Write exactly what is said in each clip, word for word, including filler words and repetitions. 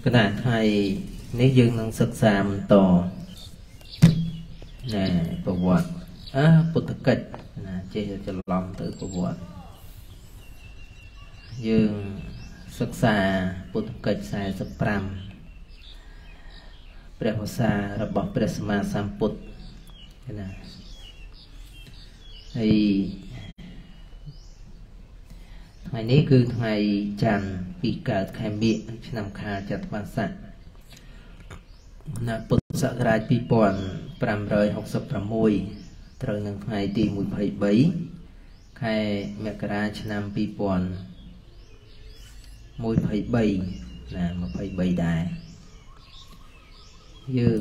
cái này thầy nếu dương năng sức xa mình to nè bộ vật á bút thực kịch nè chơi cho lòng tới bộ vật dương sức xa bút thực kịch sai sức pram bệ hồ sa rồi bỏ bệ sama samput cái này thì ngàyนี้คือថ្ងៃច័ន្ទពីកើតខែមិញឆ្នាំខាលចត្វាស័កនៅពុទ្ធសករាជពីរពាន់ប្រាំរយហកសិបប្រាំមួយត្រូវនឹងថ្ងៃទីមួយភ័យបីខែមករាឆ្នាំពីរពាន់មួយភ័យបីណាមួយភ័យបីដែរយើង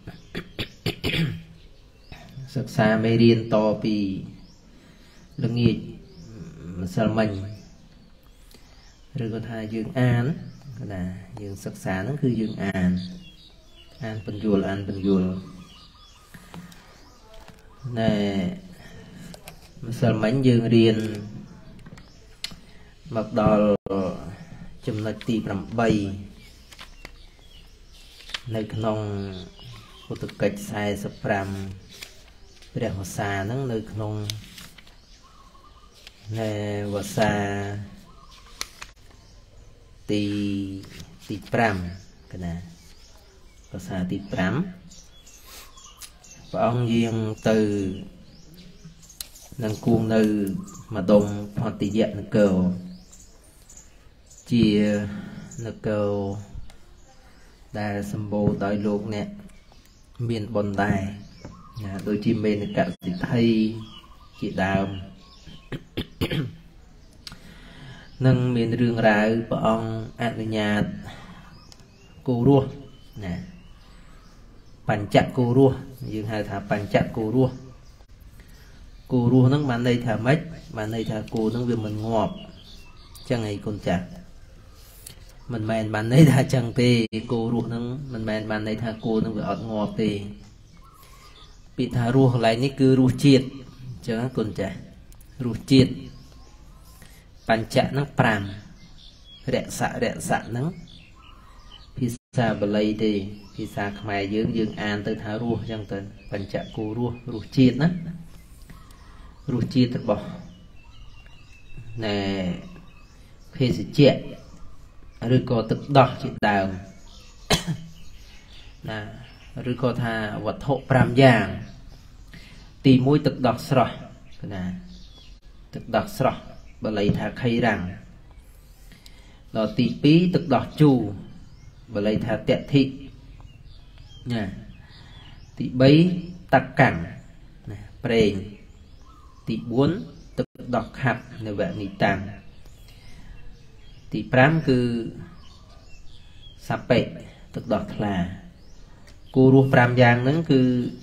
សិក្សាមេរៀនតពីល្ងាចម្សិលមិញឬក៏ថាយើងអានណាយើងសិក្សាហ្នឹងគឺយើងអានអានបញ្យល់អានបញ្យល់ណែម្សិលមិញយើងរៀនមកដល់ចំណុចទីប្រាំបីនៅក្នុងពុទ្ធកិច្ចខ្សែសិបប្រាំព្រះវស្សាហ្នឹងនៅក្នុងណែវស្សាទីទីប្រាំកណាវស្សាទីប្រាំព្រះអង្គយាងទៅនឹងគួងនៅម្ដុំផតយៈនគរជានគរដែលសម្បូរដោយលោកអ្នកមានបុណ្យដែរណាដូចជាមេនកសិទ្ធិជាដើមនឹងមានរឿងរ៉ាវព្រះអង្គអនុញ្ញាតគោរស់ណាបញ្ចគោរស់យើងហៅថាបញ្ចគោរស់គោរស់ហ្នឹងបានន័យថាម៉េចបានន័យថាគោហ្នឹងវាមិនងាប់អញ្ចឹងឯងគុណចាស់មិនមែនបានន័យថាអញ្ចឹងទេគោរស់ហ្នឹងមិនមែនបានន័យថាគោហ្នឹងវាអត់ងាប់ទេពាក្យថារស់កន្លែងនេះគឺរសជាតិអញ្ចឹងគុណចាស់រសជាតិបញ្ចៈហ្នឹងប្រាំរសៈរសៈហ្នឹងភាសាបាលីទេភាសាខ្មែរយើងយើងអានទៅថារសអញ្ចឹងទៅបញ្ចៈគោរស់រសជាតិណារសជាតិរបស់ណែភេសជ្ជៈឬក៏ទឹកដោះជាដើមណាឬក៏ថាវត្ថុប្រាំយ៉ាងទីមួយទឹកដោះស្រស់ណាទឹកដោះស្រស់បាលីថាខៃរាំងដល់ទីពីរទឹកដោះជូរបាលីថាតតិណាទីបីតកាំងណាប្រេងទីបួនទឹកដោះខាប់នៅវនិតាំងទីប្រាំគឺសាបេទឹកដោះថ្លាគូរស់ប្រាំយ៉ាងហ្នឹងគឺ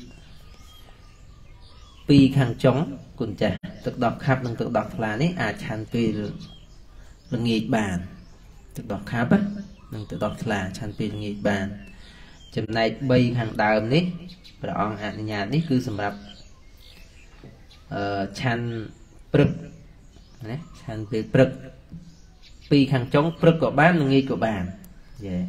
ពីរខាងចុងគុណចាស់ទឹកដោះខាប់និងទឹកដោះថ្លានេះអាចឆាន់ពេលល្ងាចបានទឹកដោះខាប់និងទឹកដោះថ្លាឆាន់ពេលល្ងាចបានចំណែកបីខាងដើមនេះព្រះអង្គអនុញ្ញាតនេះគឺសម្រាប់អឺឆាន់ព្រឹកណាឆាន់ពេលព្រឹកពីរខាងចុងព្រឹកក៏បានល្ងាចក៏បានយេអ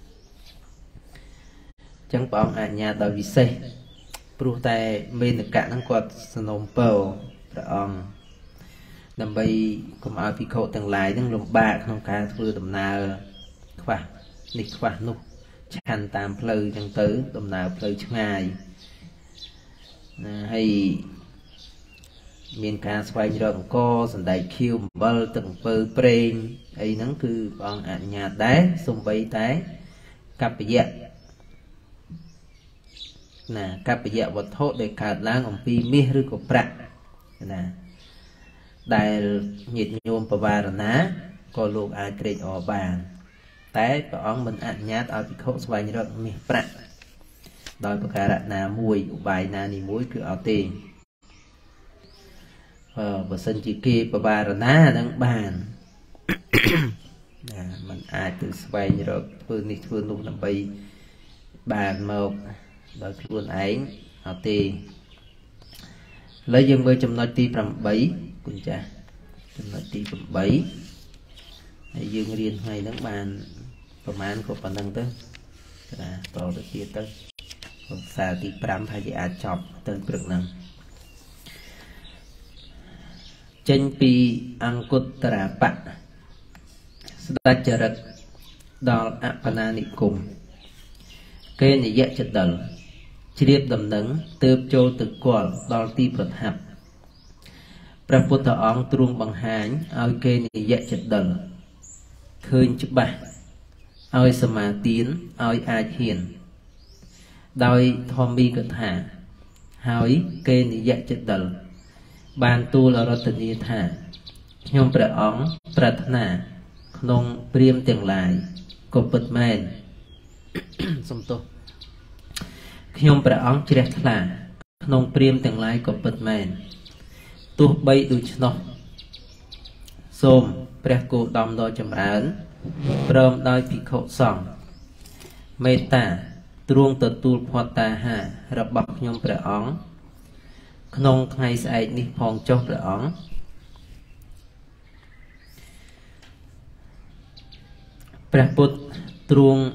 ញ្ចឹងព្រះអង្គអនុញ្ញាតដោយពិសេសព្រោះតែមេនកៈហ្នឹងគាត់សនំពរព្រះអង្គដើម្បីកុំឲ្យភិក្ខុទាំងឡាយហ្នឹងលំបាកក្នុងការធ្វើដំណើរខ្វះនេះខ្វះនោះឆាន់តាមផ្លូវអញ្ចឹងទៅដំណើរផ្លូវឆ្ងាយណាហើយមានការស្វែងរកអង្គសណ្ដែកខៀវអំបិលទឹកអំពៅប្រេងអីហ្នឹងគឺព្រះអង្គអនុញ្ញាតដែរសូម្បីតែកប្បយៈណាកប្បយៈវត្ថុដែលកើតឡើងអំពីមាសឬក៏ប្រាក់ណាដែលញាតិញោមបវារណាក៏លោកអាចត្រេកអរបានតែព្រះអង្គមិនអនុញ្ញាតឲ្យភិក្ខុស្វែងរកមាសប្រាក់ដោយប្រការណាមួយឧបាយណានីមួយគឺអត់ទេអឺបើសិនជាគេបវារណានឹងបានណាมันអាចទៅស្វែងរកធ្វើនេះធ្វើនោះដើម្បីបានមកដោយខ្លួនឯងអត់ទេឥឡូវយើងមើលចំណុចទីប្រាំបីគុណចាស់ចំណុចទីប្រាំបីហើយយើងរៀនថ្ងៃហ្នឹងបានប្រមាណក៏ប៉ុណ្្នឹងទៅណាតទៅទៀតទៅសាទីប្រាំហើយអាចចប់ទៅព្រឹកហ្នឹងចេញពីអង្គុត្តរាបៈស្ដេចចរិតដល់អបណានិគមគេនិយចដិលជ្រាបដំណឹងទើបចូលទៅគាល់ដល់ទីប្រថាប់ព្រះពុទ្ធអង្គទ្រង់បង្ហាញឲ្យគេនិយចដិលឃើញច្បាស់ឲ្យសមាទានឲ្យអាចហ៊ានដោយធម្មីកថាហើយគេនិយចដិលបានទូលរតនាថាខ្ញុំព្រះអង្គប្រាថ្នាក្នុងព្រាហ្មណ៍ទាំងឡាយក៏ពិតមែនសំទោសខ្ញុំព្រះអង្គជ្រះថ្លាក្នុងព្រាហ្មណ៍ទាំងឡាយក៏ពិតមែនទោះបីដូច្នោះសូមព្រះគោតមដ៏ចម្រើនព្រមដោយភិក្ខុសង្ឃមេត្តាទ្រង់ទទួលភត្តាហាររបស់ខ្ញុំព្រះអង្គក្នុងថ្ងៃស្អែកនេះផងចុះព្រះអង្គព្រះពុទ្ធទ្រង់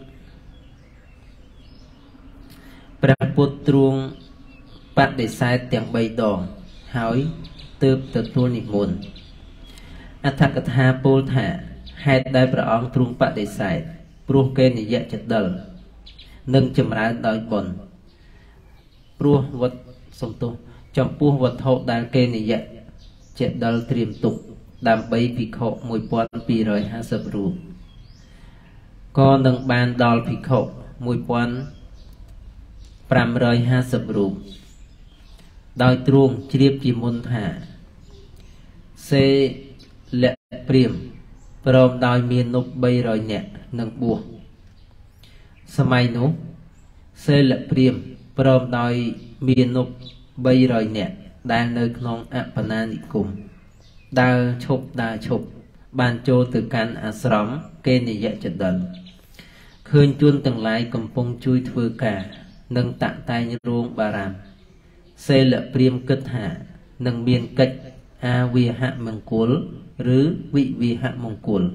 ព្រះពុទ្ធទ្រង់បដិសេធទាំងបីដងហើយទើបទទួលនិមន្តអត្ថកថាពោលថាហេតុដែលព្រះអង្គទ្រង់បដិសេធព្រោះគេនិយចដិលនឹងចម្រើនដោយបុណ្យព្រោះវត្តសំទោសចំពោះវត្ថុដែលគេនិយចដិលត្រៀមទុកដើម្បីភិក្ខុមួយពាន់ពីររយហាសិបរូបក៏នឹងបានដល់ភិក្ខុមួយពាន់ប្រាំរយហាសិបរូបដោយទ្រង់ជ្រាបជាមុនថាសេលៈព្រាហ្មណ៍ព្រមដោយមាននុបបីរយនាក់នឹងបួសសម័យនោះសេលៈព្រាហ្មណ៍ព្រមដោយមាននុបបីរយនាក់ដែលនៅក្នុងអបណានិគមដើរឈប់ដើរឈប់បានចូលទៅកាន់អាស្រមគេនិយចដិលឃើញជនទាំងឡាយកំពុងជួយធ្វើការនិងតាក់តែងរោងបារាមសេលៈព្រាហ្មណ៍គិតថានឹងមានកិច្ចអាវាហមង្គលឬវិវាហមង្គល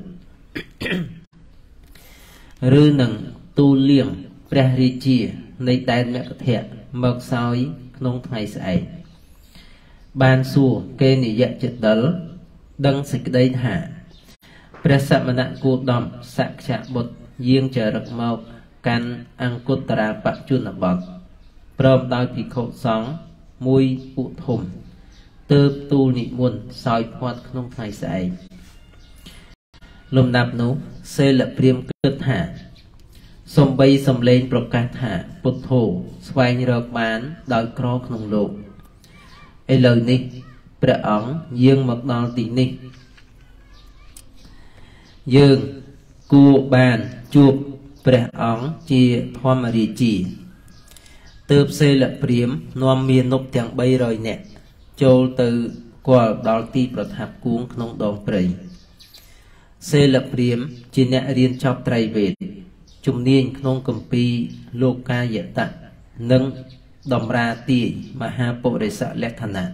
ឬនឹងទូលលៀងព្រះរាជានៃដែនមគធៈមកសោយក្នុងថ្ងៃស្អែកបានសួរគេនិយចដិលដឹងសេចក្តីថាព្រះសមណគោតមសក្យបុត្រយាងចរិតមកកាន់អង្គុត្តរាបជនបទព្រមដោយភិក្ខុសង្ឃមួយពួកធំទើបទូលនិមន្តសោយផាត់ក្នុងថ្ងៃស្អែកលំដាប់នោះសេលព្រាហ្មណ៍គិតថាសំបីសំលេងប្រកាសថាពុទ្ធោស្វែងរកបានដោយក្រក្នុងលោកឥឡូវនេះព្រះអង្គយាងមកដល់ទីនេះយើងគួរបានជួបព្រះអង្គជាធម្មរាជាទើបសេលព្រាហ្មណ៍នាំមានុបទាំងបីរយនាក់ចូលទៅគាល់ដល់ទីប្រថាប់គួងក្នុងដងព្រៃសេលព្រាហ្មណ៍ជាអ្នករៀនចប់ត្រៃវេទជំនាញក្នុងគម្ពីរលោកាយតៈនិងតម្រាទាយមហាពុរិសលក្ខណៈ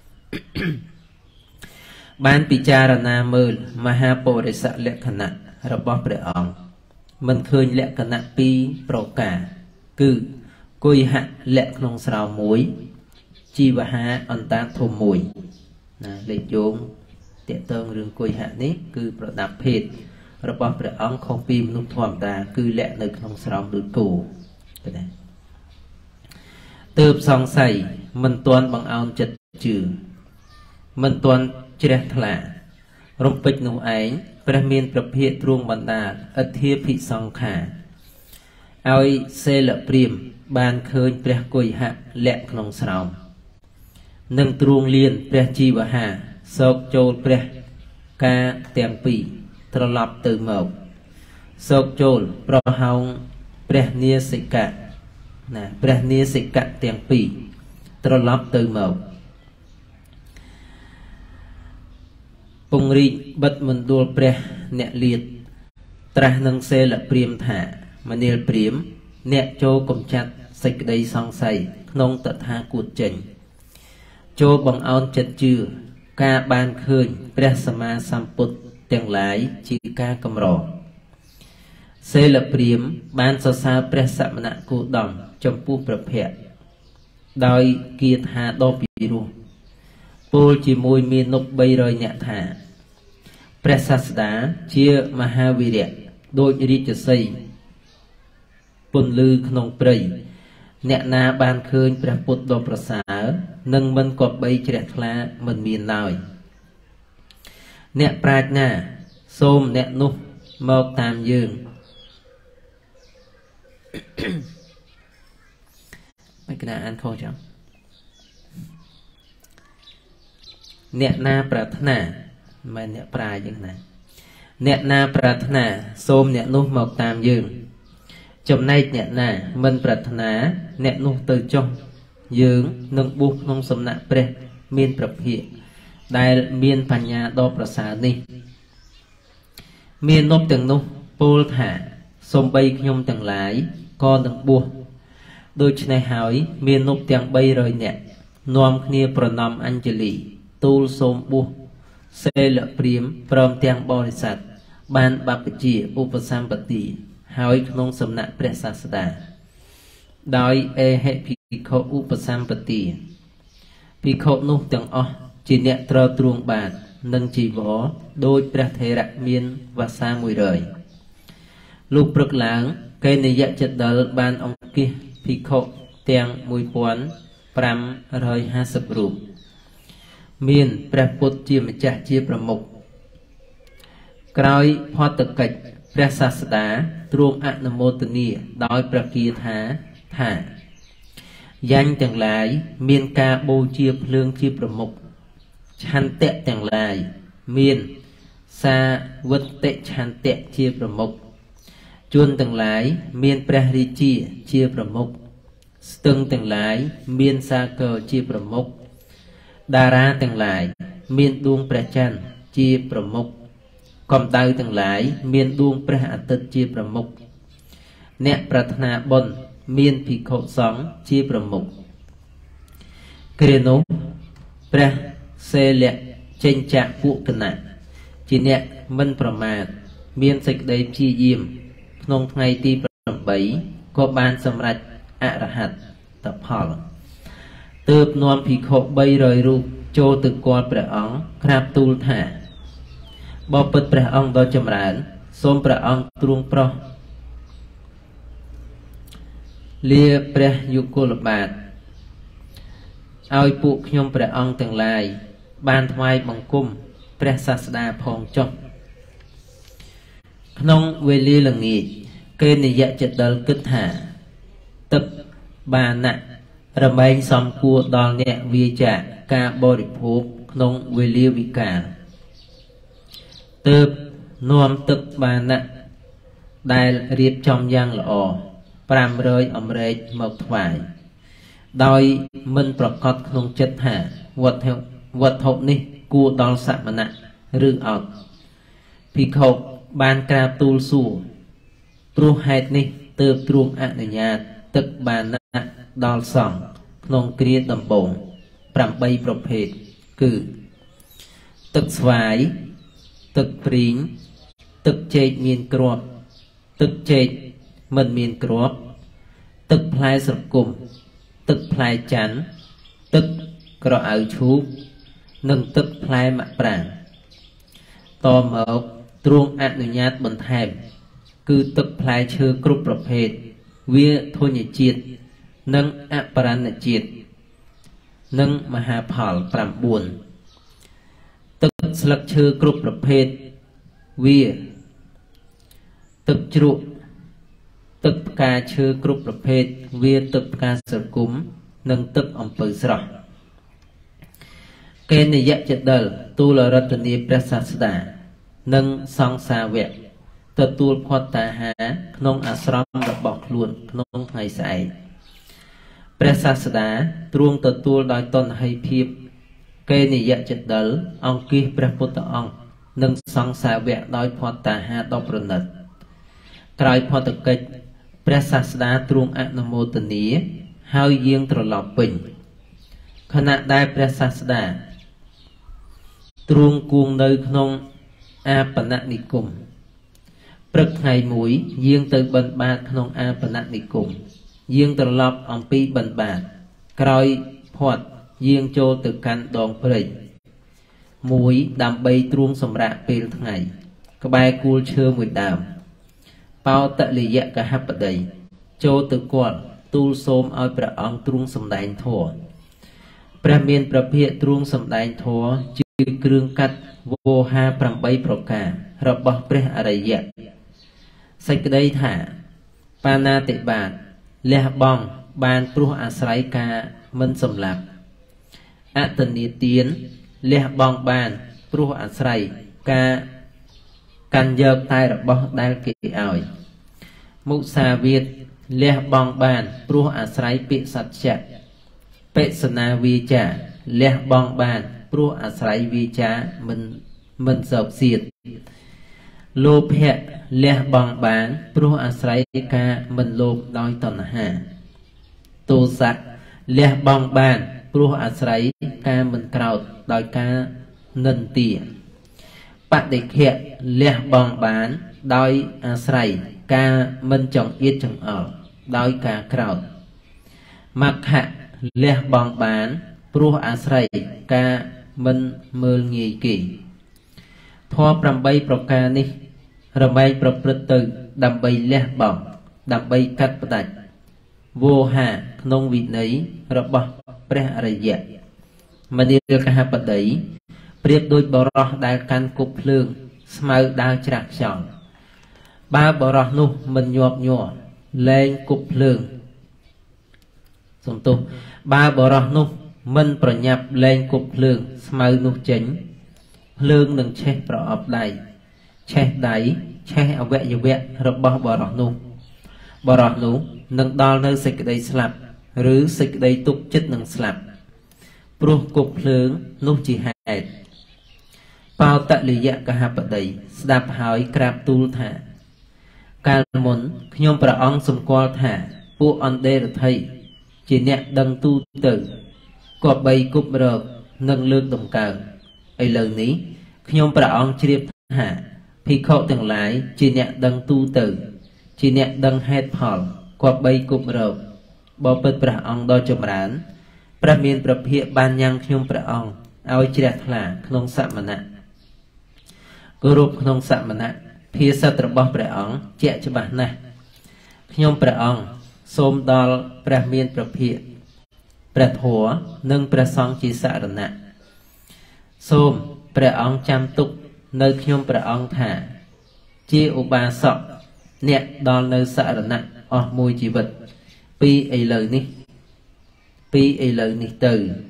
បានពិចារណាមើលមហាពុរិសលក្ខណៈរបស់ព្រះអង្គមិនឃើញលក្ខណៈពីរប្រការគឺគុយហៈលក្ខក្នុងស្រោមមួយជីវហាអន្តាធំមួយណាលេខយោងតេតងរឿងគុយហៈនេះគឺប្រដាប់ភេទរបស់ព្រះអង្គខុសពីមនុស្សធម្មតាគឺលក្ខនៅក្នុងស្រោមដូចគោឃើញទេទើបសង្ស័យមិនទាន់បង្អោនចិត្តជឿមិនទាន់ជ្រះថ្លារំពេចនោះឯងព្រះមានប្រភាកទ្រង់បណ្ដាលអធិភិសង្ខាឲ្យសេលព្រាហ្មណ៍បានឃើញព្រះគុយហៈលក្ខក្នុងស្រោមនិងទ្រង់លៀនព្រះជីវហាសោកចូលព្រះការទាំងពីរត្រឡប់ទៅមកសោកចូលប្រហោងព្រះនាសិកៈណាព្រះនាសិកៈទាំងពីរត្រឡប់ទៅមកពង្រីកបិទមណ្ឌលព្រះអ្នកលាតត្រាស់នឹងសេលព្រាហ្មណ៍ថាមនាលព្រាហ្មណ៍អ្នកចូលកំចាត់សេចក្តីសង្ស័យក្នុងតថាគតចេញចូលបង្អោនចិត្តជឿការបានឃើញព្រះសម្មាសម្ពុទ្ធទាំងឡាយជាការកម្រ Xe lập priếm ban sơ sa pre sạ mạ cô đồng trong puประเภท đòi kia thà đo bị ru pol chỉ môi miền nộp bay rồi nhẹ thả pre sạ đá chia Mahavira đôi đi cho xây pun lư khôn prey nhẹ na ban khơi pre put đo prasa nâng mình cọp bay trẻ khla mình miền lòi nhẹ praj na xôm nhẹ nụ mọc tam dương mấy cái nào ăn khô chẳng nhẹ na pratna mà nhẹ praj như này nhẹ na pratna xôm nhẹ nụ mọc tam dương trong nay nhẹ na mình pratna nhẹ nụ từ trong dương nâng buộc nông sầm nạ pre miên prap hiện đại miên panya đo prasa ni miên nộp từng nụ pol thả xôm bay nhom từng lái con từng buộc đôi chân này hỏi miên nộp tiếng bay rồi nhẹ nom kia pranam anjali tul xôm buộc xe lợ priếm prom tiếng bò sạch ban bạp chia upasampati hỏi nông sầm nạ pre sasada đói e hệ pi khổ upasampati pi khổ nụ tiếng o chỉ nhẹ trơ truông bạt nâng chỉ võ đôi pre thế rạc miên và xa mùi rời lúc bực láng cây này dạ chất đỡ ban ông kia pi khổ tiếng mùi quán pram rời ha sập rụp miên pre put chia mà chả chia pram mục cõi phó tự kịch pre sasada truông anamotani đói pre kia thá thả danhទាំងឡាយមានការបូជាភ្លើងជាប្រមុខឆន្ទៈទាំងឡាយមានសាវុត្តៈឆន្ទៈជាប្រមុខជួនទាំងឡាយមានព្រះរាជាជាប្រមុខស្ទឹងទាំងឡាយមានសាគរជាប្រមុខតារាទាំងឡាយមានដួងព្រះច័ន្ទជាប្រមុខកម្ដៅទាំងឡាយមានដួងព្រះអាទិត្យជាប្រមុខអ្នកប្រាថ្នាបុណ្យមានភិក្ខុសង្ឃជាប្រមុខគ្រានោះព្រះសេលៈចេញចាក់ពួកគណៈជាអ្នកមិនប្រមាទមានសេចក្តីព្យាយាមក្នុងថ្ងៃទីប្រាំក៏បានសម្រេចអរហត្តផលទើបនាំភិក្ខុបីរយរូបចូលទៅគាល់ព្រះអង្គក្រាបទូលថាបបិទ្ធព្រះអង្គដ៏ចម្រើនសូមព្រះអង្គទ្រង់ប្រោះលាព្រះយុគលបាទឲ្យពួកខ្ញុំព្រះអង្គទាំងឡាយបានថ្វាយបង្គំព្រះសាស្តាផងចុះក្នុងវេលាល្ងាចគេនិយចដិលគិតថាទឹកបាណៈរមែងសំគួរដល់អ្នកវាចាការបរិភោគក្នុងវេលាវិកាលទើបនាំទឹកបាណៈដែលរៀបចំយ៉ាងល្អប្រាំរយអម្រែកមកថ្វាយដោយមិនប្រកាសក្នុងចិត្តថាវត្ថុវត្ថុនេះគួរដល់សមណៈឬអត់ភិក្ខុបានក្រាបទូលសួរព្រោះហេតុនេះទើបទ្រង់អនុញ្ញាតទឹកបាណៈដល់សង្ឃក្នុងគ្រាដំបូងប្រាំបីប្រភេទគឺទឹកស្វាយទឹកព្រីងទឹកចេកមានគ្រាប់ទឹកចេកមិនមានគ្រាប់ទឹកផ្លែស្រគំទឹកផ្លែច័ន្ទទឹកក្រអៅឈូកនិងទឹកផ្លែមាក់ប្រាងតមកទ្រង់អនុញ្ញាតបន្ថែមគឺទឹកផ្លែឈើគ្រប់ប្រភេទវាធញ្ញជាតិនិងអបរណជាតិនិងមហាផលប្រាំបួនទឹកស្លឹកឈើគ្រប់ប្រភេទវាទឹកជ្រក់ទឹកផ្កាឈើគ្រប់ប្រភេទវាទឹកផ្កាស្រគំនិងទឹកអំពៅស្រស់កេនិយចដិលទូលរតនីព្រះសាស្តានិងសង្សាវៈទទួលផតតាហាក្នុងអាស្រមរបស់ខ្លួនក្នុងថ្ងៃស្អែកព្រះសាស្តាទ្រង់ទទួលដោយតណ្ហិភាពកេនិយចដិលអង្គាសព្រះពុទ្ធអង្គនិងសង្សាវៈដោយផតតាហាដ៏ប្រណិតក្រោយផតកិច្ចព្រះសាស្តាទ្រង់អនុមោទនាហើយយាងត្រឡប់វិញខណៈដែលព្រះសាស្តាទ្រង់គង់នៅក្នុងអាបននិគមព្រឹកថ្ងៃមួយយាងទៅបិណ្ឌបាតក្នុងអាបណនិគមយាងត្រឡប់អំពីបិណ្ឌបាតក្រោយផាត់យាងចូលទៅកាន់ដងព្រៃមួយដើម្បីទ្រូងសម្រាកពេលថ្ងៃក្បែរគួលឈើមួយដើមបោតលយៈកហបតីចូលទៅគាត់ទូលសូមឲ្យព្រះអង្គទ្រូងសម្ដែងធម៌ព្រះមានប្រភិយទ្រូងសម្ដែងធម៌ជាគ្រឿងកាត់វោហាប្រាំបីប្រការរបស់ព្រះអរិយៈសេចក្តីថាបាណាតិបាតលះបង់បានព្រោះអាស្រ័យការមិនសម្លាប់អតនីទានលះបង់បានព្រោះអាស្រ័យការកាន់យកតែរបស់ដែលគេឲ្យមុសាវាទលះបង់បានព្រោះអាស្រ័យពាក្យសច្ចៈបិសនាវាចាលះបង់បានព្រោះអាស្រ័យវាចាមិនមិនសោកសៀតលោភៈលះបង់បានព្រោះអាស្រ័យការមិនលោភដោយតណ្ហាទោសៈលះបង់បានព្រោះអាស្រ័យការមិនក្រោធដោយការនិន្ទាបដិខៈលះបង់បានដោយអាស្រ័យការមិនចង្អៀតចង្អល់ដោយការក្រោធមគ្គៈលះបង់បានព្រោះអាស្រ័យការមិនមើលងាយគេធម៌ប្រាំបីប្រការនេះរមែងប្រព្រឹត្តទៅដើម្បីលះបង់ដើម្បីកាត់ផ្ដាច់វោហាក្នុងវិន័យរបស់ព្រះអរិយៈមនាលកហបតីប្រៀបដូចបរោះដែលកាន់គប់ភ្លើងស្មៅដើរច្រាស់ខ្យល់បើបរោះនោះមិនញាប់ញ័រលែងគប់ភ្លើងសំទោសបើបរោះនោះមិនប្រញាប់លែងគប់ភ្លើងស្មៅនោះចេញភ្លើងនឹងឆេះប្រអប់ដៃឆេះដៃឆេះអវយវៈរបស់បរោះនោះបរោះនោះនឹងដល់នៅសេចក្តីស្លាប់ឬសេចក្តីទុកចិត្តនឹងស្លាប់ព្រោះគប់ភ្លើងនោះជាហេតុបោតលយៈកហបតីស្ដាប់ហើយក្រាបទូលថាកាលមុនខ្ញុំព្រះអង្គសម្គាល់ថាពួកអន្តេរដ្ឋីជាអ្នកដឹងទូទៅគប្បីគប់រកនិងលើកដំកើងឥឡូវនេះខ្ញុំព្រះអង្គជ្រាបថាភិក្ខុទាំងឡាយជាអ្នកដឹងទូទៅជាអ្នកដឹងហេតុផលគប្បីគប់រកបបិទ្ធព្រះអង្គដ៏ចម្រើនព្រះមានប្រភិយបានញ៉ាំងខ្ញុំព្រះអង្គឲ្យជ្រះថ្លាក្នុងសមណៈគោរពក្នុងសមណៈភាសិតរបស់ព្រះអង្គជាក់ច្បាស់ណាស់ខ្ញុំព្រះអង្គសូមដល់ព្រះមានប្រភិយព្រះធម៌និងព្រះសង្ឃជាសរណៈសូមព្រះអង្គចាំទុកនៅខ្ញុំព្រះអង្គថាជាឧបាសកអ្នកដល់នៅសរណៈអស់មួយជីវិតពីឥឡូវនេះពីឥឡូវនេះទៅ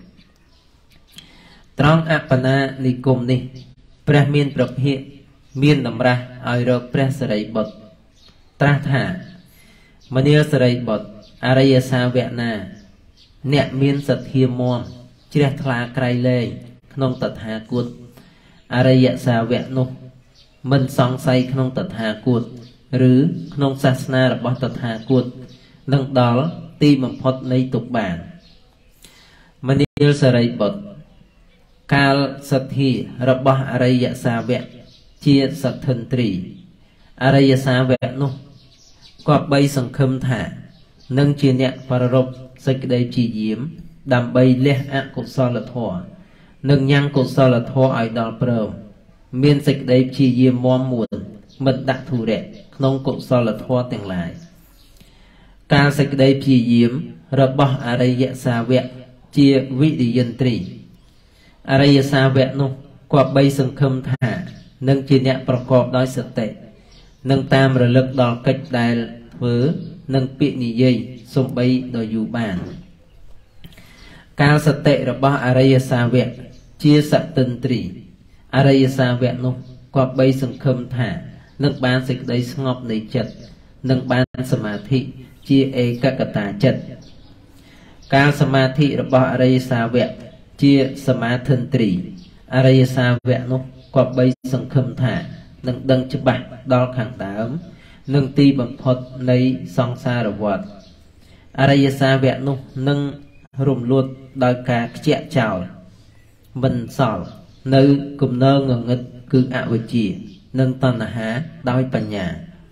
ត្រង់អបណានិគមនេះព្រះមានប្រភិយមានតម្រាស់ឲ្យរកព្រះសិរីបុត្រត្រាស់ថាមនាលសិរីបុត្រអរិយសាវកណាអ្នកមានសទ្ធាមាំជ្រះថ្លាក្រៃលែងក្នុងតថាគតអរិយសាវកនោះមិនសង្ស័យក្នុងតថាគតឬក្នុងសាសនារបស់តថាគតនឹងដល់ទីបំផុតនៃទុក្ខបានមនាលសិរីបុត្រកាលសទ្ធារបស់អរិយសាវកជាសទ្ធិន្ទ្រីអរិយសាវកនោះគប្បីសង្ឃឹមថានឹងជាអ្នកប្ររពសេចក្តីព្យាយាមដើម្បីលះអកុសលធម៌និងញ៉ាំងកុសលធម៌ឲ្យដល់ព្រមមានសេចក្តីព្យាយាមមាំមួនមិនដាក់ធុរៈក្នុងកុសលធម៌ទាំងឡាយកាលសេចក្តីព្យាយាមរបស់អរិយសាវកជាវិរិយន្ទ្រីអរិយសាវកនោះគប្បីសង្ឃឹមថានឹងជាអ្នកប្រកបដោយសតិនឹងតាមរលឹកដល់កិច្ចដែលធ្វើនិងពាក្យនិយាយសំបីដ៏យូរបានកាលសតិរបស់អរិយសាវកជាសតិន្ទ្រីអរិយសាវកនោះគប្បីសង្ឃឹមថានឹងបានសេចក្តីស្ងប់នៃចិត្តនឹងបានសមាធិជាឯកកតាចិត្តកាលសមាធិរបស់អរិយសាវកជាសមាធិន្ទ្រីអរិយសាវកនោះគប្បីសង្ឃឹមថានឹងដឹងច្បាស់ដល់ខាងដើមនិងទីបំផុតនៃសង្សារវដ្តអរិយសាវកនោះនឹងរំលត់ដោយការខ្ជាក់ចោលមិនសល់នៅគំនងងងឹតគឺអវិជ្ជានិងតណ្ហាដោយបញ្ញា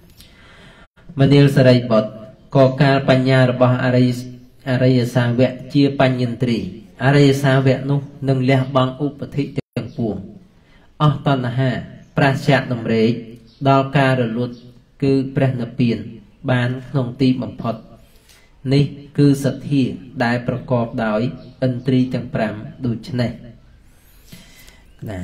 mà nêu sợi dây bọt có ca bánh nhà rồi bỏ aray aray sa vẹn chia bánh nhân trì aray sa vẹn nu nâng lẹ bằng úp và thị trường buồn ở toàn là ha pra chạm đồng rễ đo ca rồi luôn cứ pra nợ tiền bán không ti bằng phật ní cứ sạch hi đạiประกอบដោយ อินทรีย์ ទាំង ប្រាំ ដូចនេះណា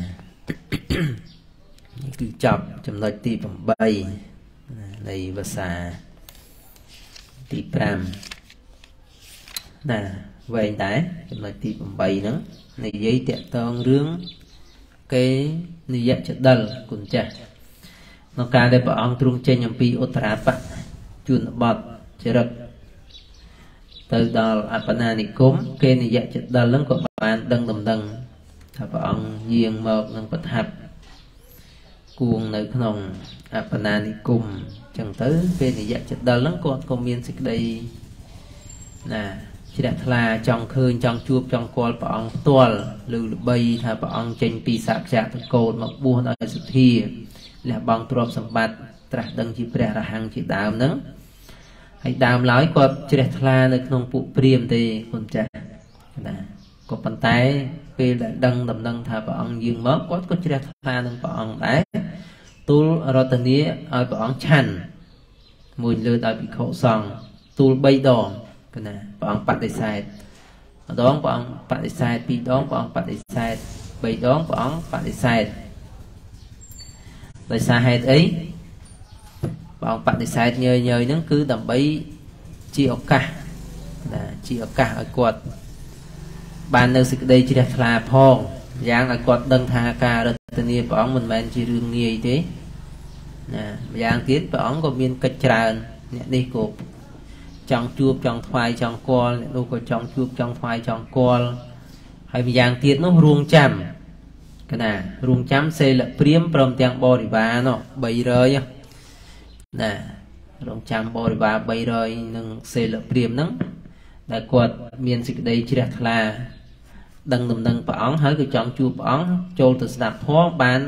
នេះគឺចប់ចំណុចទី eight នៃភាសាទី five ណាវែងដែរចំណុចទី eight ហ្នឹងនិយាយតាក់ទងរឿងគេនិយចដិលគុណចាស់ក្នុងការដែលព្រះអង្គទ្រង់ចេញអំពីឧត្តរាបៈជួនបទចរិតទៅដល់អបណានិគមគេនិយចដិលហ្នឹងក៏បានដឹងដំណឹងថាព្រះអង្គយាងមកនឹងប្រថាប់គួងនៅក្នុងអបណានិគមអញ្ចឹងទៅពេលនិយចដិលហ្នឹងគាត់ក៏មានសេចក្តីណាជ្រះថ្លាចង់ឃើញចង់ជួបចង់គាល់ព្រះអង្គផ្ទាល់ឬល្បីថាព្រះអង្គចេញពីសក្យៈតកូលមកបួសដោយសទ្ធាលះបង់ទ្រព្យសម្បត្តិត្រាស់ដឹងជាព្រះរហង្គជាដើមហ្នឹងហើយដើមឡើយគាត់ជ្រះថ្លានៅក្នុងពួកព្រាហ្មណ៍ទេគុណចាស់ណាក៏ប៉ុន្តែពេលដែលដឹងដំណឹងថាព្រះអង្គយាងមកគាត់ក៏ជ្រះថ្លានឹងព្រះអង្គដែរទូលរតនាឲ្យព្រះអង្គឆាន់មួយលើដោយភិក្ខុសង្ឃទូលបីដងណាព្រះអង្គបដិសេធម្ដងព្រះអង្គបដិសេធពីរដងព្រះអង្គបដិសេធបីដងព្រះអង្គបដិសេធដោយសារហេតុអីព្រះអង្គបដិសេធញយញយហ្នឹងគឺដើម្បីជាឱកាសណាជាឱកាសឲ្យគាត់បាននៅសេចក្តីជ្រះថ្លាផងយ៉ាងឲ្យគាត់ដឹងថាការរតនាព្រះអង្គមិនមែនជារឿងងាយទេណាម្យ៉ាងទៀតព្រះអង្គក៏មានកិច្ចច្រើនអ្នកនេះក៏ចង់ជួបចង់ថ្វាយចង់គាល់អ្នកនោះក៏ចង់ជួបចង់ថ្វាយចង់គាល់ហើយម្យ៉ាងទៀតនោះរួងចាំកណារួងចាំសេលព្រាមព្រមទាំងបរិវារនោះthree hundredណារងចាំបរិវារthree hundredនឹងសេលព្រាមហ្នឹងដែលគាត់មានសេចក្តីជ្រះថ្លាដឹងដំណឹងព្រះអង្គហើយក៏ចង់ជួបព្រះអង្គចូលទៅស្ដាប់ធម៌បាន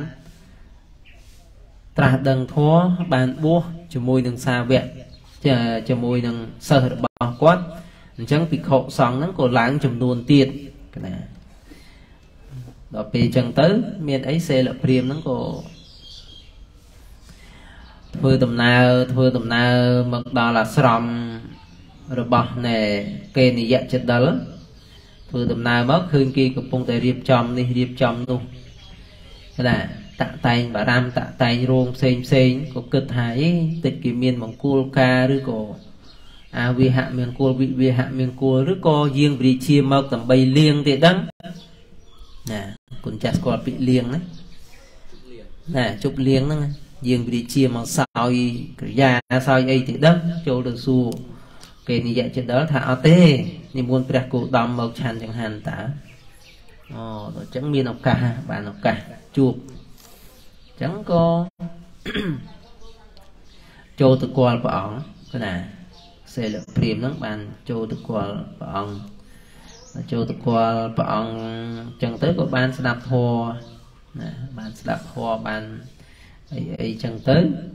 ត្រាស់ដឹងធម៌បានបួសជាមួយនឹងសាវកជាមួយនឹងសិស្សរបស់គាត់អញ្ចឹងភិក្ខុសង្ឃហ្នឹងក៏ឡើងចំនួនទៀតណាដល់ពេលអញ្ចឹងទៅមានអីសេលព្រាមហ្នឹងក៏ធ្វើដំណើរធ្វើដំណើរមកដល់អាស្រមរបស់នៃគេនិយចដិលធ្វើដំណើរមកឃើញគេកំពុងតែរៀបចំនេះរៀបចំនោះណាតាក់តែងបារាមតាក់តែងរោងផ្សេងផ្សេងក៏គិតថាអីតិចគេមានមង្គលការឬក៏អាវិហៈមង្គលវិវិហៈមង្គលឬក៏យាងវិរិជាមកដើម្បីលៀងទេដឹងណាគុណចាស់ស្គាល់ពាក្យលៀងណាណាជប់លៀងហ្នឹងយាងវិរិជាមកសោយក្រិយាសោយអីទេដឹងចូលទៅសួរគេនិយចដិលថាអត់ទេនិមន្តព្រះគោតមមកឆាន់ចង្ហាន់តើអូដល់អញ្ចឹងមានឱកាសបានឱកាសជួបអញ្ចឹងក៏ចូលទៅគាល់ព្រះអង្គណាសេលព្រាមហ្នឹងបានចូលទៅគាល់ព្រះអង្គចូលទៅគាល់ព្រះអង្គអញ្ចឹងទៅក៏បានស្ដាប់ធម៌ណាបានស្ដាប់ធម៌បានអីអីអញ្ចឹងទៅ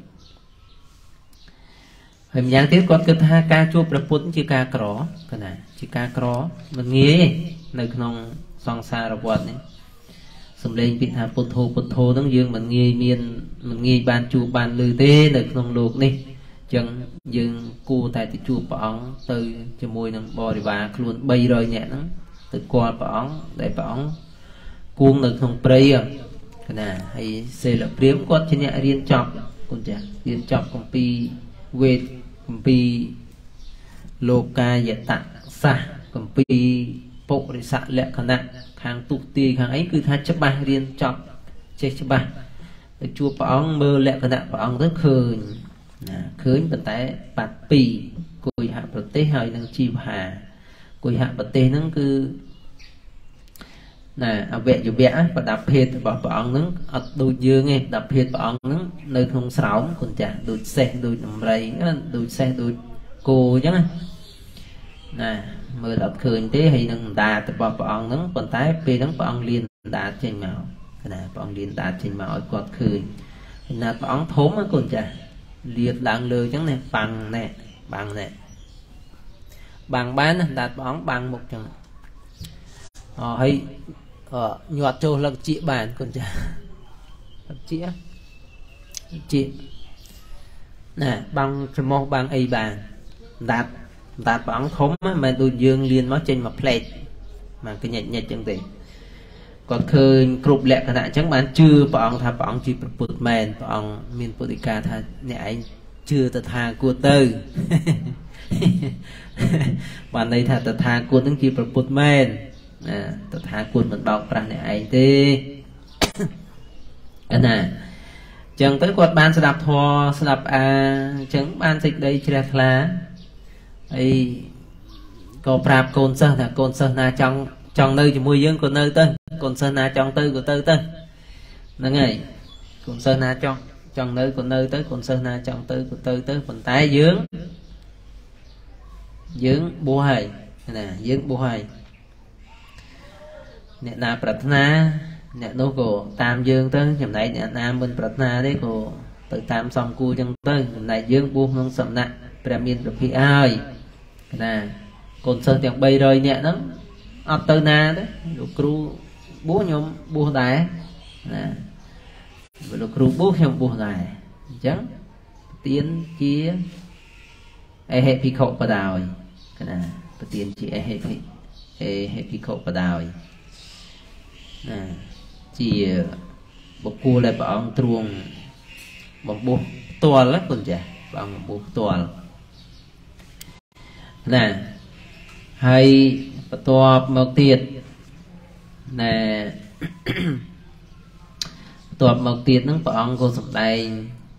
ហើយម្យ៉ាងទៀតគាត់គិតថាការជួបព្រះពុទ្ធជាការក្រណាជាការក្រមិនងាយនៅក្នុងសង្សារវដ្តនេះសំឡេងពាក្យថាពុទ្ធោពុទ្ធោហ្នឹងយើងមិនងាយមានមិនងាយបានជួបបានឮទេនៅក្នុងโลกនេះអញ្ចឹងយើងគួរតែទៅជួបព្រះអង្គទៅជាមួយនឹងបរិវារខ្លួនthree hundredនាក់ហ្នឹងទៅគាល់ព្រះអង្គដែលព្រះអង្គគួងនៅក្នុងព្រៃណាហើយសេលព្រាមគាត់ជាអ្នករៀនចប់គុណចាស់រៀនចប់គម្ពីរវេទគម្ពីរលោកាយតសាសគម្ពីរពុរិសលក្ខណៈខាងទុតិយខាងអីគឺថាច្បាស់រៀនចប់ចេះច្បាស់ទៅជួបព្រះអង្គមើលលក្ខណៈព្រះអង្គទៅឃើញណាឃើញប៉ុន្តែបាត់ពីរគុយហប្រទេសហើយនឹងជីវហាគុយហប្រទេសហ្នឹងគឺណាអវយវៈប្រដាប់ភេទរបស់ព្រះអង្គហ្នឹងអត់ដូចយើងទេប្រដាប់ភេទព្រះអង្គហ្នឹងនៅក្នុងស្រោមគុណចាស់ដូចសេះដូចដំរីដូចសេះដូចគោអញ្ចឹងណាមើលអត់ឃើញទេហើយនឹងដាតរបស់ព្រះអង្គហ្នឹងប៉ុន្តែពេលហ្នឹងព្រះអង្គលៀនដាតចេញមកណាព្រះអង្គលៀនដាតចេញមកឲ្យគាត់ឃើញណាព្រះអង្គធំគុណចាស់ liệt lạng lừa chẳng nè bằng nè bằng nè bằng bán đạt bóng bằng một chẳng ờ hay ờ nhọt trâu là chị bàn còn chả chị chị nè bằng một bằng a bàn đạt đạt bóng khống mà đôi dương liên nó trên một plate mà cái nhạy nhạy chẳng gì còn khơi cục lẹ cả nạn chẳng bán chưa bọn thà bọn chỉ bật mền bọn miền Polica thà nhẹ anh chưa tật thà của tư bạn đây thà tật thà của những chỉ bật mền tật thà của mình bọc ra nhẹ anh thế anh nè chẳng tới quạt ban sẽ đạp thò sẽ đạp à chẳng ban dịch đây chia lá ấy có prap côn sơn là côn sơn na trong trong nơi chỉ mùi dương của nơi tên côn sơn na trong tư của tư tên nó ngày côn sơn na trong trong nơi của nơi tới côn sơn na trong tư của tư tới phần tái dưỡng dưỡng bùa hầy nè dưỡng bùa hầy nè na pratna nè nô cổ tam dương tới nhầm này nè nam bên pratna đấy của tự tam xong cua trong tới nhầm này dương buông không sầm nặng pramin được phi ai nè còn sơn tiếng bay rồi nhẹ lắm ập từ na đấy lúc cru búa nhom búa đài nè lúc cru búa nhom búa đài chẳng tiến chia e hệ phi khẩu và đào cái nè tiến chia e hệ phi e hệ phi khẩu và đào nè chỉ một cua lại bọn truồng một búa to lắm còn chả bằng búa to nè hay tọa một tiệt nè tọa một tiệt nó bọn cô sập đây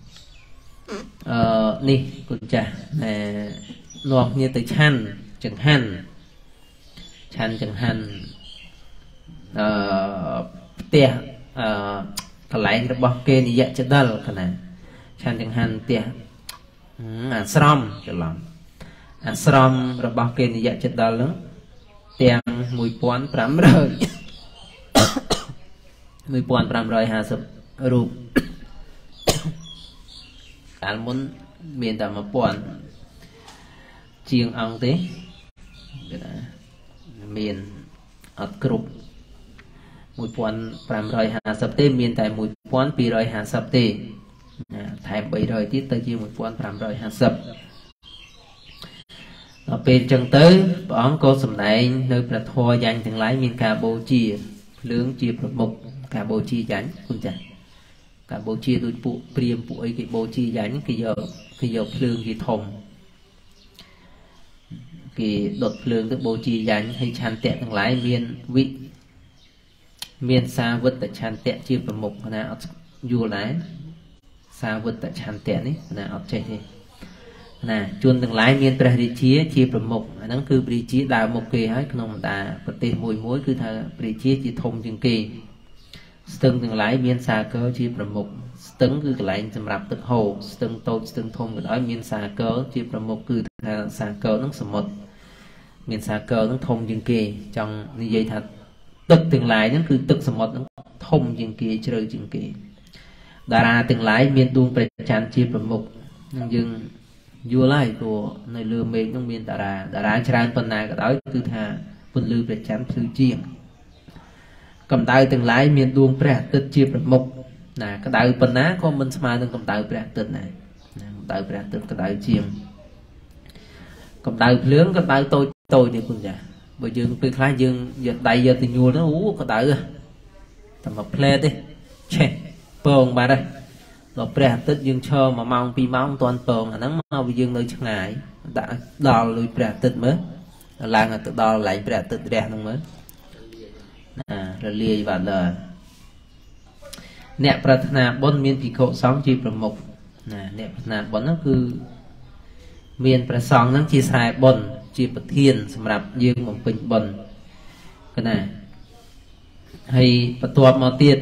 ờ nè con chả nè nọt như từ chăn chẳng hành chăn chẳng hành ờ tia ờ cái lại nó bọc kê như vậy cho đal cái này chăn chẳng hành tia à srom cho lòng à srom rồi bọc kê như vậy cho đal nữa tiền mùi pón pram rồi mùi pón pram rồi hà sập rụp cả muốn miền tây mà pón chiêng ông thế miền ở cục mùi pón pram rồi hà sập tê miền tây mùi pón pi rồi hà sập tê thay bảy rồi tiết tới chiêng mùi pón pram rồi hà sập ở bên chân tới bọn cô sầm này nơi là thua dành thằng lái miền cà bô chia lưỡng chia một cà bô chia dànhคุณจันcà bô chia tôi phụ priêm phụ ấy cái bô chia dành cái giờ cái giờ lương cái thùng cái đột lương cái bô chia dành hay chăn tẹt thằng lái miền vị miền xa vứt tại chăn tẹt chia một là dù lái xa vứt tại chăn tẹt ấy là ở chạy đi nè chuồn từng lái miền Tây chia chia phần một nó cứ bị chia đào một kỳ hết không ta có tiền mùi muối cứ thà bị chia chỉ thông chừng kỳ từng từng lái miền xa cơ chia phần một từng cứ lại sầm rạp tự hồ từng tôi từng thông cái đó miền xa cơ chia phần một cứ thà xa cơ nó sầm một miền xa cơ nó thông chừng kỳ trong như vậy thật tức từng lái nó cứ tức sầm một nó thông chừng kỳ chơi chừng kỳ đà ra từng lái miền đuông phải chán chia phần một nhưng vua lại của nơi lừa mình trong miền đà ra đà ra tràn phần này cái đó cứ thà phần lừa để chán sư chiên cầm tay từng lái miền đuông bẹt tết chia phần một nè cái đại phần ná con mình smart từng cầm tay bẹt tết này tay bẹt tết cái đại chiên cầm tay lớn cái tay tôi tôi như con già bây giờ tôi khai dương giờ đại giờ thì nhua nó ú cái tay tầm một plate đi che bông bà đây rồi bẹt tết dương cho mà mong pi mong toàn bông là nắng mau dương nơi chẳng ngại đã đo lùi bẹt tết mới là người tự đo lại bẹt tết đẹp không mới à rồi liệt vào lời nẹp pratna bốn miền thị khổ sóng chi phần một nè nẹp pratna bốn nó cứ miền prasong nó chi sai bốn chi bậc thiên sầm rạp dương một bình bốn cái này hay bậc tuột màu tiệt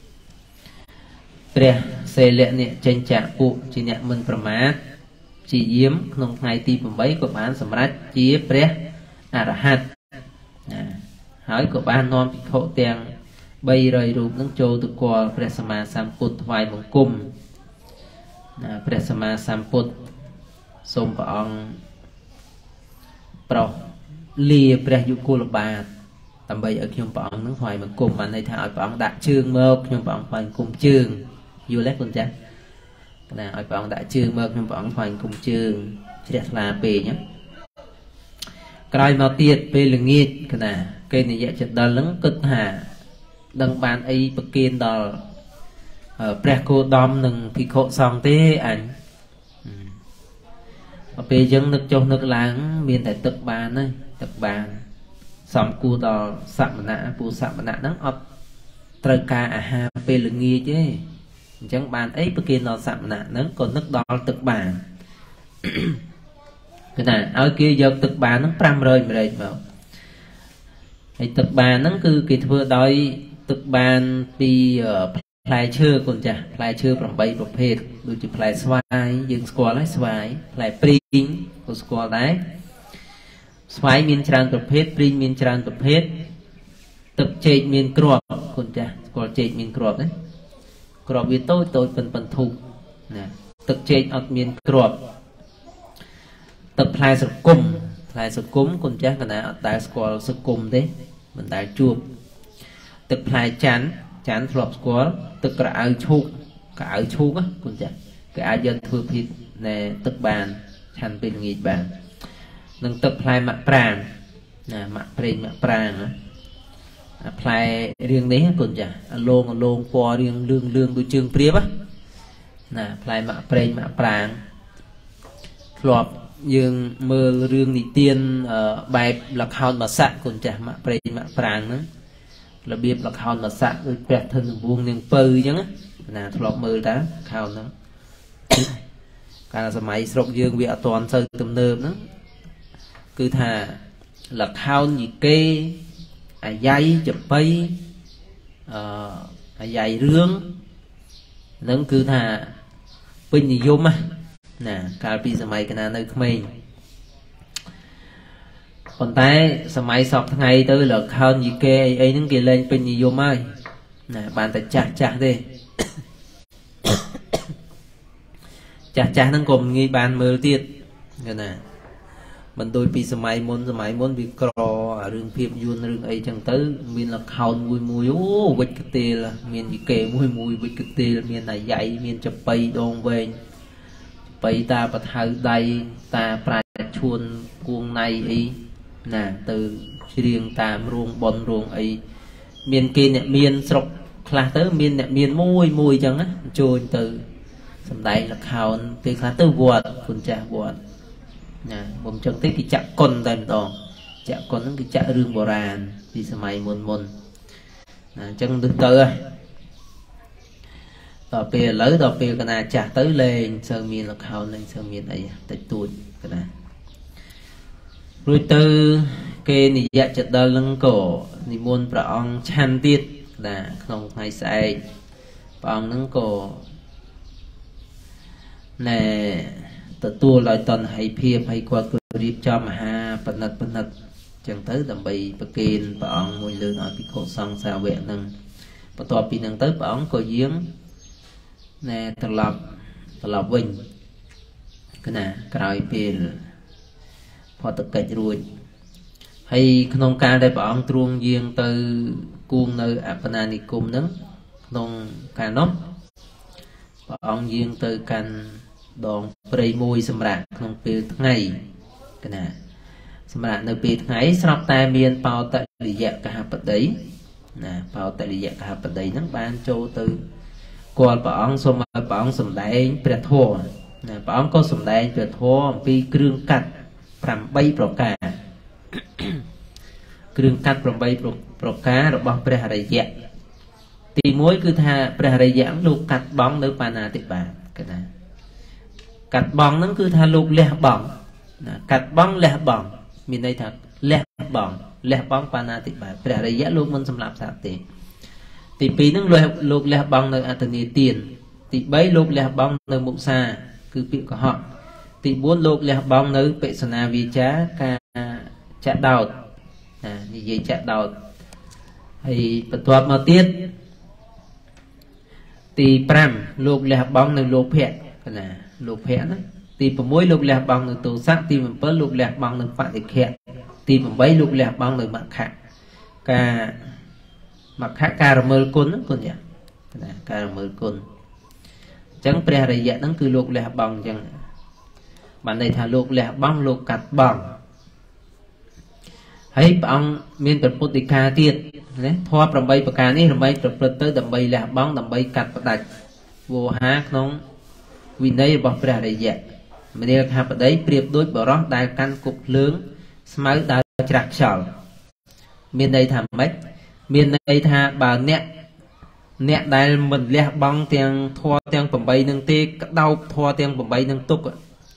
pre xe lệ nè tranh trạng phụ chỉ nè mình pramat chỉ yếm không ngày ti phần bảy của bạn sầm rách chia pre arahat hỏi của ban non bị khổ tiền bay rời rụp nâng trô từ qua Presama Samput vài mong cung ព្រះសម្មាសម្ពុទ្ធសូមព្រះអង្គប្រោសលាព្រះយុគលបាទដើម្បីឲ្យខ្ញុំព្រះអង្គនឹងថ្វាយបង្គំបានន័យថាឲ្យព្រះអង្គដាក់ជើងមកខ្ញុំព្រះអង្គថ្វាយបង្គំជើងយល់ទេគុណចាស់ណាឲ្យព្រះអង្គដាក់ជើងមកខ្ញុំព្រះអង្គថ្វាយបង្គំជើងជ្រះថ្លាពេកណាក្រោយមកទៀតពេលល្ងាចកណាគេនិយចដិលហ្នឹងគិតថាដឹងបានអីប្រគិនដល់ព្រះគោដំនិងភិក្ខុសង្ឃទេអញដល់ពេលអញ្ចឹងនឹកចុះនឹកឡើងមានតែទឹកបានទេទឹកបានសំគួរដល់សមណៈពូសមណៈហ្នឹងអត់ត្រូវការអាហារពេលល្ងាចទេអញ្ចឹងបានអីប្រគិនដល់សមណៈហ្នឹងក៏នឹកដល់ទឹកបានគឺថាឲ្យគេយកទឹកបានហ្នឹងប្រាំរយម្រេចមកហើយទឹកបានហ្នឹងគឺគេធ្វើដោយទឹកបានពីផ្លែឈើកូនចាស់ផ្លែឈើប្រាំបីប្រភេទដូចជាផ្លែស្វាយយើងស្គាល់ហើយស្វាយផ្លែព្រីងក៏ស្គាល់ដែរស្វាយមានច្រើនប្រភេទព្រីងមានច្រើនប្រភេទទឹកចេកមានគ្រាប់កូនចាស់ស្គាល់ចេកមានគ្រាប់ទេគ្រាប់វាតូចតូចប៉ុនប៉ុនធូបណាទឹកចេកអត់មានគ្រាប់ទឹកផ្លែស្រគុំផ្លែស្រគុំកូនចាស់កណាអត់ដែលស្គាល់ស្រគុំទេមិនដែលជួបទឹកផ្លែច័ន្ទច័ន្ទធ្លាប់ស្គាល់ទឹកក្រអៅឈូកក្រអៅឈូកកូនចាស់គេអាចយកធ្វើភីណែទឹកបានឆាន់ពេលល្ងាចបាននឹងទឹកផ្លែមាក់ប្រាងណាមាក់ប្រេងមាក់ប្រាងអាផ្លែរៀងនេះកូនចាស់អាលងអាលងពណ៌រៀងលឿងលឿងដូចជើងព្រាបណាផ្លែមាក់ប្រេងមាក់ប្រាងធ្លាប់យើងមើលរឿងនិទានបែបលខោនមកស័កកូនចាស់មាក់ប្រេងមាក់ប្រាងហ្នឹងរបៀបលខោនមកស័កដូចព្រះធនវងនាងពៅអញ្ចឹងណាធ្លាប់មើលតាខោនហ្នឹងកាលសម័យស្រុកយើងវាអត់ទាន់ទៅទំនើបហ្នឹងគឺថាលខោនយីគេអាយ៉ៃចបៃអឺអាយ៉ៃរឿងហ្នឹងគឺថាពេញនិយមណាកាលពីសម័យកណានៅក្មេងប៉ុន្តែសម័យសពថ្ងៃទៅលខោនយីគេអីអីហ្នឹងគេលែងពេញនិយមហើយណាបានតែចាស់ចាស់ទេចាស់ចាស់ហ្នឹងក៏មិនងាយបានមើលទៀតគេណាមិនដូចពីសម័យមុនសម័យមុនវាក្រអារឿងភាពយន្តរឿងអីចឹងទៅមានលខោនមួយមួយអូវិចកទេលមានយីគេមួយមួយវិចកទេលមានអាយ៉ៃមានចបៃដងវែងបៃតាបថៅដៃតាប្រាជ្ញឈួនគួងណៃអីណាទៅច្រៀងតាមរោងបនរោងអីមានគេអ្នកមានស្រុកខ្លះទៅមានអ្នកមានមួយមួយចឹងណាចូលទៅសំដែងលខោនពេលខ្លះទៅវត្តគុណចាស់វត្តណាមុំចឹងទេគេចាក់គុណតែម្ដងចាក់គុណហ្នឹងគេចាក់រឿងបុរាណពីសម័យមុនមុនណាអញ្ចឹងទៅទៅដល់ពេលឥឡូវដល់ពេលកណាចាស់ទៅលេងសើមានលខោនលេងសើមានអីតិចតួចកណារួចទៅគេនិយចដិលនឹងក៏និមន្តព្រះអង្គឆាន់ទៀតណាក្នុងថ្ងៃស្អែកព្រះអង្គនឹងក៏ណែទទួលដោយតណ្ហិភាពហើយគាត់ក៏រៀបចំអាហារបណិតបណិតចឹងទៅដើម្បីប្រគេនព្រះអង្គមួយលើកឲ្យភិក្ខុសង្ឃសាវកនឹងបន្ទាប់ពីនឹងទៅព្រះអង្គក៏យាងណែត្រឡប់ត្រឡប់វិញគណាក្រោយពេលផតកិច្ចរួចហើយក្នុងការដែលព្រះអង្គទ្រង់យាងទៅគួងនៅអបណានិគមហ្នឹងក្នុងកាលនោះព្រះអង្គយាងទៅកាន់ដងព្រៃមួយសម្រាប់ក្នុងពេលថ្ងៃគណាសម្រាប់នៅពេលថ្ងៃស្រាប់តែមានបោតរិយកហបតីណាបោតរិយកហបតីហ្នឹងបានចូលទៅគាល់ព្រះអង្គសូមឲ្យព្រះអង្គសម្ដែងព្រះធម៌ណាព្រះអង្គក៏សម្ដែងព្រះធម៌អំពីគ្រឿងកាត់ប្រាំបីប្រការគ្រឿងកាត់ប្រាំបីប្រការរបស់ព្រះរិយៈទីមួយគឺថាព្រះរិយៈលោកកាត់បងនៅបាណាតិបាតកណាកាត់បងហ្នឹងគឺថាលោកលះបង់ណាកាត់បងលះបង់មានន័យថាលះបង់លះបង់បាណាតិបាតព្រះរិយៈលោកមិនសម្លាប់សត្វទេទីពីរហ្នឹងលោកលះបង់នៅអត្តនីទានទីបីលោកលះបង់នៅមុសាគឺពាក្យកុហកទីបួនលោកលះបង់នៅបិសនាវាចាការចាក់ដោតណានិយាយចាក់ដោតហើយបន្ទាប់មកទៀតទីប្រាំលោកលះបង់នៅលោកភៈ cái này lục hẹn đó thì phần mỗi lục lẹt bằng được tổ sắc thì mình bớt lục lẹt bằng được phản thực hiện thì mình bấy lục lẹt bằng được mặt khác cả mặt khác caramel côn đó con nhỉ cái này caramel côn chẳng pre này vậy nó cứ lục lẹt bằng chẳng bạn này thà lục lẹt bằng lục cắt bằng hay bằng miền Bắc Bắc Ca tiệt đấy thoa from bay Bắc Ca này from bay from tới đầm bay lẹt bằng đầm bay cắt bạch vô hát nó vì đây bỏ ra đây vậy mình đi học ở đấy priệp đối bỏ rót đại căn cục lớn máu đại chặt sầu miền đây thầm mấy miền đây tha bà nẹt nẹt đại mình lẹ băng tiền thua tiền phẩm bay nâng tê đau thua tiền phẩm bay nâng túc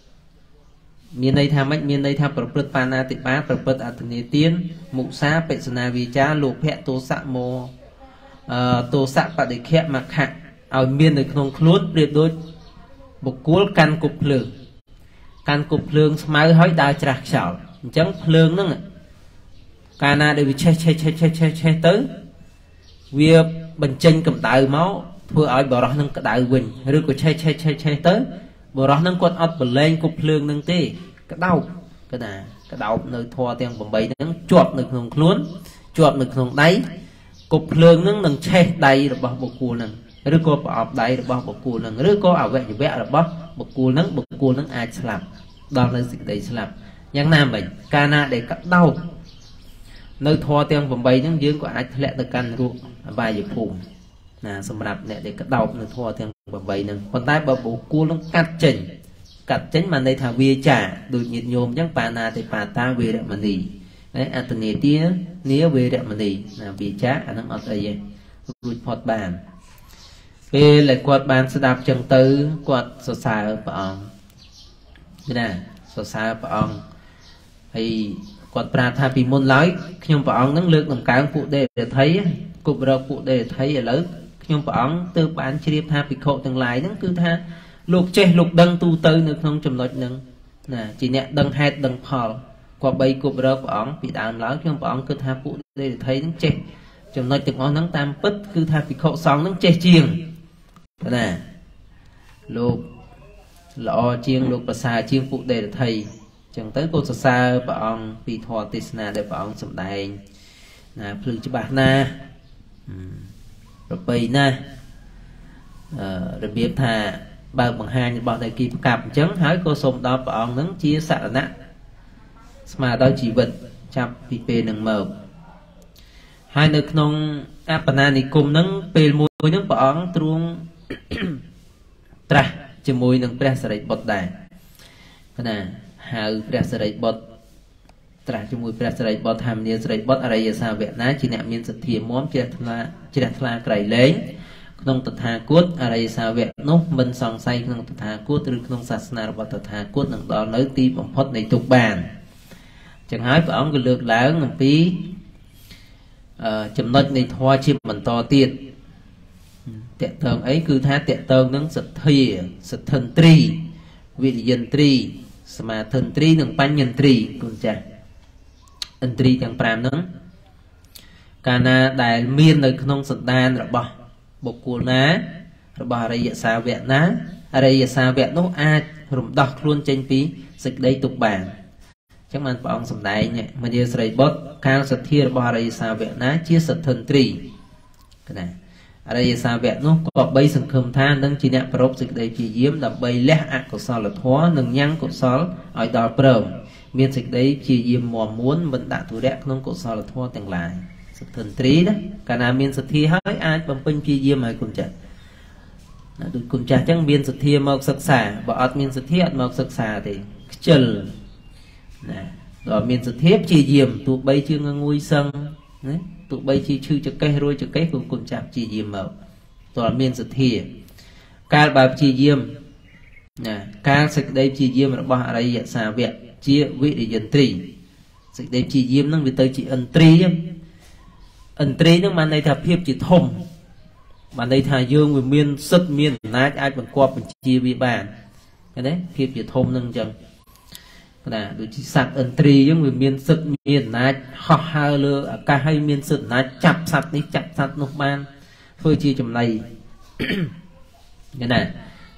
miền đây tham mấy miền đây thamประพฤติ pana ติ bá ประพฤติ អត្តនេទាន មុសា បិសនាវិចា លោភៈ ទោសៈ មោអឺទោសៈ បដិខៈ មខៈ ឲ្យមាននៅក្នុងខ្លួនប្រៀបដូចបុគ្គលកាន់គប់ភ្លើងកាន់គប់ភ្លើងស្មៅហើយដើរច្រាស់ខ្យល់អញ្ចឹងភ្លើងហ្នឹងកាលណាដែលវាឆេះឆេះឆេះឆេះឆេះឆេះទៅវាបញ្ចេញកម្ដៅមកធ្វើឲ្យបរោះនឹងក្ដៅវិញឬក៏ឆេះឆេះឆេះឆេះទៅបរោះនឹងគាត់អត់ប្រឡែងគប់ភ្លើងនឹងទេក្តោបគេថាក្តោបនៅធัวទាំង8ហ្នឹងជាប់នៅក្នុងខ្លួនជាប់នៅក្នុងដៃគប់ភ្លើងហ្នឹងនឹងឆេះដៃរបស់បុគ្គលហ្នឹងឬក៏ប្រអប់ដៃរបស់បុគ្គលហ្នឹងឬក៏អវយវៈរបស់បុគ្គលហ្នឹងបុគ្គលហ្នឹងអាចស្លាប់ដល់នៅសេចក្តីស្លាប់យ៉ាងណាមិញកាលណាដែលក្តោបនៅធัวទាំង8ហ្នឹងយើងក៏អាចធ្លាក់ទៅកាន់រូបអបាយភូមិណាសម្រាប់អ្នកដែលក្តោបនៅធัวទាំង8ហ្នឹងប៉ុន្តែបើបុគ្គលហ្នឹងកាត់ចេញកាត់ចេញបានន័យថាវាចាដូចញាតិញោមអញ្ចឹងបាណាទេបាតាវេរមណីណាអត្តនេទានាវេរមណីណាវាចាអាហ្នឹងអត់អីទេរួចផុតបានពេលដែលគាត់បានស្ដាប់ចឹងទៅគាត់សរសើរព្រះអង្គណាសរសើរព្រះអង្គហើយគាត់ប្រាប់ថាពីមុនឡើយខ្ញុំព្រះអង្គនឹងលើកតម្កើងពួកដេរថីគប់រកពួកដេរថីឥឡូវខ្ញុំព្រះអង្គទើបបានជ្រាបថាភិក្ខុទាំងឡាយហ្នឹងគឺថាលោកចេះលោកដឹងទូទៅនៅក្នុងចំណុចហ្នឹងណាជាអ្នកដឹងហេតុដឹងផលគាត់បីគប់រកព្រះអង្គពីដើមឡើយខ្ញុំព្រះអង្គគិតថាពួកដេរថីហ្នឹងចេះចំណុចទាំងអស់ហ្នឹងតាមពិតគឺថាភិក្ខុសង្ឃហ្នឹងចេះជាងណាលោកល្អជាងលោកប្រសើរជាងពួកដេរថីអញ្ចឹងទៅក៏សរសើរព្រះអង្គពីធម៌ទេសនាដែលព្រះអង្គសម្ដែងណាភ្លឺច្បាស់ណាស់ប្រពៃណាស់អឺរបៀបថាបើបង្ហាញរបស់ដែលគេប្រកាប់អញ្ចឹងហើយក៏សូមដល់ព្រះអង្គនឹងជាសរណៈស្មើដល់ជីវិតចាប់ពីពេលនឹងមកហើយនៅក្នុងអបណានិគមហ្នឹងពេលមួយហ្នឹងព្រះអង្គទ្រង់ត្រាស់ជាមួយនឹងព្រះសារីបុត្រដែរណាហៅព្រះសារីបុត្រត្រាស់ជាមួយព្រះសារីបុត្រថាមនាសារីបុត្រអរិយសាវកណាជាអ្នកមានសទ្ធាមាំជ្រះថ្លាជ្រះថ្លាក្រៃលែងក្នុងតថាគតអរិយសាវកនោះមិនសង្ស័យក្នុងតថាគតឬក្នុងសាសនារបស់តថាគតនឹងដល់នៅទីបំផុតនៃទុក្ខបានចឹងហើយព្រះអង្គក៏លើកឡើងអំពីចំណុចនៃធម៌ជាបន្តទៀតតេតងអីគឺថាតេតងនឹងសទ្ធាសទ្ធិន្ទ្រីវិរិយន្ទ្រីសមាធិន្ទ្រីនិងបញ្ញន្ទ្រីគុណចាស់ឥន្ទ្រីទាំង5ហ្នឹងកាលណាដែលមាននៅក្នុងសន្តានរបស់បុគ្គលណារបស់អរិយសាវកណាអរិយសាវកនោះអាចរំដោះខ្លួនចេញពីសេចក្តីទុក្ខបានអញ្ចឹងបានព្រះអង្គសម្ដែងមនាស្រីបុត្រកាលសទ្ធារបស់អរិយសាវកណាជាសទ្ធិន្ទ្រីណាអរិយសាវកនោះក៏បីសង្ឃឹមថានឹងជាអ្នកប្រពសេចក្តីព្យាយាមដើម្បីលះអកុសលធម៌និងញ៉ាំងកុសលឲ្យដល់ព្រមមានសេចក្តីព្យាយាមមាំមួនមិនដាក់ទុរៈក្នុងកុសលធម៌ទាំងឡាយសទ្ធិន្ទ្រីណាកាលណាមានសទ្ធាហើយអាចបំពេញព្យាយាមឲ្យគុណចាស់ណាដូចគុណចាស់អញ្ចឹងមានសទ្ធាមកសិក្សាបើអត់មានសទ្ធាអត់មកសិក្សាទេខ្ជិលណាដល់មានសទ្ធាព្យាយាមទោះបីជាងងួយសឹងណាទោះបីជាឈឺចកេះរួយចកេះក៏គុណចាស់ព្យាយាមមកតើមានសទ្ធាកាលបើព្យាយាមណាកាលសេចក្តីព្យាយាមរបស់អរិយសាវកជាវិរិយន្ទ្រីសេចក្តីព្យាយាមនឹងវាទៅជាឥន្ទ្រីឥន្ទ្រីនឹងបានន័យថាភាពជាធំបានន័យថាយើងវាមានសិទ្ធិមានអំណាចអាចបង្គាប់បញ្ជាវាបានឃើញទេភាពជាធំនឹងអញ្ចឹងណាដូចជាសត្វឥន្ទ្រីអញ្ចឹងវាមានសិទ្ធិមានអំណាចហោះហើរលើអាកាសហើយមានសិទ្ធិអំណាចចាប់សត្វនេះចាប់សត្វនោះបានធ្វើជាចំណីឃើញណា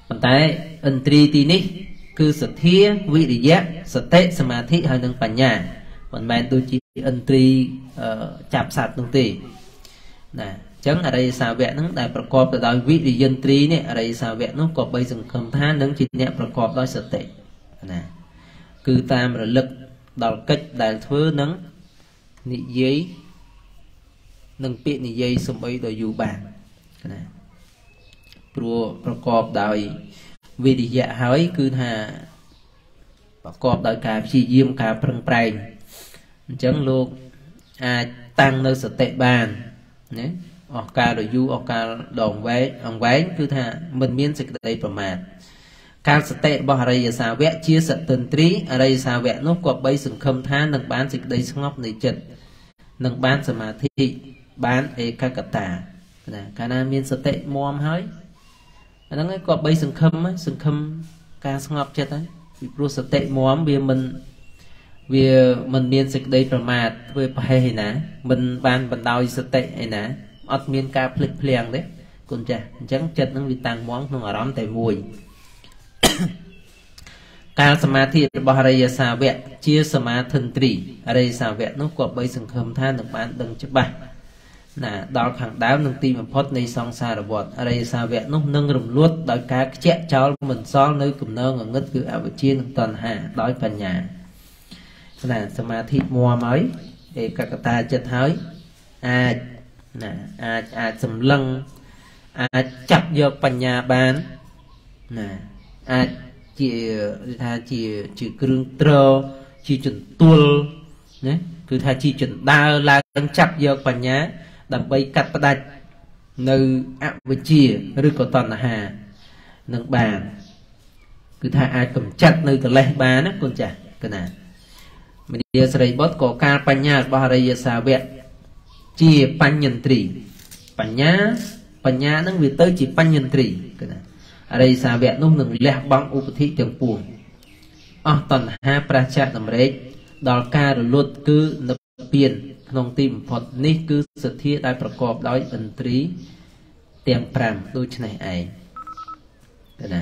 ប៉ុន្តែឥន្ទ្រីទីនេះគឺសទ្ធាវិរិយៈសតិសមាធិហើយនិងបញ្ញាមិនមែនដូចជាឥន្ទ្រីចាប់សត្វនោះទេណាអញ្ចឹងអរិយសាវកហ្នឹងដែលប្រកបទៅដោយវិរិយិន្ទ្រីនេះអរិយសាវកនោះក៏បីសង្ឃឹមថានឹងជាអ្នកប្រកបដោយសតិណាគឺតាមរលឹកដល់កិច្ចដែលធ្វើនឹងនិយាយនឹងពាក្យនិយាយសំបីដល់យូរបានណាព្រោះប្រកបដោយវិរិយៈហើយគឺថាប្រកបដោយការព្យាយាមការប្រឹងប្រែងអញ្ចឹងលោកអាចតាំងនៅសតិបានណាអស់កាលរយូរអស់កាលដងវែងអង្វែងគឺថាមិនមានសេចក្តីប្រមាទការសតិរបស់អរិយសាវកជាសតិន្ទ្រីអរិយសាវកនោះក៏បីសង្ឃឹមថានឹងបានសេចក្តីស្ងប់នៃចិត្តនឹងបានសមាធិបានឯកកតាណាកាលណាមានសតិមាំហើយអាហ្នឹងក៏បីសង្ឃឹមសង្ឃឹមការស្ងប់ចិត្តហើយពីព្រោះសតិមាំវាមិនវាមិនមានសេចក្តីប្រមាទធ្វើប្រហែសឯណាមិនបានបណ្ដោយសតិឯណាអត់មានការភ្លេចភ្លាំងទេគុណចាស់អញ្ចឹងចិត្តនឹងវាតាំងមាំក្នុងអារម្មណ៍តែមួយការសមាធិរបស់អរិយសាវកជាសមាធិន្ទ្រីអរិយសាវកនោះក៏បីសង្ឃឹមថានឹងបានដឹងច្បាស់ណាដល់ខាងដើមនឹងទីបំផុតនៃសង្សារវដ្តអរិយសាវកនោះនឹងរំលត់ដោយការខ្ជាក់ចោលមិនសល់នៅគំនងងឹតគឺអវិជ្ជានិងតណ្ហាដោយបញ្ញាណាសមាធិមាំហើយឯកកតាចិត្តហើយអាចណាអាចអាចសម្លឹងអាចចាប់យកបញ្ញាបានណាអាចជាថាជាជាគ្រឿងត្រជាចន្ទួលណាគឺថាជាចន្ដើឡើងចាប់យកបញ្ញាដើម្បីកាត់ផ្ដាច់នៅអវិជ្ជាឬក៏តណ្ហានឹងបានគឺថាអាចកម្ចាត់នៅកិលេសបានណាគុណចាស់កណាមនីសរីបុត្រក៏ការបញ្ញារបស់អរិយសាវកជាបញ្ញន្ទ្រីបញ្ញាបញ្ញានឹងវាទៅជាបញ្ញន្ទ្រីកណាអរិយសាវកនោះនឹងលះបង់ឧបធិទាំងពួងអស់តណ្ហាប្រឆាតម្រេចដល់ការរលត់គឺនិព្វានក្នុងទីបំផុតនេះគឺសទ្ធាដែលប្រកបដោយឥន្ទ្រីទាំងប្រាំដូចនេះឯងណា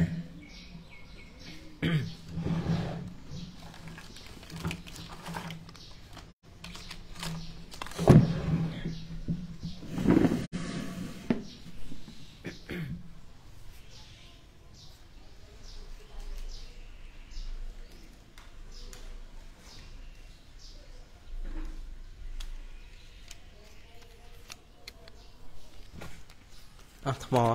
អស់ថ្ម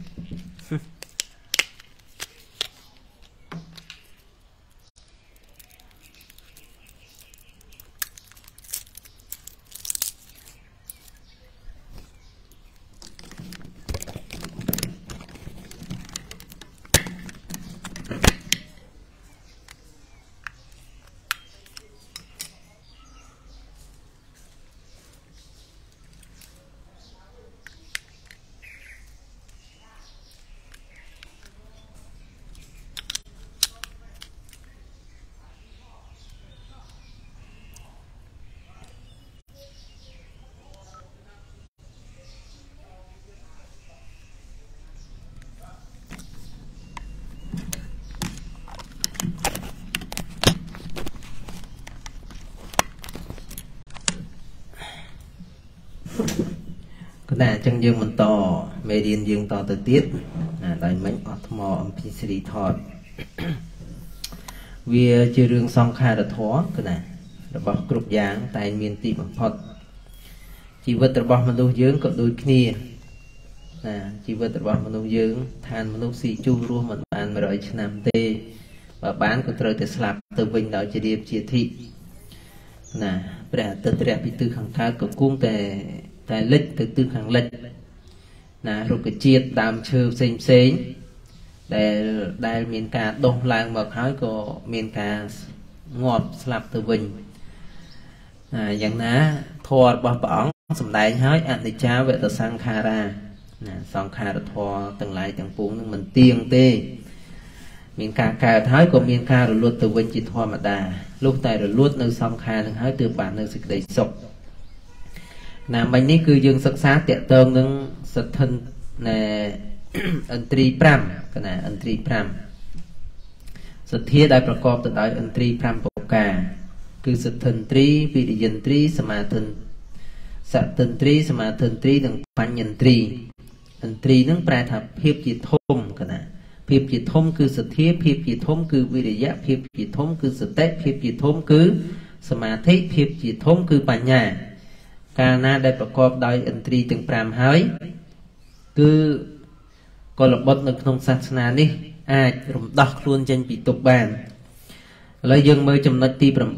ណាអញ្ចឹងយើងបន្តមេរៀនយើងតទៅទៀតណាដោយមិញអត់ថ្មអំពីសេរីថតវាជារឿងសង្ខារធម៌គឺណារបស់គ្រប់យ៉ាងតែមានទីបំផុតជីវិតរបស់មនុស្សយើងក៏ដូចគ្នាណាជីវិតរបស់មនុស្សយើងឋានមនុស្សស៊ីជូររស់មិនបានមួយរយឆ្នាំទេបើបានក៏ត្រូវតែស្លាប់ទៅវិញដោយជារៀបជាធិណាព្រះអាទិត្យរះពីទិសខាងកើតក៏គង់តែតែលិចទៅទិសខាងលិចណារុក្ខជាតិដើមឈើផ្សេងផ្សេងដែលដែលមានការដុះឡើងមកហើយក៏មានការងាប់ស្លាប់ទៅវិញយ៉ាងណាធម៌របស់ព្រះអង្គសម្ដែងហើយអនិច្ចាវតសង្ខារាណាសង្ខារធម៌ទាំងឡាយទាំងពួងនឹងមិនទៀងទេមានការកើតហើយក៏មានការរលត់ទៅវិញជាធម្មតាលុះតែរលត់នៅសង្ខារនឹងហើយទើបបាននៅសេចក្តីសុខណាមិញនេះគឺយើងសិក្សាតកតងនឹងសទ្ធិនណែ ấn tri pram cái này ấn tri pram sự thiết đạiประกอบtừ đại ấn tri pram bộc ca cứ sự thần tri vị điện tri sama thầnสัตตรีสมาธิตรีดังปัญญตรีอันตรีนั่งแปลថាភាពជាធំកណាភាពជាធំគឺសទ្ធាភាពជាធំគឺវិរិយៈភាពជាធំគឺសតិភាពជាធំគឺសមាធិភាពជាធំគឺបញ្ញាកាលណាដែលប្រកបដោយឥន្ទ្រីទាំងប្រាំហើយគឺកលបុត្រនៅក្នុងសាសនានេះអាចរំដោះខ្លួនចេញពីទុក្ខបានឥឡូវយើងមើលចំណុចទី9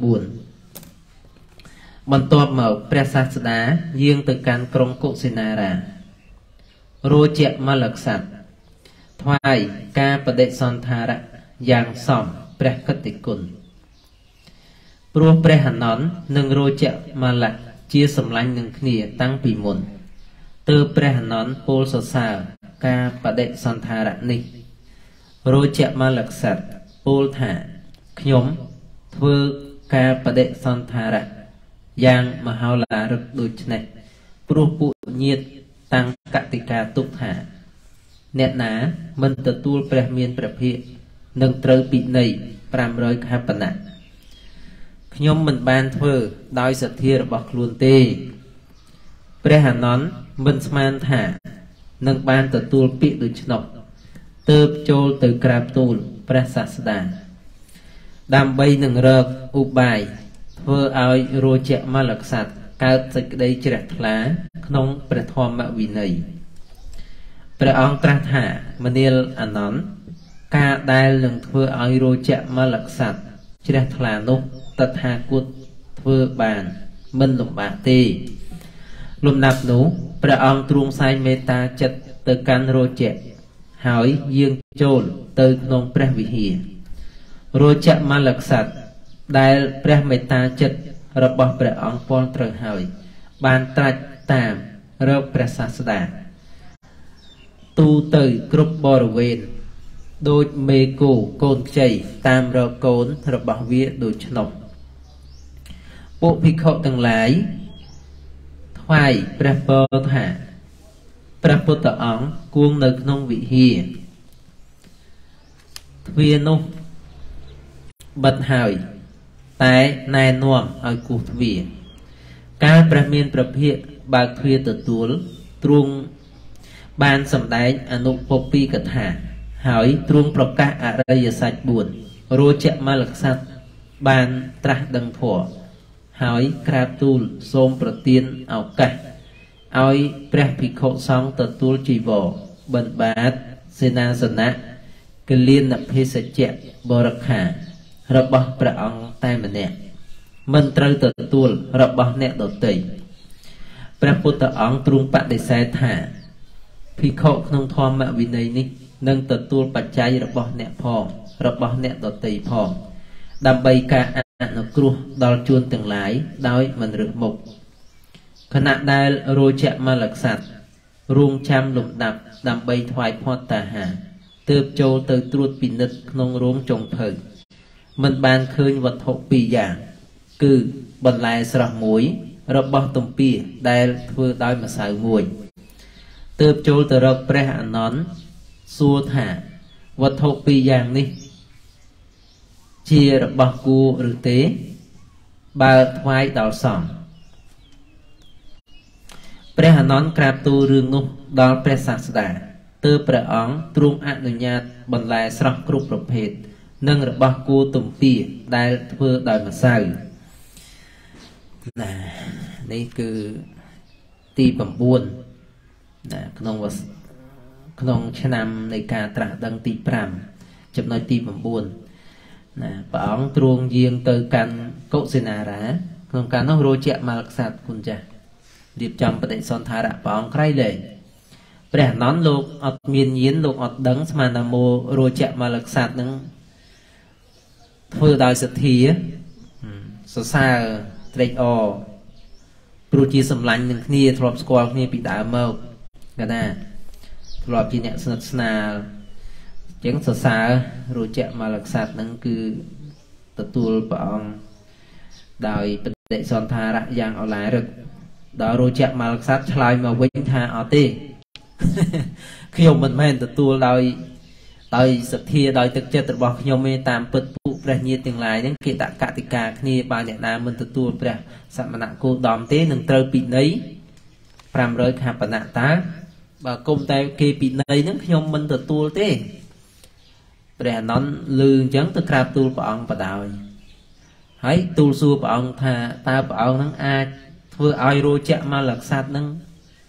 បន្ទាប់មកព្រះសាស្តាយាងទៅកាន់ក្រុងកុសិនារារោជមលក្សត្រថ្វាយការបដិសន្ធារៈយ៉ាងសមព្រះកតិគុណព្រោះព្រះអនន្តនិងរោជមលៈជាសម្លាញ់នឹងគ្នាតាំងពីមុនទើបព្រះអនន្តពោលសរសើរការបដិសន្ធារៈនេះរោជមលក្សត្រពោលថាខ្ញុំធ្វើការបដិសន្ធារៈយ៉ាងមហោឡារឹកដូចនេះព្រោះពួកញាតិតាំងកតិកាទុកថាអ្នកណាមិនទទួលព្រះមានព្រះភិក្ខនឹងត្រូវពិន័យប្រាំរយខបណៈខ្ញុំមិនបានធ្វើដោយសទ្ធារបស់ខ្លួនទេព្រះអនន្តមិនស្មានថានឹងបានទទួលពាក្យដូច្នោះទើបចូលទៅក្រាបទូលព្រះសាស្តាដើម្បីនឹងរកឧបាយធ្វើឲ្យរោជមលក្សត្រកើតសេចក្តីជ្រះថ្លាក្នុងព្រះធម្មវិន័យព្រះអង្គត្រាស់ថាមនាលអនន្តការដែលនឹងធ្វើឲ្យរោជមលក្សត្រជ្រះថ្លានោះតថាគតធ្វើបានមិនលំបាកទេលំដាប់នោះព្រះអង្គទ្រង់សែងមេត្តាចិត្តទៅកាន់រោជហើយយាងចូលទៅក្នុងព្រះវិហាររោជមលក្សត្រដែលព្រះមេត្តាចិត្តរបស់ព្រះអង្គពលត្រូវហើយបានត្រាច់តាមរកព្រះសាស្តាទូទៅគ្រប់បរិវេណដូចមេគោកូនខ្ចីតាមរកកូនរបស់វាដូច្នោះពួកភិក្ខុទាំងឡាយថ្វាយព្រះពរថាព្រះពុទ្ធអង្គគង់នៅក្នុងវិហារទ្វារនោះបិទហើយតែណែនាំឲ្យគោះទ្វារកាលព្រះមានព្រះភិក្ខបើកទ្វារទទួលទ្រង់បានសម្ដែងអនុពពីកថាហើយទ្រង់ប្រកាសអរិយសច្ចបួនរោជមលក្សត្របានត្រាស់ដឹងធម៌ហើយក្រាបទូលសូមប្រទានឱកាសឲ្យព្រះភិក្ខុសង្ឃទទួលជីវរបិណ្ឌបាតសេនាសនៈកលៀនភេសជ្ជៈបរិក្ខារបស់ព្រះអង្គតែម្នាក់មិនត្រូវទទួលរបស់អ្នកដទៃព្រះពុទ្ធអង្គទ្រង់បដិសេធថាភិក្ខុក្នុងធម្មវិន័យនេះនឹងទទួលបច្ច័យរបស់អ្នកផងរបស់អ្នកដទៃផងដើម្បីការអនុគ្រោះដល់ជួនទាំងឡាយដោយមិនរើសមុខខណៈដែលរោជមលក្សត្ររងចាំលំដាប់ដើម្បីថ្វាយផតតាហារទើបចូលទៅត្រួតពិនិត្យក្នុងរោងចុងភៅមិនបានឃើញវត្ថុពីរយ៉ាងគឺបន្លែស្រស់មួយរបស់ទំពាដែលធ្វើដោយម្សៅមួយទើបចូលទៅរកព្រះអនន្តសួរថាវត្ថុពីរយ៉ាងនេះជារបស់គួរឬទេបើថ្វាយដល់សមព្រះអនន្តក្រាបទូលរឿងនោះដល់ព្រះសាស្តាទើបព្រះអង្គទ្រង់អនុញ្ញាតបន្លែស្រស់គ្រប់ប្រភេទនិងរបស់គួរទំពាដែលធ្វើដោយម្សៅណានេះគឺទី9ណាក្នុងក្នុងឆ្នាំនៃការត្រាស់ដឹងទី5ចំណុចទី9ណាព្រះអង្គទ្រង់យាងទៅកាន់កុសិនារាក្នុងការនោះរោជមលក្សត្រគុណចាស់រៀបចំបដិសន្ធារៈព្រះអង្គក្រៃលែងព្រះអនន្តលោកអត់មានញាណលោកអត់ដឹងស្មានថាមោរោជមលក្សត្រនឹងធ្វើដោយសទ្ធាសរសើរត្រេកអរព្រោះជាសម្លាញ់នឹងគ្នាធ្លាប់ស្គាល់គ្នាពីដើមមកកណាធ្លាប់ជាអ្នកស្និទ្ធស្នាលអញ្ចឹងសរសើររោជមលក្សត្រនឹងគឺទទួលព្រះអង្គដោយបដិសន្ធារៈយ៉ាងឱឡារឹកដល់រោជមលក្សត្រឆ្លើយមកវិញថាអត់ទេ khi mình men từ tua đòi đòi sập thia đòi thực chất từ bỏ khi mình tam bật phụ bè nhiệt từng lại những kia tạ cả tất cả khi bao nhiêu năm mình từ tua bè sẵn mà nặng cô đòn té đừng trơ bị nấy làm rồi hạt bản nặng tá và công tay kia bị nấy những khi mình từ tua té bè nón lư trắng từ crab tua bỏ ông và đào hãy tua xua bỏ ông thà ta bỏ ông nắng ai vừa ai rồi chạm mà lật sạt nắng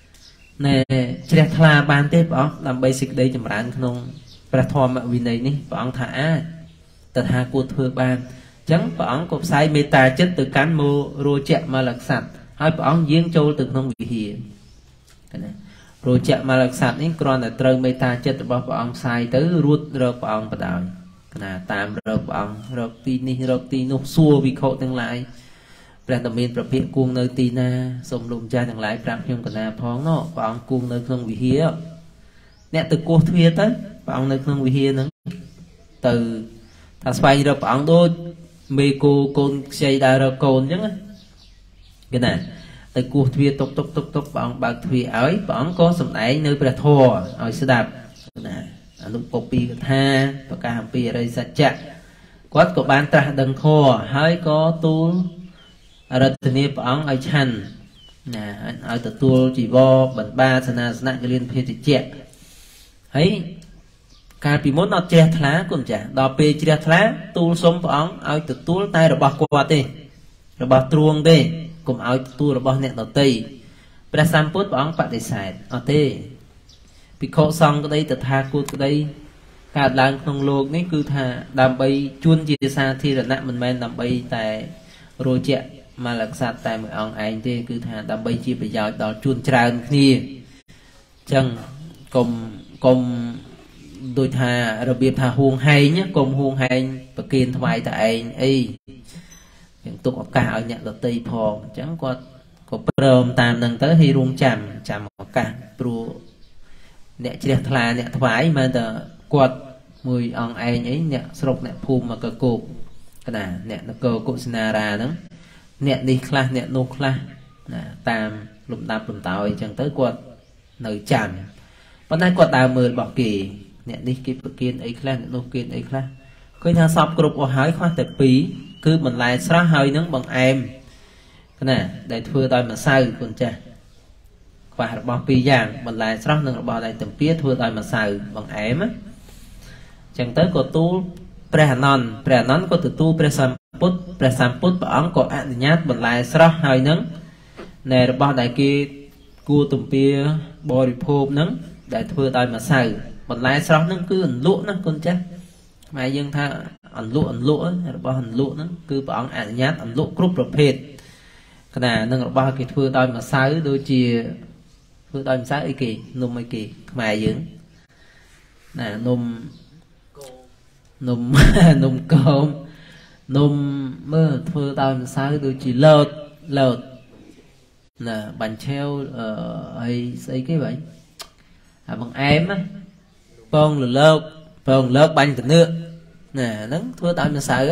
nè chia thà ban tết bỏ làm basic đây chậm rãi khôngประทอมวินัยนี่พระองค์ถาแต่หากูเถื่อบ้านจังพระองค์ก็ใช้เมตตาจิตtừการโมโรเจมาหลักสัตว์ให้พระองค์ยิงโจลtừក្នុងវិហារโรเจมาหลักสัตว์นี่กรอนแต่เติมเมตตาจิตរបស់พระองค์ใส่ទៅរួតរកព្រះអង្គបដ ாய் ណាតាមរកព្រះអង្គរកទីនេះរកទីនោះសួរវិខោទាំងឡាយព្រះតមានប្រភេទគួងនៅទីណាសូមលោកម្ចាស់ទាំងឡាយប្រាប់ខ្ញុំកណាផងណោះព្រះអង្គគួងនៅក្នុងវិហារអ្នកទៅគោះទ្វារទៅព្រះអង្គនៅក្នុងវិហារហ្នឹងទៅថាស្វែងរកព្រះអង្គដូចមេគោកូនខ្ចីដើររកកូនអញ្ចឹងគេណាទៅគោះទ្វារតុកតុកតុកតុកព្រះអង្គបើកទ្វារឲ្យព្រះអង្គក៏សម្ដែងនៅព្រះធម៌ឲ្យស្ដាប់ណាអនុពពីកថាប្រកាសអំពីអរិយសច្ចៈគាត់ក៏បានត្រាស់ដឹងធម៌ហើយក៏ទូលរតនាព្រះអង្គឲ្យឆាន់ណាឲ្យទទួលជីវរបណ្បាសនាសនៈកលៀនភេទជ្ជៈហើយកាលពីមុនអត់ជ្រះថ្លាគុណចាស់ដល់ពេលជ្រះថ្លាទូលសុំព្រះអង្គឲ្យទទួលតែរបស់គាត់ទេរបស់ទ្រង់ទេកុំឲ្យទទួលរបស់អ្នកដទៃព្រះសម្ពុទ្ធព្រះអង្គបដិសេធអត់ទេភិក្ខុសង្ឃក្តីតថាគតក្តីកើតឡើងក្នុងលោកនេះគឺថាដើម្បីជួនជាសាធារណៈមិនមែនដើម្បីតែរោជៈមកលក្ខស័តតែមួយអង្គឯងទេគឺថាដើម្បីជាប្រយោជន៍ដល់ជួនច្រើនគ្នាអញ្ចឹងកុំកុំដូចថារបៀបថាហួងហែងកុំហួងហែងប្រគិនថ្វាយតែឯងអីយ៉ាងទុកឱកាសឲ្យអ្នកដទៃផងអញ្ចឹងគាត់ក៏ព្រមតាមនឹងទៅឲ្យរួមចាំចាំឱកាសព្រោះអ្នកជ្រះថ្លាអ្នកថ្វាយមិនតែគាត់មួយអង្គឯងអីអ្នកស្រុកអ្នកភូមិមកកគោកណាអ្នកនគរកុសិនារាហ្នឹងអ្នកនេះខ្លះអ្នកនោះខ្លះណាតាមលំដាប់លំដោយអញ្ចឹងទៅគាត់នៅចាំប៉ុន្តែគាត់ដើរមើលរបស់គេអ្នកនេះគេប្រគិនអីខ្លះអ្នកនោះគេអីខ្លះឃើញថាសពគ្រប់អស់ហើយខ្វះតែពីរគឺបន្លែស្រស់ហើយនឹងបង្អែមណាដែលធ្វើដោយម្សៅគុណចាស់ខ្វះរបស់ពីរយ៉ាងបន្លែស្រស់និងរបស់ដែលទំពាធ្វើដោយម្សៅបង្អែមអញ្ចឹងទៅក៏ទូលព្រះអនន្តព្រះអនន្តក៏ទទួលព្រះសម្ពុទ្ធព្រះសម្ពុទ្ធព្រះអង្គក៏អនុញ្ញាតបន្លែស្រស់ហើយនឹងណែរបស់ដែលគេគួរទំពាបរិភោគនឹងដែលធ្វើដោយម្សៅបន្លែស្រស់ហ្នឹងគឺអន្លក់ណាគុណចាស់ខ្មែរយើងថាអន្លក់អន្លក់របស់អន្លក់ហ្នឹងគឺព្រះអង្គអនុញ្ញាតអន្លក់គ្រប់ប្រភេទគណៈនឹងរបស់គេធ្វើដោយម្សៅដូចជាធ្វើដោយម្សៅអីគេនំអីគេខ្មែរយើងណានំនំនំកោមនំមើលធ្វើដោយម្សៅដូចជាលតលតណាបាញ់ឆាវអឺអីស្អីគេvậyអាបង្អែមណាពងលលើកពងលើកបាញ់កនឿកណាហ្នឹងធ្វើដោយម្សៅណា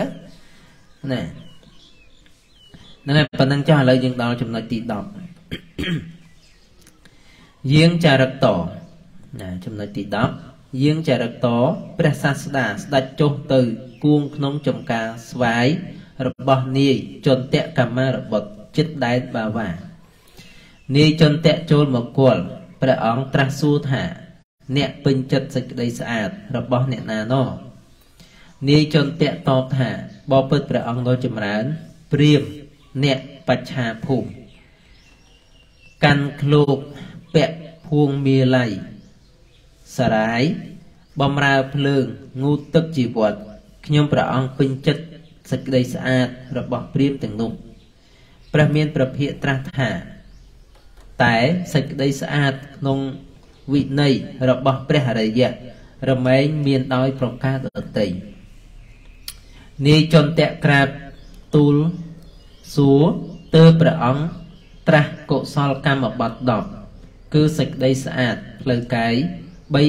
ហ្នឹងហើយប៉ុណ្្នឹងចុះឥឡូវយើងដល់ចំណុចទីដប់យាងចារឹកតណាចំណុចទីដប់យាងចារឹកតព្រះសាស្តាស្ដេចចុះទៅគួងក្នុងចំការស្វាយរបស់នាយចន្ទៈកម្មារបុត្រចិត្តដែនបាវានាយចន្ទៈចូលមកគល់ព្រះអង្គត្រាស់សួរថាអ្នកពេញចិត្តសេចក្តីស្អាតរបស់អ្នកណាណោនាយចន្ទៈតបថាបបិទ្ធព្រះអង្គដ៏ចម្រើនព្រាហ្មណ៍អ្នកបច្ឆាភូមិកាន់ឃ្លោកពាក់ភួងមាល័យសារាយបំរើភ្លើងងូតទឹកជីវិតខ្ញុំព្រះអង្គពេញចិត្តសេចក្តីស្អាតរបស់ព្រាហ្មណ៍ទាំងនោះព្រះមានប្រភិក្ខត្រាស់ថាតែសេចក្តីស្អាតក្នុងវិន័យរបស់ព្រះអរិយៈរមែងមានដោយប្រការដទៃនាយចន្ទៈក្រាបទូលសួរទើបព្រះអង្គត្រាស់កុសលកម្មបត្តិដប់គឺសេចក្តីស្អាតផ្លូវកាយ3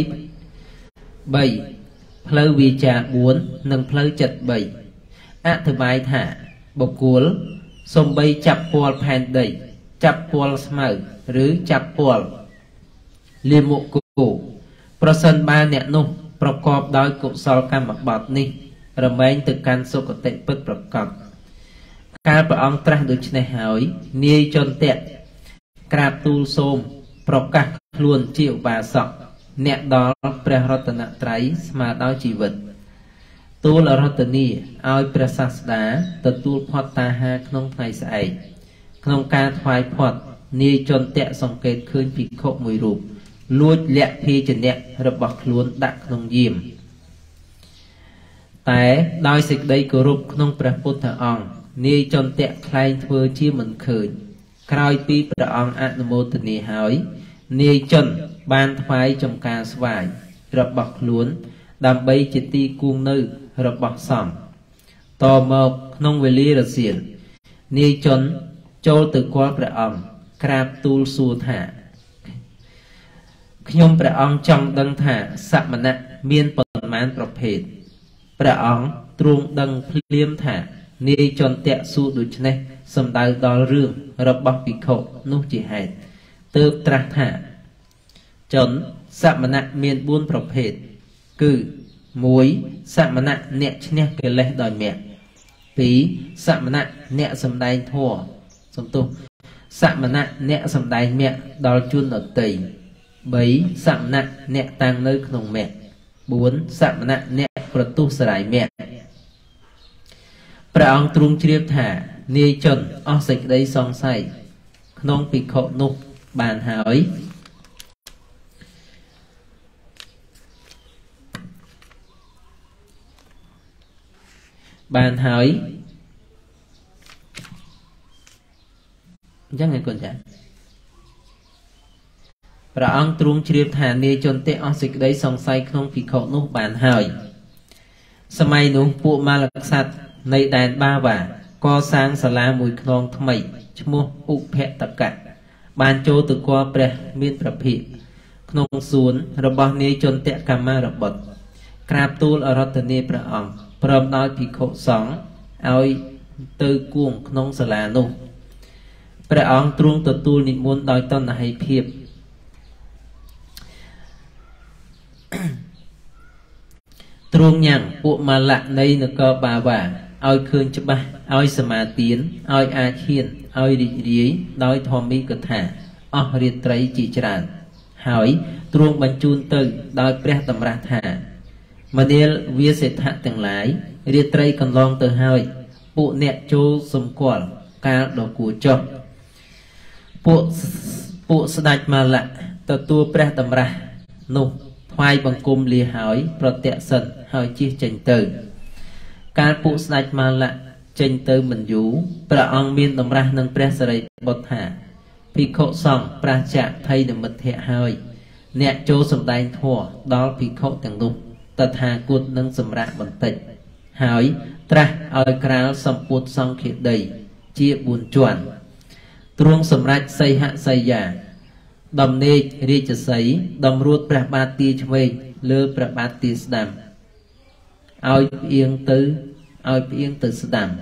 3ផ្លូវវាចាបួននិងផ្លូវចិត្ត3អធិប្បាយថាបុគ្គលសំបីចាប់ពាល់ផែនដីចាប់ពាល់ស្មៅឬចាប់ពាល់ liêm mộ cổประសិនបានអ្នកនោះប្រកបដោយកុសលកម្មបត្តិនេះរមែងទៅកាន់សុគតិពិតប្រកបកាលព្រះអង្គត្រាស់ដូច្នេះហើយនាយចន្ទៈក្រាបទូលសូមប្រកាសខ្លួនជាឧបាសកអ្នកដល់ព្រះរតនត្រ័យស្មើដោយជីវិតទូលរតនីឲ្យព្រះសាស្តាទទួលផាត់តាហាក្នុងថ្ងៃស្អែកក្នុងការថ្វាយផាត់នាយចន្ទៈសង្កេតឃើញភិក្ខុមួយរូបលួចលាក់ភេជ្ជៈរបស់ខ្លួនដាក់ក្នុងយាមតែដោយសេចក្តីគោរពក្នុងព្រះពុទ្ធអង្គនាយចន្ទៈខ្លែងធ្វើជាមិនឃើញក្រោយពីព្រះអង្គអនុមោទនាហើយនាយចន្ទបានថ្វាយចំការស្វាយរបស់ខ្លួនដើម្បីជាទីគង់នៅរបស់សង្ឃតមកក្នុងវេលារសៀលនាយចន្ទចូលទៅគាល់ព្រះអង្គក្រាបទូលសួរថាខ្ញុំព្រះអង្គចង់ដឹងថាសមណៈមានប៉ុន្មានប្រភេទព្រះអង្គទ្រង់ដឹងភ្លាមថានាយចន្ទៈសួរដូច្នេះសំដៅដល់រឿងរបស់ភិក្ខុនោះជាហេតុទើបត្រាស់ថាចន្ទសមណៈមានបួនប្រភេទគឺមួយសមណៈអ្នកឈ្នះកិលេសដោយមគ្គពីរសមណៈអ្នកសម្ដែងធម៌សំទោសសមណៈអ្នកសម្ដែងមគ្គដល់ជនដទៃបីសមណៈអ្នកតាំងនៅក្នុងមគ្គបួនសមណៈអ្នកប្រទុសរាយមគ្គព្រះអង្គទ្រង់ជ្រាបថានាយចន្ទអស់សេចក្តីសង្ស័យក្នុងភិក្ខុនោះបានហើយបានហើយអញ្ចឹងឯកូនចាព្រះអង្គទ្រង់ជ្រាបថានាយចន្ទៈអស់សេចក្តីសង្ស័យក្នុងភិក្ខុនោះបានហើយសម័យនោះពួកមាលក្សត្រនៃដែនបាវ៉ាកសាងសាលាមួយខ្នងថ្មីឈ្មោះឧភតកៈបានចូលទៅគាល់ព្រះមានព្រះភិក្ខក្នុងសួនរបស់នាយចន្ទៈកម្មារបុត្រក្រាបទូលអរតនាព្រះអង្គព្រមដោយភិក្ខុសង្ឃឲ្យទៅគួងក្នុងសាលានោះព្រះអង្គទ្រង់ទទួលនិមន្តដោយតណ្ហិភាពទ្រង់ញ៉ាំងពួកមាលៈនៃនគរបាវ៉ាឲ្យឃើញច្បាស់ឲ្យសមាទានឲ្យអាចហ៊ានឲ្យរីករាយដោយធម្មីកថាអស់រាត្រីជាច្រើនហើយទ្រង់បញ្ជូនទៅដោយព្រះតម្រាស់ថាមនាលវាសេដ្ឋៈទាំងឡាយរាត្រីកន្លងទៅហើយពួកអ្នកចូលសម្គាល់កាលដ៏គួរចុះពួកពួកស្ដេចមាលៈទទួលព្រះតម្រាស់នោះថ្វាយបង្គំលាហើយប្រតិសិទ្ធហើយជិះចេញទៅកាលពួកស្ដេចមាលៈចេញទៅមិនយូរព្រះអង្គមានតម្រាស់នឹងព្រះសិរីបុត្រថាភិក្ខុសង្ឃប្រះចាកភ័យនិមិត្តៈហើយអ្នកចូលសម្ដែងធម៌ដល់ភិក្ខុទាំងនោះតថាគតនឹងសម្រាប់បន្តិចហើយត្រាស់ឲ្យក្រាលសម្ពុតសង្ឃាដីជាបួនជាន់ទ្រង់សម្រេចសីហសីយាដំណេករាជសីតម្រួតព្រះបាទទាឆ្វេងលើព្រះបាទទាស្ដាំឲ្យផ្អៀងទៅឲ្យផ្អៀងទៅស្ដាំ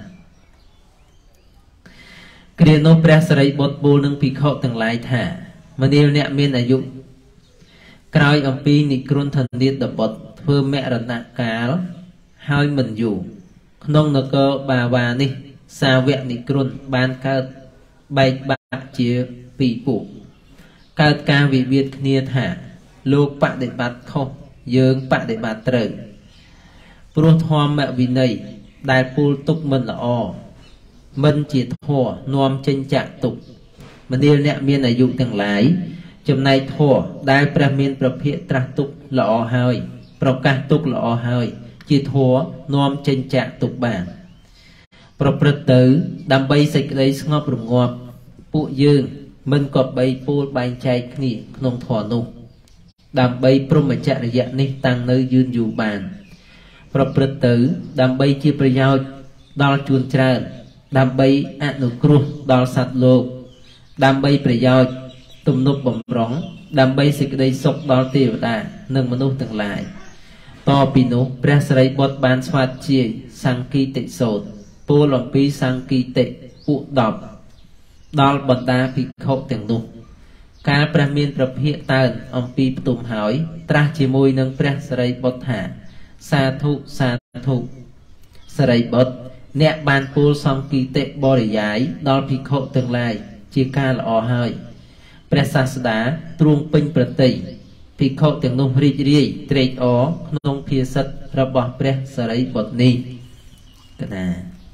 គ្រានោះព្រះសិរីបុត្រពោលនឹងភិក្ខុទាំងឡាយថាមនាលអ្នកមានអាយុក្រោយអំពីនិគ្រន្ធនាតបុត្រធ្វើមរណកាលហើយមិនយូរក្នុងនគរបាវ៉ានេះសាវកនិគ្រន្ធបានកើតបែកបាក់ជាពីរពួកកើតការវិវាទគ្នាថាលោកបដិបត្តិខុសយើងបដិបត្តិត្រូវព្រោះធម្មវិន័យដែលពូលទុកមិនល្អមិនជាធម៌នាំចេញចាក់ទុកមនាលអ្នកមានអាយុទាំងឡាយចំណែកធម៌ដែលព្រះមានប្រភិក្ខត្រាស់ទុកល្អហើយប្រកាសទុកល្អហើយជាធម៌នាំចេញចាក់ទុកបានប្រព្រឹត្តទៅដើម្បីសេចក្តីស្ងប់រងាប់ពួកយើងមិនក៏បីពូលបែងចែកគ្នាក្នុងធម៌នោះដើម្បីព្រហ្មចរិយៈនេះតាំងនៅយឺនយូរបានប្រព្រឹត្តទៅដើម្បីជាប្រយោជន៍ដល់ជួនច្រើនដើម្បីអនុគ្រោះដល់សត្វលោកដើម្បីប្រយោជន៍ទំនប់បំរុងដើម្បីសេចក្តីសុខដល់ទេវតានិងមនុស្សទាំងឡាយតពីនោះព្រះសិរីបុត្របានស្វាធ្យាយសង្គីតិសោតពោលអំពីសង្គីតិពួកដប់ដល់បណ្ដាភិក្ខុទាំងនោះការព្រះមានប្រភិតើនអំពីផ្ទុំហើយត្រាស់ជាមួយនឹងព្រះសិរីបុត្រថាសាធុសាធុសិរីបុត្រអ្នកបានពូលសង្កីតិបរិយាយដល់ភិក្ខុទាំងឡាយជាការល្អហើយព្រះសាស្តាទ្រង់ពេញប្រតិភិក្ខុទាំងនោះរីករាយត្រេកអរក្នុងភាសិតរបស់ព្រះសិរីបុត្រនេះកណា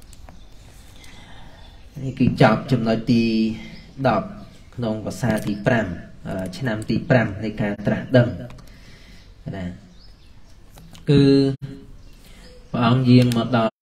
នេះគឺចប់ចំណុចទីដប់ក្នុងភាសាទីប្រាំឆ្នាំទីប្រាំនៃការត្រាស់ដឹងណាគឺព្រះអង្គយាងមកដល់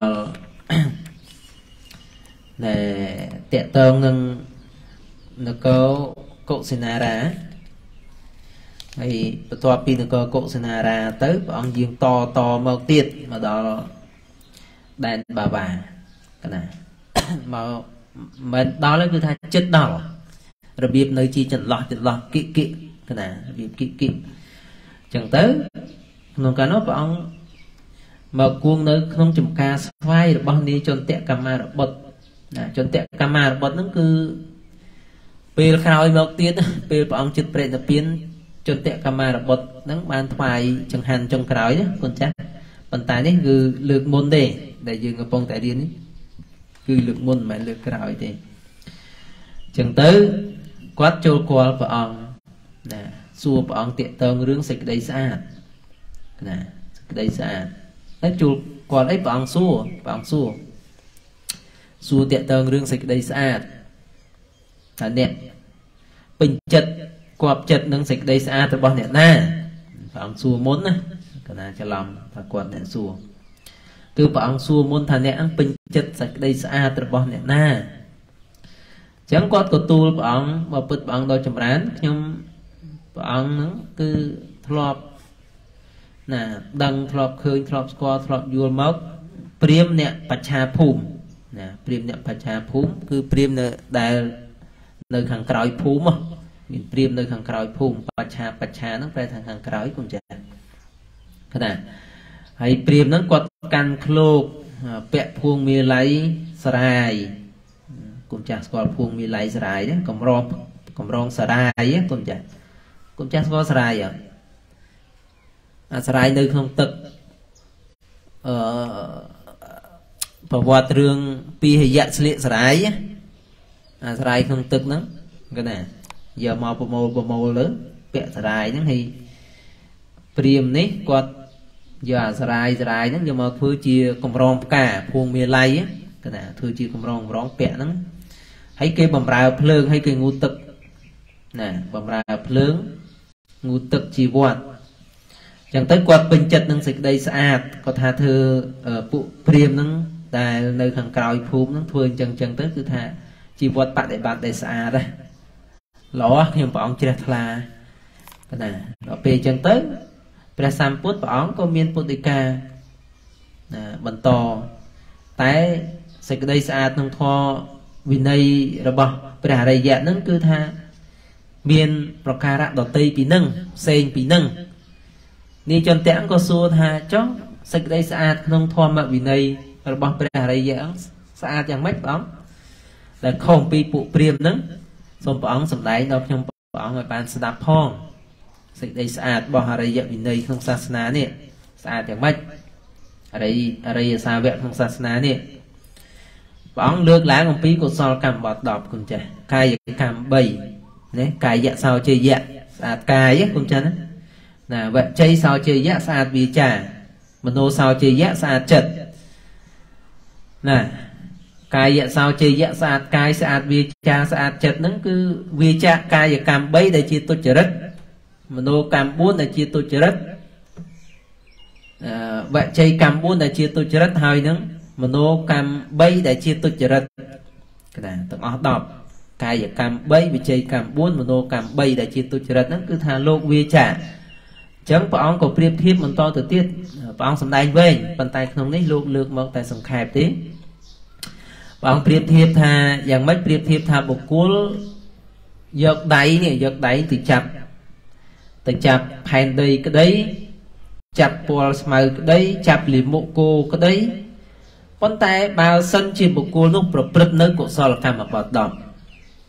តែតេតងនឹងនគរកុសិនារាហើយបន្ទាប់ពីនគរកុសិនារាទៅព្រះអង្គយាងតតមកទៀតមកដល់ដែនបាវ៉ាកណាមកមិនដល់គឺថាចិត្តដល់របៀបនៅជាចន្លោះចន្លោះគិគិកណារបៀបគិគិអញ្ចឹងទៅក្នុងកាលនោះព្រះអង្គមកគួងនៅក្នុងចំការស្វាយរបស់នាយចន្ទកម្មារបុត្រណាចន្ទកម្មារបុត្រហ្នឹងគឺពេលក្រោយមកទៀតពេលព្រះអង្គចិត្តប្រេតនិព្វានចន្ទកម្មារបុត្រហ្នឹងបានថ្វាយចង្ហាន់ចុងក្រោយណាគុណចាស់ប៉ុន្តែនេះគឺលើកមុនទេដែលយើងកំពុងតែរៀននេះគឺលើកមុនមិនមែនលើកក្រោយទេអញ្ចឹងទៅគាត់ចូលគាល់ព្រះអង្គណាសួរព្រះអង្គតាក់ទងរឿងសេចក្តីស្អាតណាសេចក្តីស្អាតហើយចូលគាល់អីព្រះអង្គសួរព្រះអង្គសួរសួរតាក់ទងរឿងសេចក្តីស្អាតថាអ្នកពេញចិត្តគប់ចិត្តនឹងសេចក្តីស្អាតរបស់អ្នកណាព្រះអង្គសួរមុនណាកណាច្រឡំថាគាត់អ្នកសួរគឺព្រះអង្គសួរមុនថាអ្នកអង្គពេញចិត្តសេចក្តីស្អាតរបស់អ្នកណាអញ្ចឹងគាត់ក៏ទូលព្រះអង្គមកពិតព្រះអង្គដល់ចម្រើនខ្ញុំព្រះអង្គហ្នឹងគឺធ្លាប់ណាដឹងធ្លាប់ឃើញធ្លាប់ស្គាល់ធ្លាប់យល់មកព្រាមអ្នកបច្ឆាភូមិណាព្រាមអ្នកបច្ឆាភូមិគឺព្រាមនៅដែលនៅខាងក្រោយភូមិមានព្រាមនៅខាងក្រោយភូមិបច្ឆាបច្ឆាហ្នឹងប្រែថាខាងក្រោយគុំចាគណាហើយព្រាមហ្នឹងគាត់កាន់ឃ្លោកពាក់ភួងមាល័យសរាយគុំចាស់ស្គាល់ភួងមាល័យសរាយទេកំរងកំរងសរាយគុំចាស់គុំចាស់ស្គាល់សរាយអត់អាសរាយនៅក្នុងទឹកអឺប្រវត្តិរឿងពីហយៈស្លៀកសរាយអាសរាយក្នុងទឹកហ្នឹងគេណាយកមកប្រមូលប្រមូលទៅពាក់សរាយហ្នឹងហើយព្រាមនេះគាត់យកអាសរាយសរាយហ្នឹងយកមកធ្វើជាកម្រងផ្កាភួងមាល័យគេណាធ្វើជាកម្រងកម្រងពាក់ហ្នឹងហើយគេបំរើភ្លើងហើយគេងូតទឹកណាបំរើភ្លើងងូតទឹកជីវ័តចឹងទៅគាត់ពេញចិត្តនឹងសេចក្តីស្អាតគាត់ថាធ្វើពួកព្រាមហ្នឹងដែលនៅខាងក្រោយភូមិហ្នឹងធ្វើអញ្ចឹងចឹងទៅគឺថាជីវ័តបដិបត្តិដែលស្អាតដែរល្អខ្ញុំព្រះអង្គជ្រះថ្លាណាដល់ពេលអញ្ចឹងទៅព្រះសម្ពុទ្ធព្រះអង្គក៏មានពុទ្ធដីកាណាបន្តតែសេចក្តីស្អាតក្នុងធម៌វិន័យរបស់ព្រះអរិយៈហ្នឹងគឺថាមានប្រការៈដតីពីនឹងផ្សេងពីនឹងនាយចន្ទៈក៏សួរថាចុះសេចក្តីស្អាតក្នុងធម៌វិន័យរបស់ព្រះអរិយៈស្អាតយ៉ាងម៉េចព្រះអង្គដែលខុសពីពួកព្រាហ្មណ៍ហ្នឹងសូមព្រះអង្គសម្ដែងដល់ខ្ញុំព្រះអង្គឲ្យបានស្ដាប់ផងសេចក្តីស្អាតរបស់អរិយវិន័យក្នុងសាសនានេះស្អាតយ៉ាងម៉េចអរិយអរិយសាវកក្នុងសាសនានេះព្រះអង្គលើកឡើងអំពីកុសលកម្មបទដប់គុណចាស់កាយកម្មបីណាកាយៈសោជយៈស្អាតកាយគុណចាស់ណាណាវជ័យសោជយៈស្អាតវាចាមនោសោជយៈស្អាតចិត្តណាកាយៈសោជយៈស្អាតកាយស្អាតវាចាស្អាតចិត្តហ្នឹងគឺវាចាកាយកម្មបីដែលជាទុច្ចរិតមនោកម្មបួនដែលជាទុច្ចរិតអឺវជ័យកម្មបួនដែលជាទុច្ចរិតហើយនឹងមនោកម្មបីដែលជាទុច្ចរិតកណាទាំងអស់ដប់កាយកម្មបីវិជ័យកម្មបួនមនោកម្មបីដែលជាទុច្ចរិតហ្នឹងគឺថាលោកវាចាអញ្ចឹងព្រះអង្គក៏ប្រៀបធៀបបន្តទៅទៀតព្រះអង្គសម្ដែងវែងប៉ុន្តែក្នុងនេះលោកលើកមកតែសង្ខេបទេព្រះអង្គប្រៀបធៀបថាយ៉ាងម៉េចប្រៀបធៀបថាបុគ្គលយកដៃនេះយកដៃទៅចាប់ទៅចាប់ផែនដីក្តីចាប់ពលស្មៅក្តីចាប់លិមុខគោក្តីប៉ុន្តែបើសិនជាបុគ្គលនោះប្រព្រឹត្តនៅកុសលកម្មបទដប់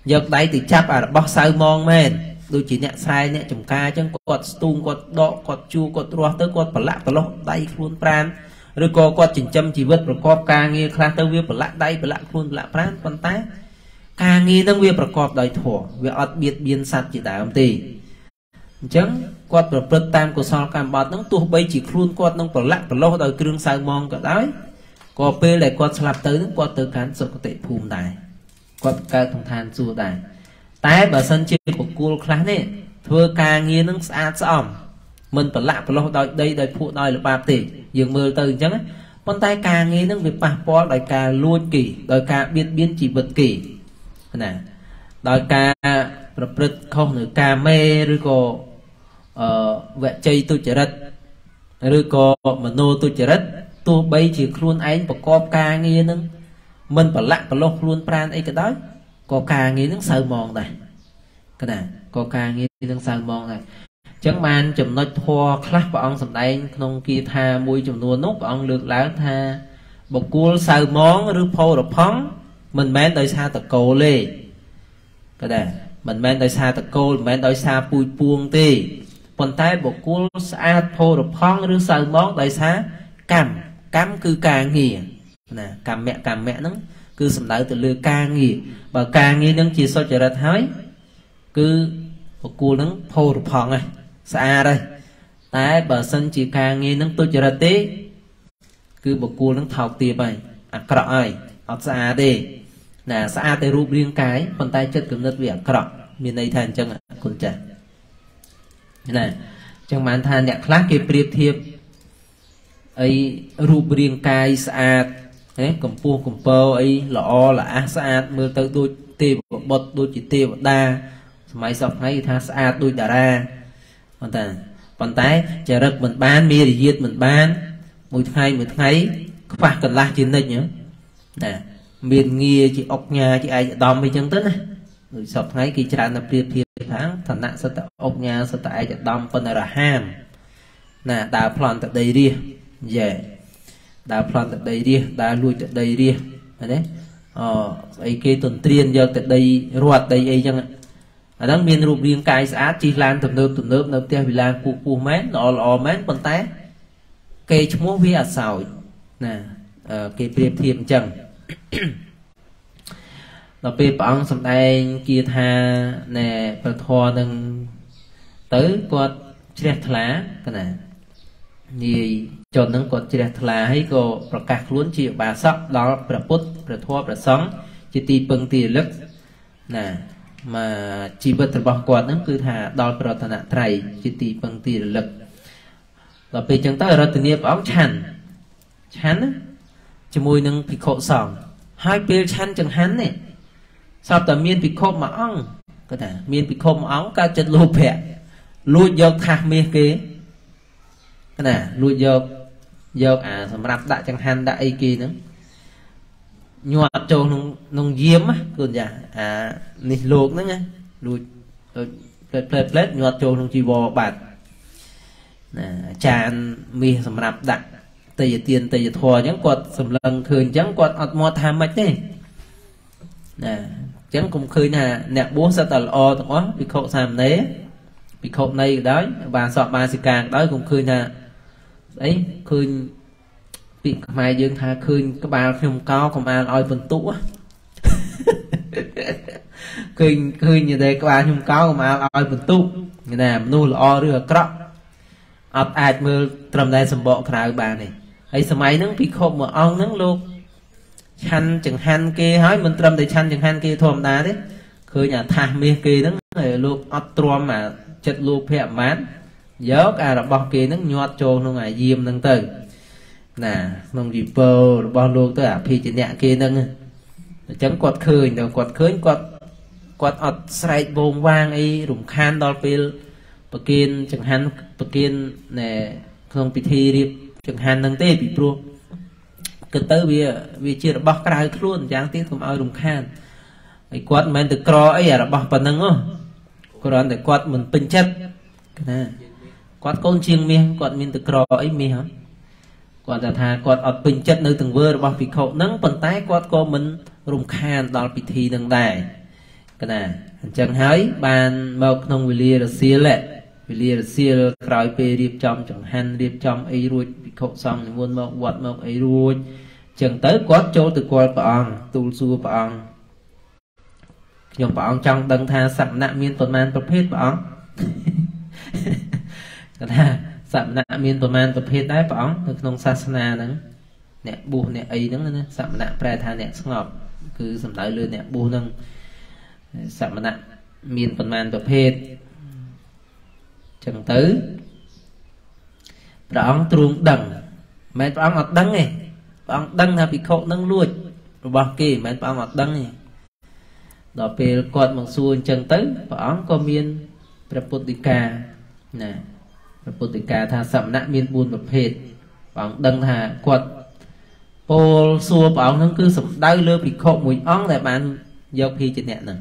យកដៃទៅចាប់អារបស់សៅមងមែនដូចជាអ្នកស្រែអ្នកចំការអញ្ចឹងគាត់ស្ទូងគាត់ដកគាត់ជួគាត់រស់ទៅគាត់ប្រឡាក់ប្រឡោះដៃខ្លួនប្រាណឬក៏គាត់ចិញ្ចឹមជីវិតប្រកបការងារខ្លះទៅវាប្រឡាក់ដៃប្រឡាក់ខ្លួនប្រឡាក់ប្រាណប៉ុន្តែការងារនឹងវាប្រកបដោយធម៌វាអត់បៀតបៀនសត្វជាដើមទេអញ្ចឹងគាត់ប្រព្រឹត្តតាមកុសលកម្មបត្តិនឹងទោះបីជាខ្លួនគាត់នឹងប្រឡាក់ប្រឡោះដោយគ្រឿងសៅមងក៏ដោយក៏ពេលដែលគាត់ស្លាប់ទៅនឹងគាត់ទៅកាន់សុគតិភូមិដែរគាត់កើតក្នុងឋានសួគ៌ដែរតែបើសិនជាបុគ្គលខ្លះនេះធ្វើការងារនឹងស្អាតស្អំមិនប្រឡាក់ប្រឡោះដោយដីដោយភក់ដោយល្បាប់ទេយើងមើលទៅអញ្ចឹងប៉ុន្តែការងារនឹងវាប៉ះពាល់ដោយការលួចគេដោយការបៀតបៀនជីវិតគេណាដោយការប្រព្រឹត្តខុសនៅការមេឬក៏អឺវជ័យទុច្ចរិតឬក៏មโนទុច្ចរិតទោះបីជាខ្លួនឯងប្រកបការងារនឹងមិនប្រឡាក់ប្រឡោះខ្លួនប្រាណអីក៏ដោយក៏ការងារនឹងសៅមងដែរកណាក៏ការងារនឹងសៅមងដែរអញ្ចឹងបានចំណុចធម៌ខ្លះព្រះអង្គសម្ដែងក្នុងគាថាមួយចំនួននោះព្រះអង្គលើកឡើងថាបុគ្គលសៅមងឬផោរផង់មិនមែនដោយសារតកូលទេក៏ដែរមិនមែនដោយសារតកូលមិនមែនដោយសារពូជពួងទេប៉ុន្តែបុគ្គលស្អាតផោរផង់ឬសៅមងដោយសារកម្មកម្មគឺការងារណាកម្មៈកម្មៈហ្នឹងគឺសំដៅទៅលើការងារបើការងារហ្នឹងជាសុចរិតហើយគឺបុគ្គលហ្នឹងផោរផង់ហើយស្អាតហើយតែបើសិនជាការងារហ្នឹងទុច្ចរិតទេគឺបុគ្គលហ្នឹងថោកទាបហើយអាក្រក់ហើយអត់ស្អាតទេណាស្អាតតែរូបរាងកាយប៉ុន្តែចិត្តគំនិតវាអាក្រក់មានន័យថាអញ្ចឹងគុណចាស់ណាអញ្ចឹងបានថាអ្នកខ្លះគេប្រៀបធៀបអីរូបរាងកាយស្អាតហ៎កម្ពស់កំពើអីល្អល្អះស្អាតមើលទៅដូចទេវបុត្រដូចជាទេវតាសម័យសពថ្ងៃគេថាស្អាតដូចតារាប៉ុន្តែប៉ុន្តែចរិតមិនបានមារយាទមិនបានមួយថ្ងៃមួយថ្ងៃខ្វះកន្លះជានិច្ចណាមានងារជាអុកញ៉ាជាឯកឧត្តមអីចឹងទៅណាដូចសពថ្ងៃគេច្រើនតែប្រៀបធៀបថាឋានៈសតអុកញ៉ាសតឯកឧត្តមប៉ុណ្ណរហាមណាដើរប្លន់តដីរាយេដើរប្លន់តដីរាដើរលួចតដីរាឃើញទេអស្អីគេទន្ទ្រានយកតដីរត់ដីអីចឹងអាហ្នឹងមានរូបរាងកាយស្អាតជិះឡានទំនើបទំនើបនៅផ្ទះវិឡានពូពូមែនល្អល្អមែនប៉ុន្តែគេឈ្មោះវាអសោចណាគេប្រៀបធៀបអញ្ចឹងដល់ពេលព្រះអង្គសម្ដែងគាថាណែប្រធរនឹងទៅគាត់ជ្រះថ្លាកណានិយាយជននឹងគាត់ជ្រះថ្លាហើយក៏ប្រកាសខ្លួនជាបាសកដល់ព្រះពុទ្ធព្រះធម៌ព្រះសង្ឃជាទីពឹងទីរលឹកណាមកជីវិតរបស់គាត់នឹងគឺថាដល់ប្រតនត្រ័យជាទីពឹងទីរលឹកដល់ពេលចឹងទៅរតនាព្រះអង្គឆាន់ឆាន់ជាមួយនឹងភិក្ខុសង្ឃហើយពេលឆាន់ចង្ហាន់នេះសពតែមានភិក្ខុមួយអង្គគាត់ថាមានភិក្ខុមួយអង្គកើតចិត្តលោភៈលួចយកថាសមាសគេណាលួចយកយកអាសម្រាប់ដាក់ចង្ហាន់ដាក់អីគេហ្នឹងញាត់ចូលក្នុងក្នុងយាមគឺចាអានេះលោកហ្នឹងណាលួចផ្លែផ្លែផ្លែញាត់ចូលក្នុងជីវរបាត់ណាចានមាសសម្រាប់ដាក់តេយទានតេយធរអញ្ចឹងគាត់សម្លឹងឃើញអញ្ចឹងគាត់អត់មកថាម៉េចទេណាអញ្ចឹងកុំឃើញថាអ្នកបួសសិតតែល្អទាំងអស់ភិក្ខុសាមណេរភិក្ខុណីក៏ដោយបាសកបាសិកាក៏ដោយកុំឃើញថាអីឃើញពាក្យខ្មែរយើងថាឃើញក្បាលខ្ញុំកោកំអាលឲ្យបន្ទុកឃើញឃើញតែក្បាលខ្ញុំកោកំអាលឲ្យបន្ទុកណាមនុស្សល្អឬអាក្រក់អត់អាចមើលត្រឹមតែសម្បកក្រៅបានទេហើយសម័យហ្នឹងភិក្ខុមួយអង្គហ្នឹងលោកឆាន់ចង្ហាន់គេហើយមិនត្រឹមតែឆាន់ចង្ហាន់គេធម្មតាទេឃើញអាថាសមាសគេហ្នឹងលោកអត់ទ្រាំអាចិត្តលោភៈបានយកអារបស់គេហ្នឹងញាត់ចូលក្នុងអាយាមហ្នឹងទៅណាក្នុងវិពររបស់លោកទៅអភិជនៈគេហ្នឹងអញ្ចឹងគាត់ឃើញទៅគាត់ឃើញគាត់គាត់អត់ស្រែកវងវាងអីរំខានដល់ពេលប្រគិនចង្ហាន់ប្រគិនណែក្នុងពិធីរៀបចង្ហាន់ហ្នឹងទេពីព្រោះគិតទៅវាវាជារបស់ក្រៅខ្លួនយ៉ាងទៀតកុំឲ្យរំខានហើយគាត់មិនមែនទៅក្រអីអារបស់ប៉ុណ្្នឹងហ៎គ្រាន់តែគាត់មិនពេញចិត្តណាគាត់កូនជាងមាសគាត់មានទៅក្រអីមាសហ៎គាត់ថាគាត់អត់ពេញចិត្តនៅទង្វើរបស់ភិក្ខុហ្នឹងប៉ុន្តែគាត់ក៏មិនរំខានដល់ពិធីនឹងដែរ cái này chẳng hỏi bàn một nông vì lia là xia lệ vì lia là xia cõi về điệp trong chẳng hành điệp trong ấy ruột bị khổ xong thì muốn một vật một ấy ruột chẳng tới quát chỗ từ qua bọn tu xua bọn nhưng bọn trong đăng tha sẵn nạ miên tuần man tập hết bọn cái này sẵn nạ miên tuần man tập hết đấy bọn được nông sa sana đó nè bu nè ấy đó sẵn nạ pre tha nè ngọt cứ sẵn tới lươn nè bu nâng sẵn nạ miên tuần man tập hết chẳng tới bọn truông đằng mấy bọn ngọt đắng này bọn đắng là bị khổ nâng luôn rồi bọn kia mấy bọn ngọt đắng này đó về quạt bằng xuân chân tới bọn có miên Praputika nè Praputika tha sầm nạ miên buồn bập hết bọn đăng thà quạt pol xua bọn nó cứ sầm đau lơ bị khổ mùi ong lại bạn dọc khi trên nè nè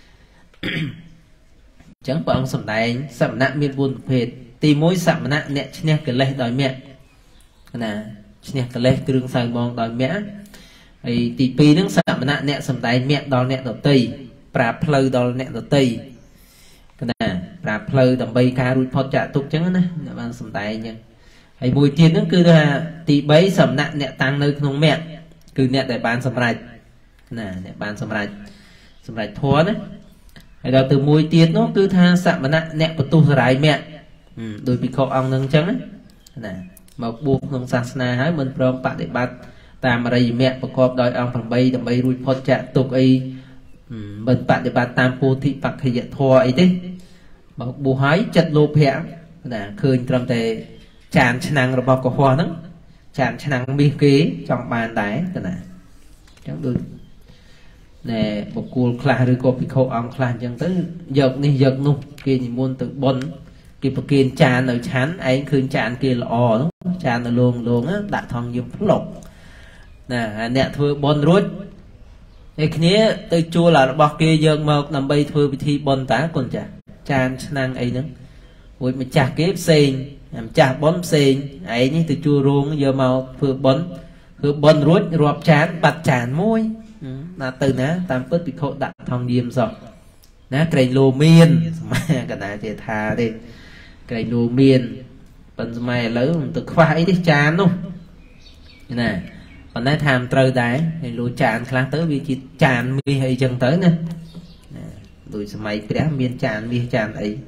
chẳng bọn sầm đại sầm nạ miên buồn bập hết tì mối sầm nạ nè nè cái lê đòi mẹ nè nè cái lê cái đường sang bong đòi mẹ thì tì pi nó sầm nạ nè sầm đại mẹ đòi nè đòi tây prap pleu đòi nè đòi tây cái này prap pleu đầm bay ca rụi phật trả tục chẳng á nè bạn sầm đại nha hay mùi tiền nó cứ là tì bấy sầm nạ nè tăng nơi không mẹ cứ nè để bán sầm rạch nè để bán sầm rạch sầm rạch thua đấy hay đó từ mùi tiền nó cứ tha sầm nạ nè bật tu rải mẹ đôi bị khổ ông nâng chẳng á nè một buộc nông sa na hái mình prom bạn để bắt ta mà đây mẹประกอบដោយអង្គ8ដើម្បីរួចផុតចាក់ទុកអីមិនបដិបត្តិតាមពោធិបក្ខយធម៌អីទេមកបួសហើយចិត្តលោភៈណាឃើញត្រឹមតែចានឆ្នាំងរបស់កុហកហ្នឹងចានឆ្នាំងមាសគេចង់បានដែរទៅណាអញ្ចឹងដូចណែបុគ្គលខ្លះឬក៏ភិក្ខុអង្គខ្លះអញ្ចឹងទៅយកនេះយកនោះគេនិមន្តទៅបន់គេប្រគេនចាននៅឆាន់ឯងឃើញចានគេល្អហ្នឹងចាននៅលងលងដាក់ថងយើងផ្លុកnè nè thưa bon rút cái kia tôi chua là bọc kia dần một nằm bay thưa bị thi bon tá còn chả chan năng ấy nữa với mình chặt kép sen làm chặt bón sen ấy như tôi chua ruộng giờ màu thưa bón thưa bon rút rọp chán bạch chán môi là từ ná tam phước bị khổ đặt thong điềm rồi ná cây lô miên mà cái này thì thà đi cây lô miên bên mày lớn từ khoai đi chán luôn nè còn nói tham trơ đá thì lúa chán khá tới vì chỉ chán mi hay chân tới nè rồi mày cái miên chán mi chán ấy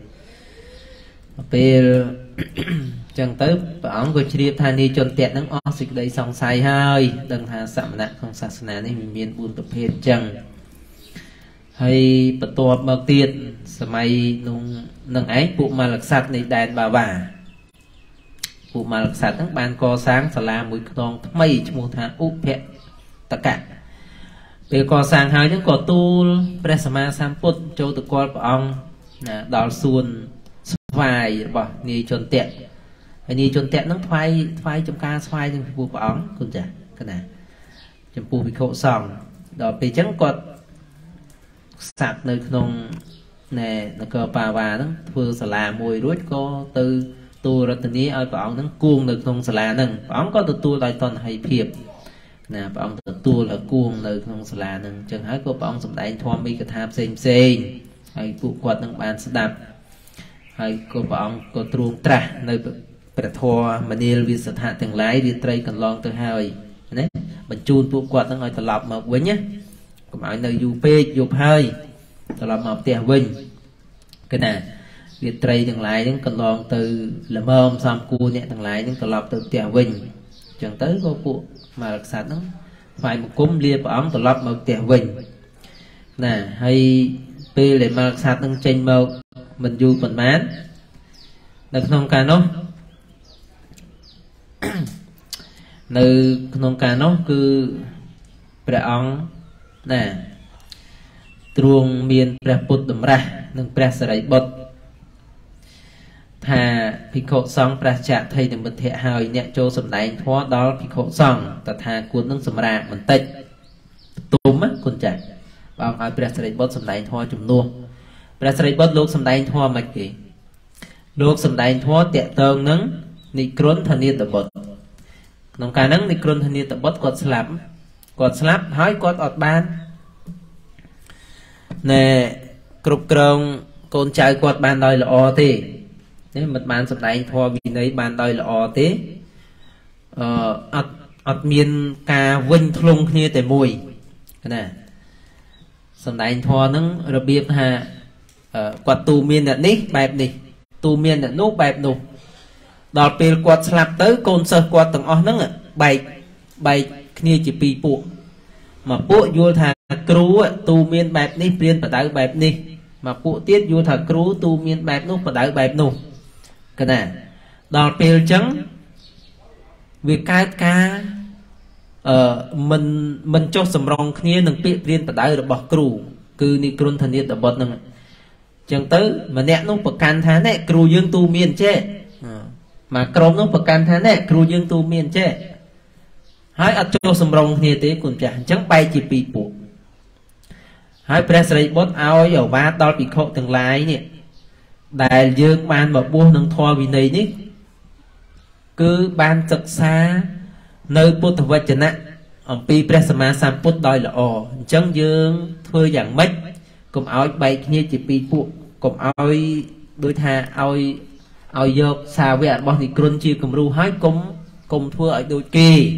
về chân tới ông có chia than đi chôn tẹt nó o xịt đây xong sai hơi đừng hà sạm nặng không sạch nè này miên buồn tập hết chân hay bật tuột bậc tiền mày nung nâng ấy phụ mà lạc sạch này đàn bà bà phụ mà lạc sạchทั้งban co sáng sả la mũi con mây cho một tháng úp hẹ tất cả về co sáng hai những cỏ tu presma samput châu từ qua ông đào xuân vài bỏ ni chôn tẹt ni chôn tẹt nó phai phai trong ca phai trong phụ ông con chả cái này trong phụ bị khổ sòng đó về chẳng có sạch nơi không nè nó cờ bà bà nó vừa sả la mùi rút có từ tu ra từนี้ឲ្យព្រះអង្គនឹងគួងនៅក្នុងសាលានឹងព្រះអង្គក៏ទទួលដោយតណ្ហ័យភាពណាព្រះអង្គទទួលឲ្យគួងនៅក្នុងសាលានឹងអញ្ចឹងហើយក៏ព្រះអង្គសម្ដែងធម៌មីកថាផ្សេងផ្សេងហើយពួកគាត់នឹងបានស្ដាប់ហើយក៏ព្រះអង្គក៏ទ្រង់ត្រាស់នៅព្រះធម៌មនាលវិសថៈទាំងឡាយរាត្រីកន្លងទៅហើយណាបញ្ជូនពួកគាត់នឹងឲ្យត្រឡប់មកវិញណាកុំឲ្យនៅយូរពេកយប់ហើយត្រឡប់មកផ្ទះវិញគឺណាវាត្រីទាំងឡាយហ្នឹងកន្លងទៅល្មមសំគួរអ្នកទាំងឡាយហ្នឹងត្រឡប់ទៅផ្ទះវិញអញ្ចឹងទៅក៏ពួកមហាក្សត្រហ្នឹងថ្វាយបង្គំលាព្រះអង្គត្រឡប់មកផ្ទះវិញណាហើយពេលដែលមហាក្សត្រហ្នឹងចេញមកមិនយូរប៉ុន្មាននៅក្នុងការនោះនៅក្នុងការនោះគឺព្រះអង្គណាទ្រង់មានព្រះពុទ្ធតម្រាស់និងព្រះសិរីបុត្រថាភិក្ខុសង្ឃប្រឆាថៃនិមិត្តៈហើយអ្នកចូលសម្ដែងធម៌ដល់ភិក្ខុសង្ឃតថាគួរនឹងសម្រាកបន្តិចទុំគុណចាស់បងឲ្យព្រះសិរីបុត្រសម្ដែងធម៌ជំនួសព្រះសិរីបុត្រលោកសម្ដែងធម៌មិនគេលោកសម្ដែងធម៌តេតងនឹងនិក្រុនធនិតបុត្រក្នុងការហ្នឹងនិក្រុនធនិតបុត្រគាត់ស្លាប់គាត់ស្លាប់ហើយគាត់អត់បាន nè cục krong con trai quạt ban đòi lọ thế nếu một ban sập đánh thua vì đấy ban đòi lọ thế ờ ắt ắt miên ca vinh thùng kia tại mùi nè sập đánh thua nứng rồi biết ha quạt tu miên là ní bẹp đi tu miên là nốt bẹp nụ đọt pil quạt slap tới con sơ quạt tầng o nứng bẹp bẹp kia chỉ pi bộ mà bộ vô thà cru tu miên bẹp ní priên phải đợi bẹp ní mà bộ tiết vô thà cru tu miên bẹp nút phải đợi bẹp nụ cái này đọt pil trắng việc cái ca ờ mình mình cho sầm rong kia đừng bị priên phải đợi được bọc cru cứ ni cron thần niệm được bật nè chẳng tới mà nẹt nó bậc can thá nè cừu dương tu miên chế mà crom nó bậc can thá nè cừu dương tu miên chế hãy ở chỗ sầm rong như thế còn chả chẳng bay chỉ bị buộc hãy press rate bot ao ở ba đo bị khổ từng lái nè đại dương ban và buông nâng thoa vì này nhé cứ ban trực xa nơi bút thực vật chân á ông pi press ma sam put đòi là ồ chẳng dương thưa dạng mấy cùng áo bay như chỉ pi buộc cùng áo đôi tha áo áo dọc xa với bọn thì côn chia cùng ru hái cùng cùng thua ở đôi kỳ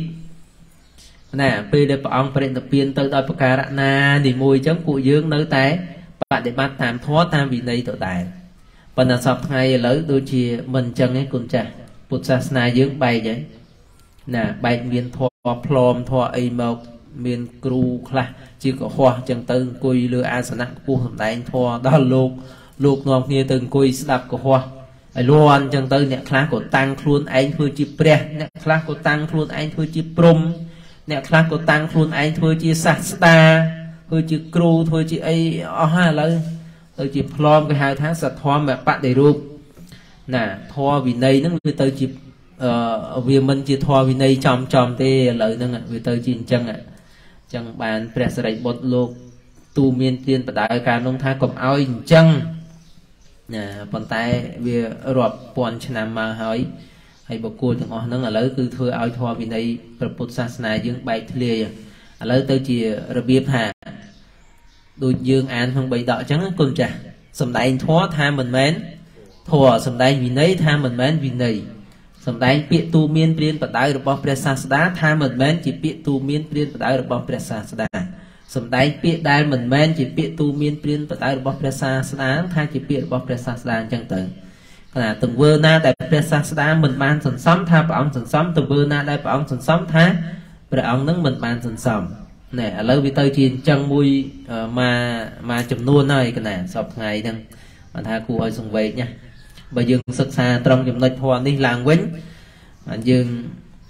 nè pi để bọn phải tập biên tới đôi bậc ra na thì mùi chấm cụ dương nơi té bạn để bắt tam thoát tam vì đây tự đại phần là sập ngay lấy đôi chia mình chân ấy cùng chả bút sa na dương bay vậy nè bay miền thoa plom thoa ai màu miền cừu khla chỉ có hoa chẳng từng cùi lừa an sản nặng của thằng đại thoa đó lục lục ngọc như từng cùi đập của hoa ai luôn chẳng từng nè khla của tăng luôn anh thôi chỉ pre nè khla của tăng luôn anh thôi chỉ prom nè khla của tăng luôn anh thôi chỉ sasta thôi chỉ cừu thôi chỉ ai ở ha lấy tôi chỉ plom cái hai tháng sạch hoa mà bạn để ruột nè thoa vì này nó người tôi chỉ vì mình chỉ thoa vì này chom chom tê lợi năng vì tôi chỉ chân ạ chẳng bàn press rate bot lục tu miên tiên và đại ca nông tha cầm áo chân nè bàn tay vì rọp pon chnam mà hỏi hay bậc cô thằng họ nâng là lấy cứ thưa áo thoa vì này Phật sa na dương bay thề lấy tôi chỉ biết hà đôi dương an không bị đọ trắng con trà sầm đại thoa tha mình mến thua sầm đại vì nấy tha mình mến vì này sầm đại biết tu miên tiên và đại được bao presa đá tha mình mến chỉ biết tu miên tiên và đại được bao presa đá sầm đại biết đại mình mến chỉ biết tu miên tiên và đại được bao presa đá tha chỉ biết bao presa đá chẳng tử là từng vơ na đại presa đá mình ban sần sắm tha bảo ông sần sắm từng vơ na đại bảo ông sần sắm tha bảo ông nâng mình ban sần sắm nè lâu vì tôi chỉ chân mui mà mà chùm nuôn này cái này sập ngày đừng mà tha cụ ơi xong về nha bây giờ sức xa trong chùm lệch hoa đi làng quýnh dương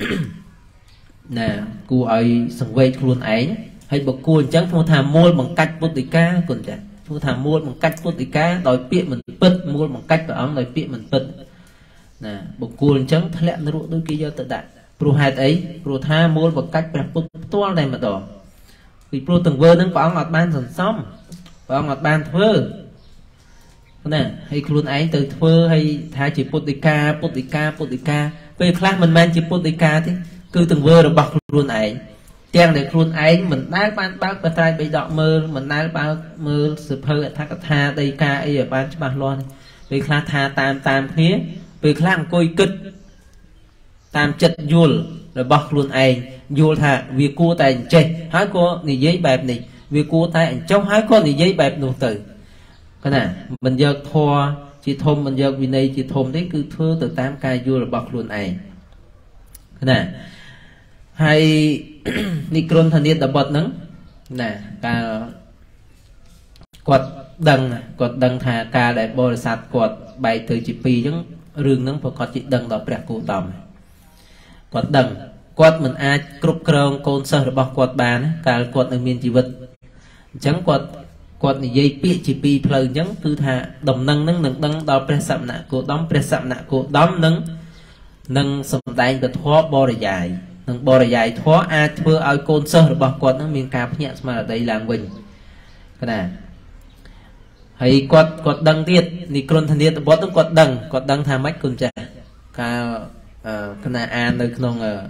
nè cụ ơi xong về luôn ấy hay bậc cô chẳng thua thàm mua bằng cách bút tỷ cá còn chả thua thàm mua bằng cách bút tỷ cá đòi piện mình bứt mua bằng cách của ông đòi piện mình bứt nè bậc cô chẳng thay lẽ nó đôi kia do tự đại pro hai ấy pro tha mua bằng cách bẹp bút to này mà đỏ vì pro từng vơ nâng có ngọt ban dần xong có ngọt ban thơ nè hay luôn ấy từ thơ hay thay chỉ potica potica potica về khác mình men chỉ potica thế cứ từng vơ được bọc luôn ấy trang để luôn ấy mình đá ban bác bên tay bị đọ mơ mình đá bao mơ sự phơi tha tha đây ca ấy ở ban cho bạn luôn về khác tha tam tam phía về khác coi kịch tam chất dùl rồi bọc luôn ấy dùl thà vì cô tay chơi hái cô này giấy bẹp này vì cô tay trong hái con này giấy bẹp nụ tử cái này mình giờ thua chỉ thôm mình giờ vì này chỉ thôm đấy cứ thưa từ tam ca dùl rồi bọc luôn ấy cái này hay Nikron thần niên đã bật nắng nè ca quật đằng quật đằng thà ca để bồi sạt quật bay từ chỉ pi những rừng nắng phải quật chỉ đằng đó bẹt cụ tầm quật đằng quật mình ai cướp krong côn sơ được bọc quật bàn cả quật ở miền chỉ vật chẳng quật quật này dây pi chỉ pi phơi chẳng tư thà đồng nâng nâng nâng đằng đó bẹt sạm nạ cụ đóng bẹt sạm nạ cụ đóng nâng nâng sầm tay được thoa bò dài nâng bò dài thoa ai thưa ai côn sơ được bọc quật nó miền cạp nhẹ mà ở đây làm bình cái này hay quật quật đằng tiết Nikron thần niên bớt nó quật đằng quật đằng tham mách côn trà ca cái này an nơi không ở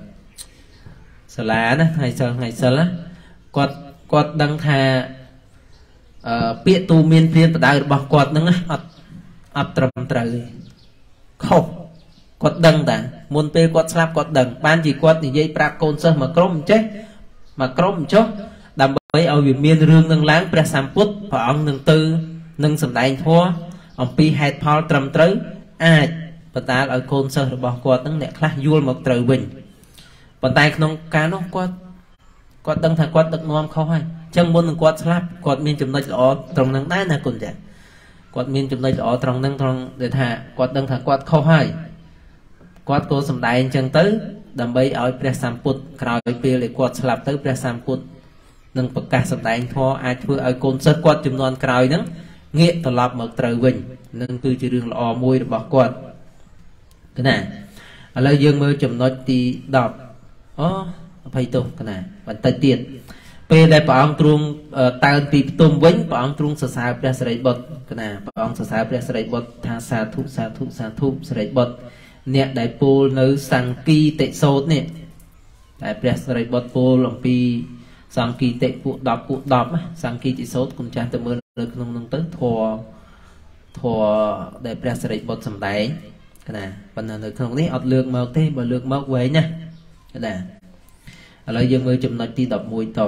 sờ lá này hay sờ hay sờ lá quật quật đằng thà ពាក្យទូមានព្រានបដៅរបស់គាត់ហ្នឹងអត់អត់ត្រឹមត្រូវខុសគាត់ដឹងតាមុនពេលគាត់ស្លាប់គាត់ដឹងបានជាគាត់និយាយប្រាប់កូនសិស្សមកក្រុមចេះមកក្រុមចុះដើម្បីឲ្យវាមានរឿងនឹងឡើងព្រះសម្ពុទ្ធព្រះអង្គនឹងទៅនឹងសម្ដែងធម៌អំពីហេតុផលត្រឹមត្រូវអាចបណ្ដាលឲ្យកូនសិស្សរបស់គាត់ហ្នឹងអ្នកខ្លះយល់មកត្រូវវិញប៉ុន្តែក្នុងការនោះគាត់គាត់ដឹងថាគាត់ដឹកនាំខុសហើយអញ្ចឹងមុននឹងគាត់ស្លាប់គាត់មានចំណុចល្អត្រង់ហ្នឹងដែរណាគុណចាគាត់មានចំណុចល្អត្រង់ហ្នឹងត្រង់ដែលថាគាត់ដឹងថាគាត់ខុសហើយគាត់ក៏សម្ដែងអញ្ចឹងទៅដើម្បីឲ្យព្រះសម្ពុទ្ធក្រោយពេលដែលគាត់ស្លាប់ទៅព្រះសម្ពុទ្ធនឹងប្រកាសសម្ដែងធម៌អាចធ្វើឲ្យកូនសិស្សគាត់ចំនួនក្រោយហ្នឹងងាកត្រឡប់មកត្រូវវិញនឹងគឺជារឿងល្អមួយរបស់គាត់កណាឥឡូវយើងមើលចំណុចទីដប់អូអភ័យទោសកណាបន្តិចទៀតពេលដែលព្រះអង្គទ្រង់តើនពីផ្ទុំវិញព្រះអង្គទ្រង់សរសើរព្រះសិរីបុត្រកណាព្រះអង្គសរសើរព្រះសិរីបុត្រថាសាធុសាធុសាធុសិរីបុត្រអ្នកដែលពោលនៅសង្កីតិសោតនេះតែព្រះសិរីបុត្រពោលអំពីសង្កីតិពួកដប់ពួកដប់សង្កីតិសោតគុំចាស់ទៅមើលនៅក្នុងនោះទៅធម៌ធម៌ដែលព្រះសិរីបុត្រសម្ដែងកណាប៉ុន្តែនៅក្នុងនេះអត់លើកមកទេបើលើកមកវែងណាកណាឥឡូវយើងមើលចំណុចទីដប់មួយត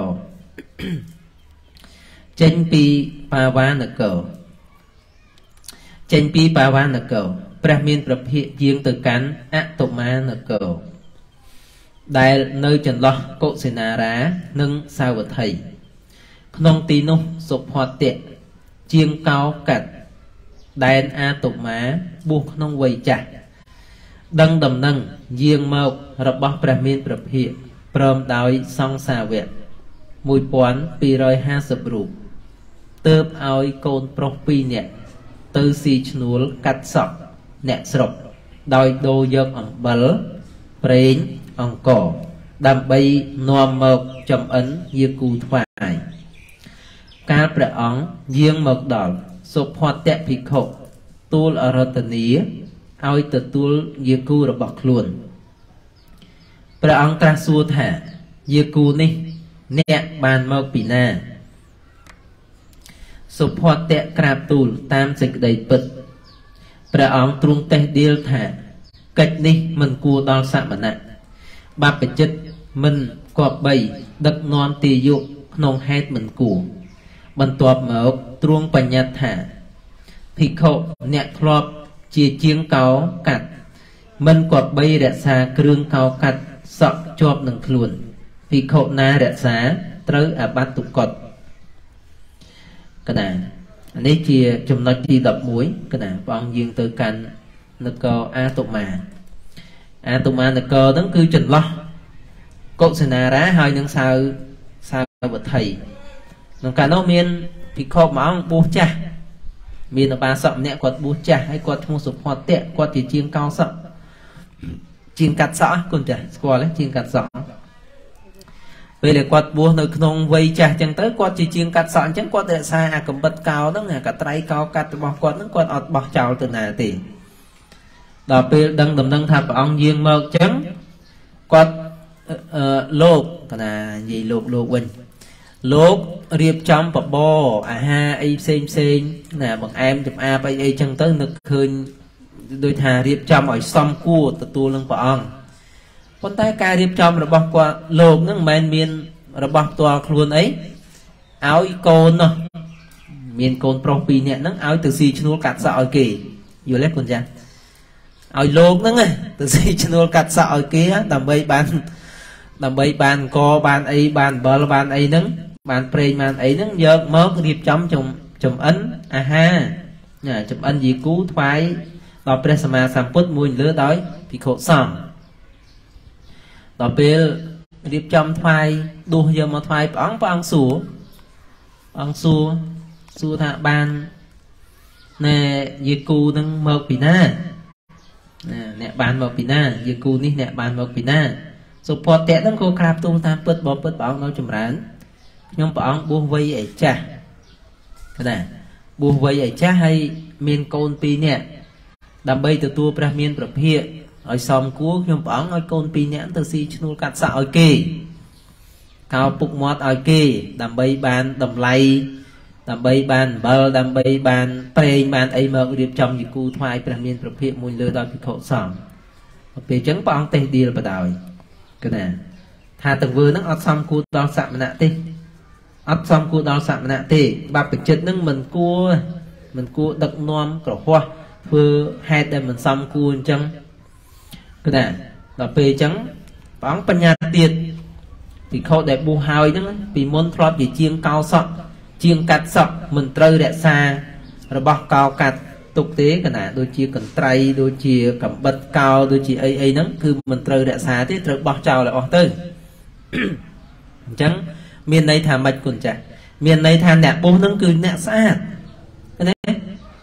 ចេញពីបាវានគរចេញពីបាវានគរព្រះមានប្រភិយយាងទៅកាន់អតុមានគរដែលនៅចន្លោះកុសិនារានិងសាវត្ថីក្នុងទីនោះសុផតៈជាងកោកាត់ដែនអាតុមាបួសក្នុងវ័យចាស់ដឹងដំណឹងយាងមករបស់ព្រះមានប្រភិយព្រមដោយសង្សាវៈមួយពាន់ពីររយហាសិបរូបទើបឲ្យកូនប្រុសពីរនាក់ទៅស៊ីឈ្នួលកាត់សក់អ្នកស្រុកដោយដូរយកអំបិលប្រេងអង្ករដើម្បីនាំមកចំអិនយាគូថ្វាយកាលព្រះអង្គយាងមកដល់សុផតៈភិក្ខុទូលអរតនីឲ្យទទួលយាគូរបស់ខ្លួនព្រះអង្គត្រាស់សួរថាយាគូនេះអ្នកបានមកពីណាសុផតៈក្រាបទូលតាមសេចក្តីពិតព្រះអង្គទ្រង់តេះដៀលថាកិច្ចនេះមិនគួរដល់សមណៈបព្វជិតមិនគប្បីដឹកនាំទាយុក្នុងហេតុមិនគួរបន្ទាប់មកទ្រង់បញ្ញត្តិថាភិក្ខុអ្នកធ្លាប់ជាជាងកោកាត់មិនគប្បីរក្សាគ្រឿងកោកាត់សក់ជាប់នឹងខ្លួនភិក្ខុណារក្សាត្រូវអាបត្តិទុក្ខកណានេះជាចំណុចទីដប់មួយកណាព្រះអង្គយាងទៅកាន់នគរអាតុមាអាតុមានគរហ្នឹងគឺចន្លោះកុសិនារាហើយនឹងសាវសាវត្ថីក្នុងកាលនោះមានភិក្ខុមួយអង្គបួសចាស់មានឧបាសកម្នាក់គាត់បួសចាស់ហើយគាត់ឈ្មោះសុផតៈគាត់ជាជាងកោសក់ជាងកាត់សក់គុណចាស់ស្គាល់ទេជាងកាត់សក់ពេលដែលគាត់បួសនៅក្នុងវ័យចាស់អញ្ចឹងទៅគាត់ជាជាងកាត់សក់អញ្ចឹងគាត់រក្សាអាកំបិតកោហ្នឹងអាកត្រៃកោកាត់របស់គាត់ហ្នឹងគាត់អត់បោះចោលទៅណាទេដល់ពេលដឹងដំណឹងថាព្រះអង្គយាងមកអញ្ចឹងគាត់អឺលោកកណានិយាយលោកលោកវិញលោករៀបចំបបរអាហារអីផ្សេងផ្សេងណាបង្អែមចំអាបអីអីចឹងទៅនឹកឃើញដូចថារៀបចំឲ្យសមគួរទទួលនឹងព្រះអង្គប៉ុន្តែការរៀបចំរបស់គាត់លោកហ្នឹងមិនមែនមានរបស់ផ្ទាល់ខ្លួនអីឲ្យកូននោះមានកូនប្រុសពីរនាក់ហ្នឹងឲ្យទៅស៊ីឈ្នួលកាត់សក់ឲ្យគេយល់ទេគុណចាស់ឲ្យលោកហ្នឹងទៅស៊ីឈ្នួលកាត់សក់ឲ្យគេដើម្បីបានដើម្បីបានកបានអីបានអំបិលបានអីហ្នឹងបានប្រេងបានអីហ្នឹងយកមករៀបចំចំចំអិនអាហារណាចំអិនយាគូថ្វាយដល់ព្រះសម្មាសម្ពុទ្ធមួយលើដោយភិក្ខុសង្ឃដល់ពេលរៀបចំថ្វាយដួសយកមកថ្វាយព្រះអង្គព្រះអង្គសួរអង្គសួរសួរថាបានណែយាគូនឹងមកពីណាអ្នកបានមកពីណាយាគូនេះអ្នកបានមកពីណាសុផតៈហ្នឹងក៏ក្រាបទូលតាមពិតបបិទ្ធព្រះអង្គនៅចម្រើនខ្ញុំព្រះអង្គបួសវ័យឯចាស់ណាបួសវ័យឯចាស់ហើយមានកូនពីរនាក់ដើម្បីទទួលព្រះមានប្រភិយឲ្យសមគួរខ្ញុំព្រះអង្គឲ្យកូនពីរនាក់ទៅស៊ីឈ្នួលកាត់សក់ឲ្យគេកោពុកមាត់ឲ្យគេដើម្បីបានតម្លៃ đam bay ban bờ đam bay ban prey ban ấy mơ điệp trong gì cu thoại bèn miênประเภท mùi lừa đòi bị khổ sòng về trứng bong tê đi là bắt đầu cái này thà từng vừa nó ọt xong cu đo sạm nạ tê ọt xong cu đo sạm nạ tê bạc bị chết nâng mình cua mình cua đực nom cỏ hoa vừa hai tay mình xong cu chân cái này là về trứng bóng bánh nhạt tiệt vì khâu để bu hai đó vì muốn thoát về chiên cao sọ chiên cắt sọ mình trơi đẹp xa rồi bọc cao cắt tục tế cái này đôi chia cần tray đôi chia cầm bật cao đôi chia ấy ấy nó cứ mình trơi đẹp xa thế rồi bọc trào lại ọt tư chẳng miền này thả mạch còn chả miền này thả nẹt bố nó cứ nẹt xa cái này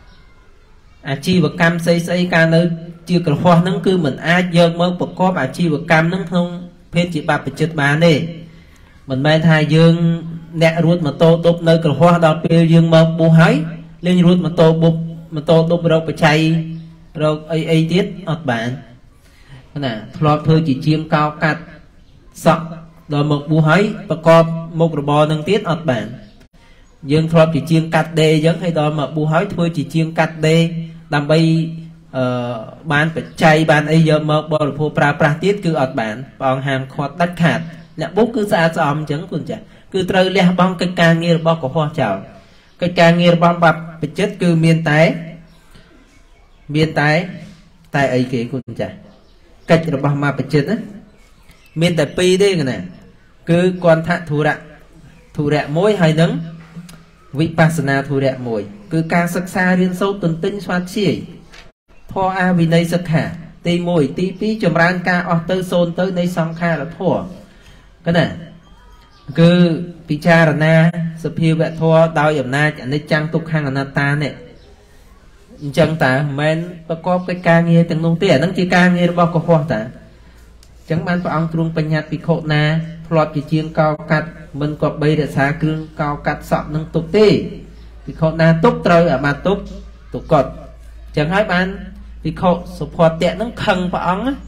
à chi và cam xây xây ca nơi chia cờ hoa nó cứ mình ai dơ mơ bậc có bà chi và cam nó không phết chỉ bà phải chết bán đi mình mai thay dương nẹt ruột mà tô đục nơi cờ hoa đào pê dương mơ bù hái lên ruột mà tô bục mà tô đục đâu phải chay rồi ấy ấy tiết ọt bạn cái này lọt thôi chỉ chiên cao cắt sọ rồi một bù hái và có một rồi bò nâng tiết ọt bạn dương lọt chỉ chiên cắt đê giống hay đó mà bù hái thôi chỉ chiên cắt đê làm bay bán phải chay bán ấy giờ mà bò được phô pra pra tiết cứ ọt bạn bằng hàng khoát đắt khát nè bút cứ xa xóm chẳng còn chả cứ trơi lẹ bong cái ca nghe bong của hoa chào cái ca nghe bong bập bị chết cứ miên tái miên tái tai ấy kì còn chả cách rồi bong mà bị chết á miên tại pi đây cái này cứ quan thạ thu rạ thu rạ mối hay nấng vipassana thu rạ mối cứ ca sắc xa riêng sâu tuần tinh xoát chi thọ a vì đây sắc hả tì mùi tì pí chùm rang ca ở tư xôn tới đây xong kha là thua cái này cứ Picharana sập hiu vẹt thua đau yểm na chẳng nên trang tục hàng anh ta này chẳng ta men có cái ca nghe từng nông tiền nó chỉ ca nghe bao có hoa ta chẳng ban phải ông trung bạch nhạt bị khổ na lọt chỉ chiên cao cắt mình có bay để xa cương cao cắt sọt nâng tục tê bị khổ na túc trời ở mà túc tục cột chẳng hai ban bị khổ support tệ nó khăng phải ông á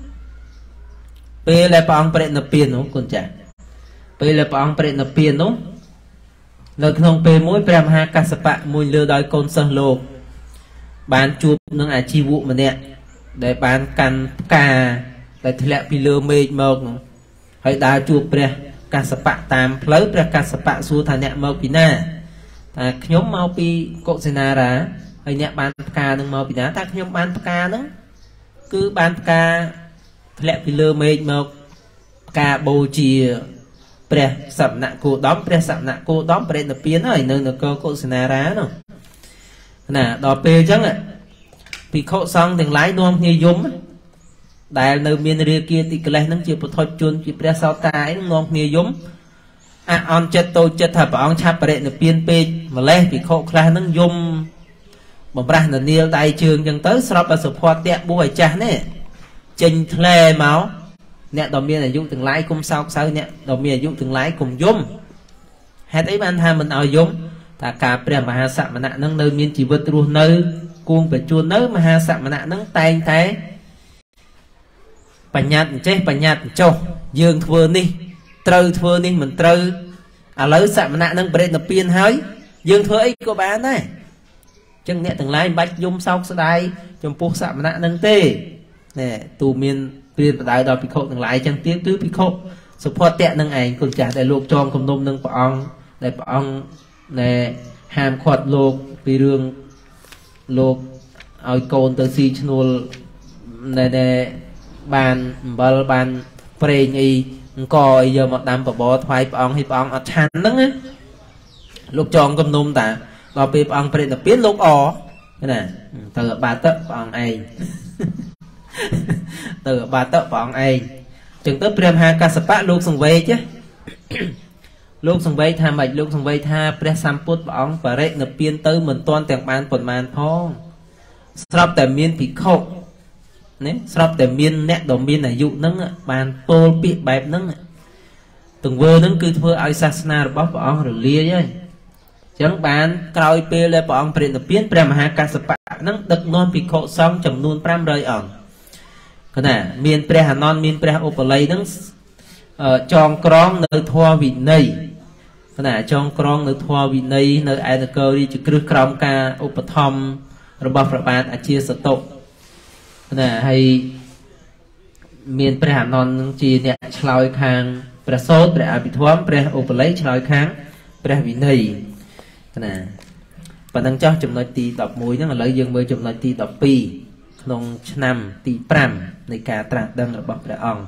bây lại phải ông phải nộp tiền nó còn chả bây là ông phải nộp tiền nó lời không về mỗi bèm ha cả sập bạ mùi lừa đòi con sơ lô bán chuột nâng à chi vụ mà nè để bán cắn cà để thẹn bị lừa mê mộc hãy đá chuột bè cả sập bạ tam lấy bè cả sập bạ xua thà nè mộc bị na à nhóm mau pi cộ xe na ra hãy nè bán cà nâng mộc bị na ta nhóm bán cà nữa cứ bán cà thẹn bị lừa mê mộc cà bồ chìa pre sập nạ cô đóng pre sập nạ cô đóng pre là biến rồi nơi là cơ cô sna rá nó nè đò pe chắc ạ vì khổ xong thì lái đuông như giống đại nơi miền rìa kia thì cái này nó chỉ một thôi chun chỉ pre sao tai ngon như giống à on chết tôi chết thật và on chắp pre là biến pe mà lên vì khổ khai nó giống mà ra là niêu đại trường chẳng tới sau đó support đẹp bùi cha nè trình thề máu nè đầu miền là dụng từng lái cùng sao sao nè đầu miền dụng từng lái cùng giống hai thấy ban hai mình ở giống ta cả pre mà ha sạ mà nạ nâng nơi miền chỉ vượt luôn nơi cuồng phải chuồn nơi mà ha sạ mà nạ nâng tay thế bành nhạt chết bành nhạt châu dương thưa đi trơ thưa đi mình trơ à lấy sạ mà nạ nâng pre là piên hơi dương thưa ấy của bạn này chân nè từng lái bách dung sau sau đây trong buộc sạ mà nạ nâng tê nè tù miền tiền đại đòi bị khổ từng lại chẳng tiếc tứ bị khổ support tệ nâng ảnh còn trả để luộc tròn cùng nôm nâng bỏ ong để bỏ ong nè hàm khoát luộc vì rương luộc oi côn từ si chnuol nè nè bàn bal bàn pre nhì coi giờ một đám bỏ bỏ thoái bỏ ong hay bỏ ong ở chăn nâng á luộc tròn cùng nôm ta đòi bị bỏ ong pre là biết luộc ó cái này từ bà tớ bỏ ong ai từ bà tớ bọn ai chừng tới prem ha ca sapa lúc sùng về chứ lúc sùng về tha mạch lúc sùng về tha pre samput bọn và rệ ngập biên tới mình toàn tiền ban phần màn phong sắp tại miên bị khổ nè sắp tại miên nét đầu miên là dụ nâng bàn pol bị bẹp nâng từng vơ nâng cứ thưa ai sasna bóc bọn rồi lia chứ chẳng bàn coi pe lên bọn pre ngập biên prem ha ca sapa nâng đực non bị khổ xong chầm luôn pram rơi ẩn cái này miền pre hà non miền pre opalay nâng tròn cong nơi thoa vị này nè trong con nơi thoa vì này nơi ai được cơ đi chỉ cứ còng ca upathom rồi bảo phải bạn à chia sẻ tục nè hay miền Bắc Hà non chỉ nè chloi khang Bắc sốt Bắc Abi thoám Bắc Opalay chloi khang Bắc vì này nè và đang cho chụp nói tì đọc mũi nó là lấy dương mới chụp nói tì đọc pi nông năm tì pramในការត្រាស់ដឹងរបស់ព្រះអង្គ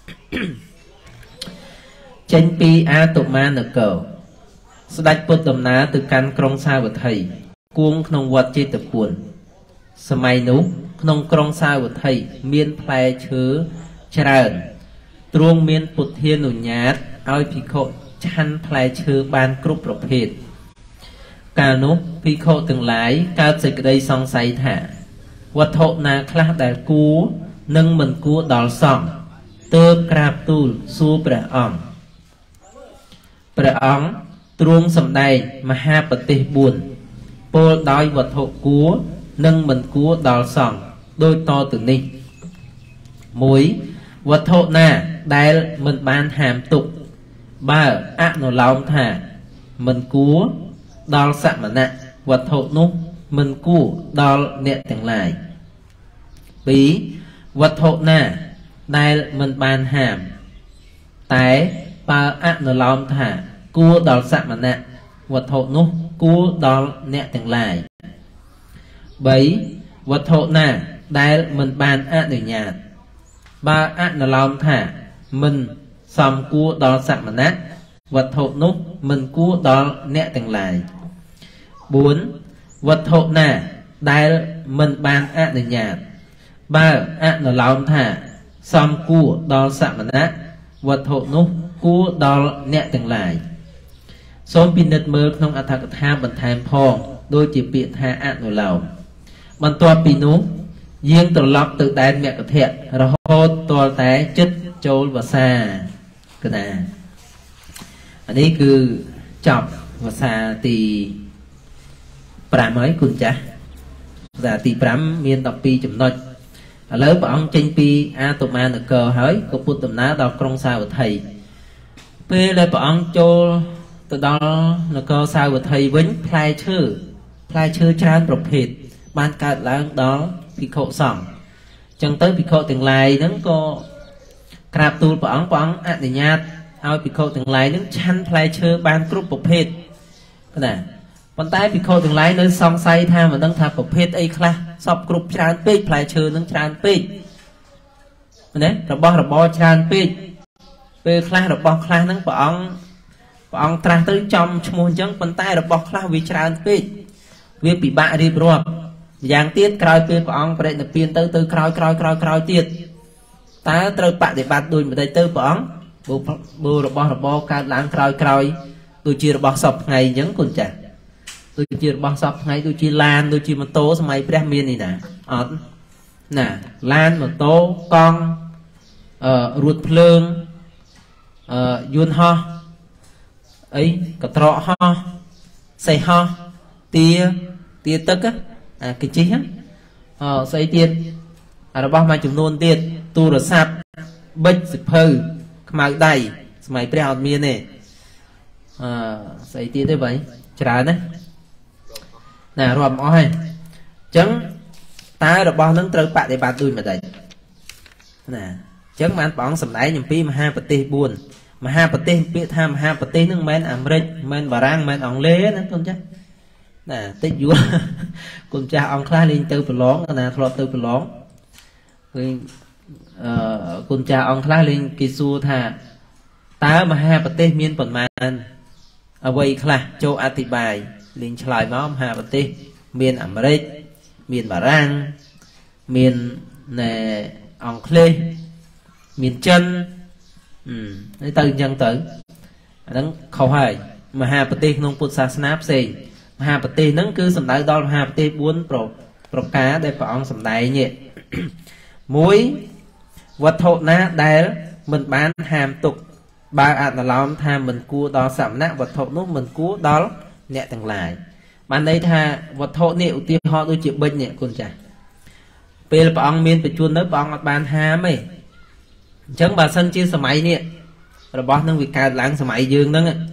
ចេញពីអាតុមានគរស្ដេចពុទ្ធដំណើរទៅកាន់ក្រុងសាវត្ថីគួងក្នុងវត្តចេតពុនសម័យនោះក្នុងក្រុងសាវត្ថីមានផ្លែឈើច្រើនទ្រង់មានពុទ្ធានុញ្ញាតឲ្យភិក្ខុឆាន់ផ្លែឈើបានគ្រប់ប្រភេទកាលនោះភិក្ខុទាំងឡាយកើតសេចក្តីសង្ស័យថាវត្ថុណាខ្លះដែលគួរនិងមិនគួរដល់សង្ឃទើបក្រាបទូលសួរព្រះអង្គព្រះអង្គទ្រង់សម្ដែងមហាបទេសបួនពោលដោយវត្ថុគួរនិងមិនគួរដល់សង្ឃដូចតទៅនេះមួយវត្ថុណាដែលមិនបានហាមទុកបើអនុលោមថាមិនគួរដល់សមណៈវត្ថុនោះមិនគួរដល់អ្នកទាំងឡាយពីរវត្ថុណាដែលមិនបានហាមតែបើអនុលោមថាគួរដល់សមណៈវត្ថុនោះគួរដល់អ្នកទាំងឡាយបីវត្ថុណាដែលមិនបានអនុញ្ញាតបើអនុលោមថាមិនសមគួរដល់សមណៈវត្ថុនោះមិនគួរដល់អ្នកទាំងឡាយបួនវត្ថុណាដែលមិនបានអនុញ្ញាតបើអនុលោមថាសមគួរដល់សមណៈវត្ថុនោះគួរដល់អ្នកទាំងឡាយសូមពិនិត្យមើលក្នុងអត្ថកថាបន្ថែមផងដូចជាពាក្យថាអនុលោមបន្ទាប់ពីនោះយាងត្រឡប់ទៅដែនមគ្គធៈរហូតទាល់តែចិត្តចូលវស្សាកណាអានេះគឺចប់វស្សាទីប្រាំហើយគុណចាស់វស្សាទីប្រាំមានដប់ពីរចំណុចឥឡូវព្រះអង្គចេញពីអាតុមានគរហើយក៏ពុទ្ធដំណើរដល់ក្រុងសាវត្ថីពេលដែលព្រះអង្គចូលទៅដល់នគរសាវត្ថីវិញផ្លែឈើផ្លែឈើច្រើនប្រភេទបានកើតឡើងដល់ភិក្ខុសង្ឃអញ្ចឹងទៅភិក្ខុទាំងឡាយហ្នឹងក៏ក្រាបទូលព្រះអង្គព្រះអង្គអនុញ្ញាតឲ្យភិក្ខុទាំងឡាយហ្នឹងឆាន់ផ្លែឈើបានគ្រប់ប្រភេទណាប៉ុន្តែភិក្ខុទាំងឡាយនៅសង្ស័យថាមិនដឹងថាប្រភេទអីខ្លះសពគ្រប់ច្រើនពេកផ្លែឈើហ្នឹងច្រើនពេកណារបស់របរច្រើនពេកពេលខ្លះរបស់ខ្លះហ្នឹងព្រះអង្គព្រះអង្គត្រាស់ទៅចំឈ្មោះអញ្ចឹងប៉ុន្តែរបស់ខ្លះវាច្រើនពេកវាពិបាករៀបរាប់ម្យ៉ាងទៀតក្រោយពេលព្រះអង្គបរិនិព្វានទៅទៅក្រោយក្រោយក្រោយក្រោយទៀតតើត្រូវបដិបត្តិដូចម្ដេចទៅព្រះអង្គបើរបស់របរកើតឡើងក្រោយក្រោយដូចជារបស់សពថ្ងៃអញ្ចឹងគុណចាស់ដូចជារបស់សពថ្ងៃដូចជាឡានដូចជាម៉ូតូសម័យព្រះមាននេះណាអត់ណាឡានម៉ូតូកង់អឺរថភ្លើងអឺយន្តហោះអីកត្រកហោះសីហោះទាទាទឹកអាកជីហ្នឹងអឺស្អីទៀតរបស់មួយចំនួនទៀតទូរស័ព្ទប៊ិចសិភៅខ្មៅដៃសម័យព្រះអត់មានទេអឺស្អីទៀតទេបងច្រើនណាណារាប់អស់ហើយអញ្ចឹងតើរបស់នឹងត្រូវបដិបត្តិដូចម្ដេចណាអញ្ចឹងបានព្រះអង្គសម្ដែងអំពីមហាប្រទេសបួនមហាប្រទេសពាក្យថាមហាប្រទេសនឹងមិនមែនអាមេរិកមិនមែនបារាំងមិនមែនអង់គ្លេសណាគុណចាស់ណាតិចយល់គុណចាស់អង្គខ្លះលេងទៅប្រឡងណាធ្លាប់ទៅប្រឡងឃើញអឺគុណចាស់អង្គខ្លះលេងគេសួរថាតើមហាប្រទេសមានប៉ុន្មានអ្វីខ្លះចូលអធិប្បាយលេងឆ្លើយមកមហាប្រទេសមានអាមេរិកមានបារាំងមានណែអង់គ្លេសមានចិនអឺទៅអញ្ចឹងទៅអាហ្នឹងខុសហើយមហាប្រទេសក្នុងពុទ្ធសាសនាផ្សេងមហាប្រទេសហ្នឹងគឺសំដៅដល់មហាប្រទេសបួនប្រប្រការដែលព្រះអង្គសម្ដែងនេះមួយវត្ថុណាដែលមិនបានហាមទុកបើអនុលោមថាមិនគួរដល់សមណៈវត្ថុនោះមិនគួរដល់អ្នកទាំងឡាយបានន័យថាវត្ថុនេះឧទាហរណ៍ដូចជាប៊ិចនេះគុណចាស់ពេលព្រះអង្គមានបញ្ជូននៅព្រះអង្គអត់បានហាមទេអញ្ចឹងបើសិនជាសម័យនេះរបស់នឹងវាកើតឡើងសម័យយើងហ្នឹង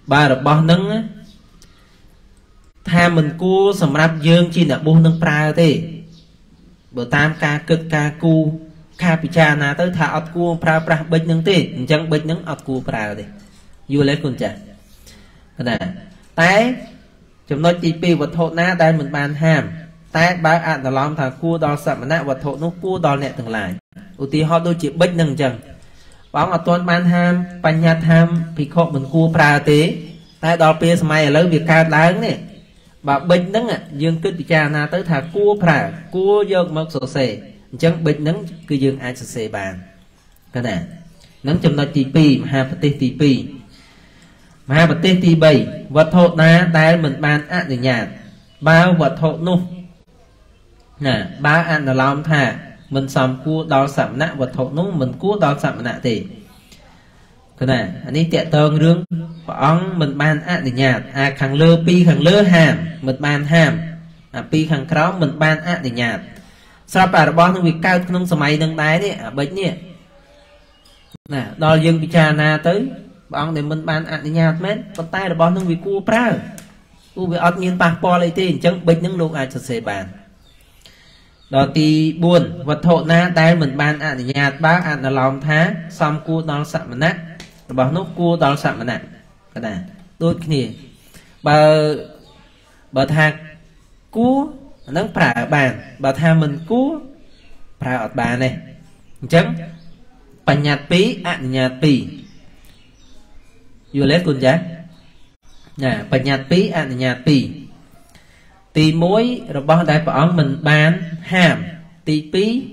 bà rồi bó nâng tha mình cua sầm rạp dương chi nè bu nâng pra thế bữa tam ca cực ca cu ca picha na tới thả ọt cua pra pra bịch nâng thế chẳng bịch nâng ọt cua pra thế vui lấy con chả nè tái chúng nói chỉ pi vật thổ na đây mình bàn hàm tái bà ăn là làm thằng cua đo sập mà nè vật thổ nó cua đo nè từng lại ưu tiên họ đôi chỉ bích nâng chẳng bóng ở tuần bàn hàm bàn nhạt hàm thì khó mình cua pra tế tái đo pia mày lấy việc ca đáng nè bà bích nâng à dương cứ bị cha na tới thà cua pra cua dương mất sổ xe chẳng bích nâng cứ dương ai sổ xe bàn cái nè nâng chúng nói chỉ pi mà hà tê tí pi mà vật tê tí bảy vật thổ na đây mình bàn ăn để nhạt bao vật thổ nu nè ba ăn là làm thà mình xăm cua đo sạm nạ vật thổ nu mình cua đo sạm nạ thì cái này anh ấy tiện tơn rương ông mình bàn ăn để nhạt à khang lơ pi khang lơ hàm mình bàn hàm à pi khang kéo mình bàn ăn để nhạt sao bà bỏ những việc cao không sớm mai đằng đáy đấy à bệnh nhỉ nè đo dương bị trà na tới bọn để mình bàn ăn nhạt mét con tay là bọn nó vì cua pra cua bị ọt nhiên bạc po lấy tiền chẳng bịch những lúc ai cho xe bàn đó thì buồn vật thổ na tay mình bàn ăn nhạt bác ăn là lòng thá xong cua đo sạm mà nát bọn nó cua đo sạm mà nát cái này đôi khi bà bà thạc cua nó pra bàn bà tha mình cua pra ọt bàn này chẳng bánh nhạt pí ăn nhạt pí vừa lấy con giá nè bạch nhạt pí ăn nhạt pí tì muối rồi bao đại bọn mình bán hàm tì pí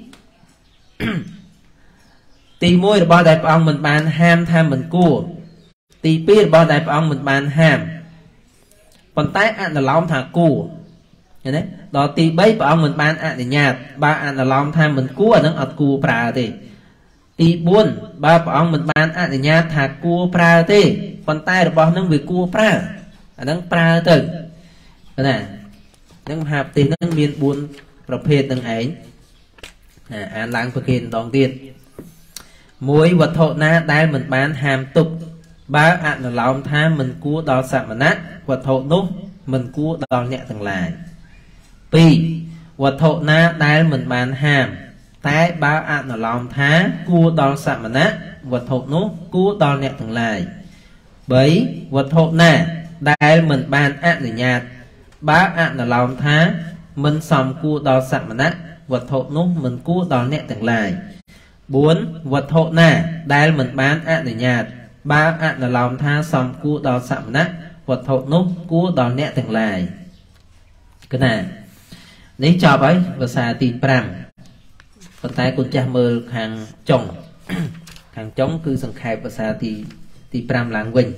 tì muối rồi bao đại bọn mình bán hàm tham mình cua tì pí rồi bao đại bọn mình bán hàm còn tái ăn là lòng thả cua đấy đó tì bấy bọn mình bán ăn để nhạt ba ăn là lòng tham mình cua nó ọt cua pra thì tì buồn ba bọn mình bán ăn để nhạt thả cua pra thì con tay được bao nhiêu việc cua pra à nâng pra từ cái này nâng hạp tiền nâng miền buônประเภท nâng ấy à ăn láng thực hiện đầu tiên mỗi vật thổ na đây mình bán hàm tục ba ăn là lòng tham mình cua đo sạm mà nát vật thổ nút mình cua đo nhẹ thằng lại pi vật thổ na đây mình bán hàm tái ba ăn là lòng thá cua đo sạm mà nát vật thổ nút cua đo nhẹ thằng lại bởi vật thổ nè đại mình bàn ăn để nhạt bá ăn là lòng thá mình xong cua đo sạm mà nát vật thổ nút mình cua đo nhẹ từng lại bốn vật thổ nè đại mình bán ăn để nhạt ba ăn là lòng thá xong cua đo sạm mà nát vật thổ nút cua đo nhẹ từng lại cái này nếu cho ấy và xà tì pram phần tay con cha mơ hàng chồng hàng chống cứ sẵn khai và xà tì tì pram làng quỳnh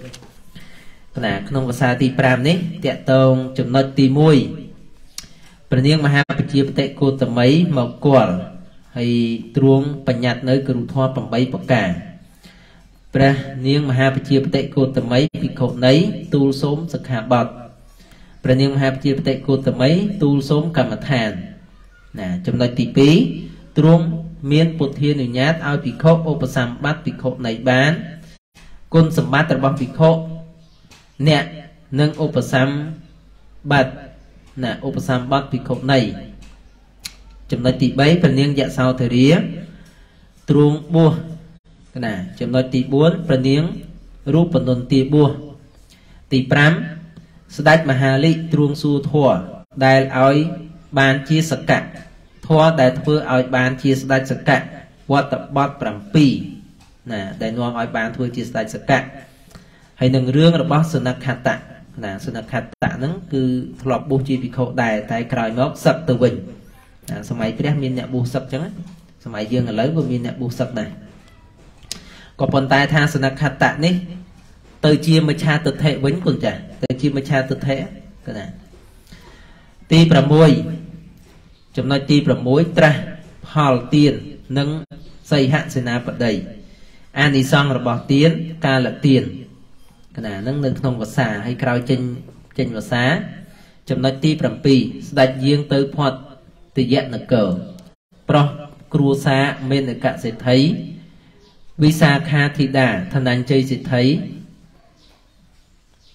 nè không có xa tì pram ní tiện tông chùm nói tì mùi bởi nhưng mà hai bà chia tệ cô tầm mấy màu quả hay truông bà nhạt nơi cử thoa bằng bấy bọc cả bởi nhưng mà hai bà chia tệ cô tầm mấy bị khổ nấy tu xốm sực hạ bọt bởi nhưng mà hai bà chia tệ cô tầm mấy tu xốm cả mặt thàn nè chùm nói tì phí truông miên bột thiên người nhát ao bị khổ ô bà xăm bắt bị khổ này bán côn sầm bátរបស់ភិក្ខុអ្នកនឹងឧបសម្បត្តិណាឧបសម្បត្តិភិក្ខុនៃចំណុចទីបីព្រះនាងយសោធរាទ្រង់បួសណាចំណុចទីបួនព្រះនាងរូបបណ្ឌនទាបួសទីប្រាំស្ដេចមហាលិទ្រង់សួរធម៌ដែលឲ្យបានជាសកៈធម៌ដែលធ្វើឲ្យបានជាស្ដេចសកៈវត្តបទប្រាំពីរណាដែលនាំឲ្យបានធ្វើជាស្ដេចសកៈហើយនឹងរឿងរបស់សនខត្តៈណាសនខត្តៈហ្នឹងគឺធ្លាប់បួសជាភិក្ខុដែរតែក្រោយមកសឹកទៅវិញណាសម័យព្រះមានអ្នកបួសសឹកអញ្ចឹងសម័យយើងឥឡូវក៏មានអ្នកបួសសឹកដែរក៏ប៉ុន្តែថាសនខត្តៈនេះទៅជាមច្ឆាទិដ្ឋិវិញគុណចាស់ទៅជាមច្ឆាទិដ្ឋិគឺណាទីប្រាំចំណុចទីប្រាំត្រាស់ផលទាននិងសីហសេនាបតីអានិសង្ឃរបស់ទានកាលទានគណៈនឹងនៅក្នុងភាសាហើយក្រោយចេញចេញភាសាចំណុចទីប្រាំពីរស្ដេចយាងទៅផាត់ទយនគរប្រុសគ្រួសារមេនកសេដ្ឋីវិសាខាធីតាធនញ្ជ័យសេដ្ឋី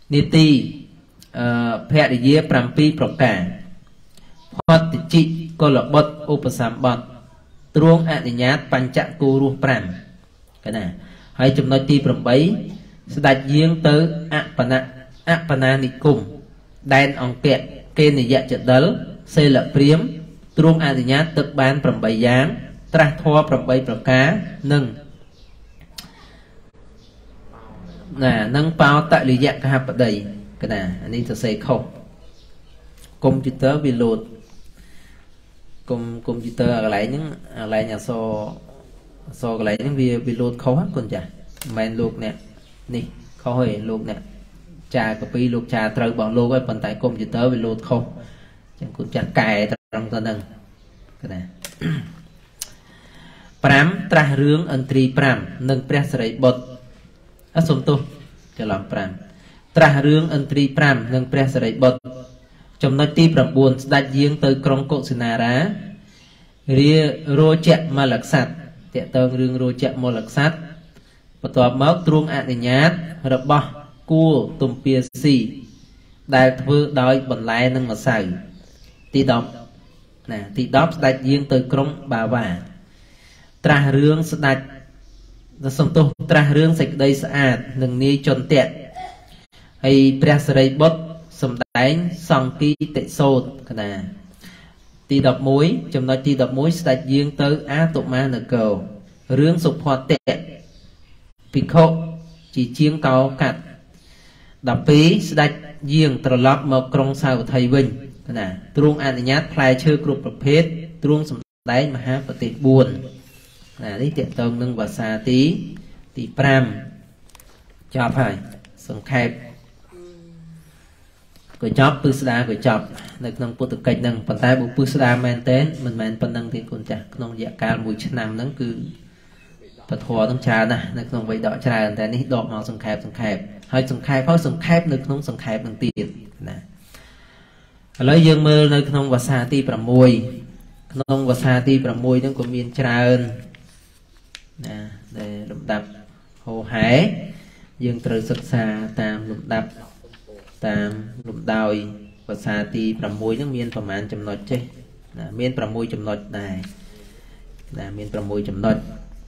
นิติแพทย์เยี่ยปรำปีประกาศพอติจิกลบดอุปสมบทตรวงอนุญาตปัญจกูรูปรำกันนะให้จำนวนที่ประใบสดัดเยียงเตออัปนะอัปนานิคุมแดนองเกะเกณฑ์ยะจัดเดลเซลเปรียมตรวงอนุญาตตึกบานประใบยางตรัสทอประใบประกาหนึ่งน่ะนั่งเปล่าตะลิยะกะฮับปะใดกันนะอันนี้จะใส่เข้าคอมพิวเตอร์วิโหลดคอมคอมพิวเตอร์อะไรนึงอะไรเนี่ยโซโซอะไรนึงวิวิโหลดเขาฮะคนจ้ะแมนลูกเนี่ยนี่เขาเฮ้ยลูกเนี่ยจ่ากระปีลูกจ่าเตยบอกลูกไว้บนใต้คอมพิวเตอร์วิโหลดเขาจังคุณจะไก่ตรังตัวหนึ่งกันนะปรามตราเรื่องอันตรีปรามหนึ่งเปรียสไรบทอสมตุจะลองปรามตราเรื่องอันตรีปรามหนึ่งเปรียสไรบทจำนวนที่ประบุนดัดเยียงเตยกรงโกศนาระเรียโรเจมาลักษัตเตะเติงเรื่องโรเจมาลักษัตประกอบมาตรงอนุญาตระบะกู้ตุ่มเปียซีได้เพื่อโดยบรรลัยนั่งมาใส่ตีดอกนะตีดอกดัดเยียงเตยกรงบาวาตราเรื่องสดัดสมตุตราเรื่องเสกได้สะอาดหนึ่งนี้จนเตะให้เปรียสไรบทสมได้สองกีเตะโซดขนาดตีดอกมุ้ยจำนวนตีดอกมุ้ยสตัดยืงเตออาตุมาเนเกลเรื่องสุพอเตะปิโคจีเชียงเกากัดดอกปีสตัดยืงตรลับมากรงสาวไทยวิญขนาดตรงอนุญาตพลายเชื่อกรุบประเภทตรงสมได้มหาปฏิบุญน่ะนี่เตะเติมหนึ่งภาษาตีตีปรามจอบให้สังเขปก๋วยจับปื้สดาก๋วยจับในขนมปุตตะไก่หนึ่งปัจจัยบุปื้สดาแมนเต้นมันแมนปันนังที่คนจักขนมยาการมวยชนำนั่นคือปะทัวต้องชานะในขนมใบดอกชาแต่นี่ดอกมาสังเขปสังเขปให้สังเขปเพราะสังเขปในขนมสังเขปหนึ่งตีนะแล้วยังมือในขนมภาษาตีประมวยขนมภาษาตีประมวยนั่นก็มีชาเอิญนะในลำดับโหหายยังตรึกศึกษาตามลำดับตามลำดาวภาษาตีประมวยนั่งมีนประมาณจำนวนเช่นะมีนประมวยจำนวนได้นะมีนประมวยจำนวน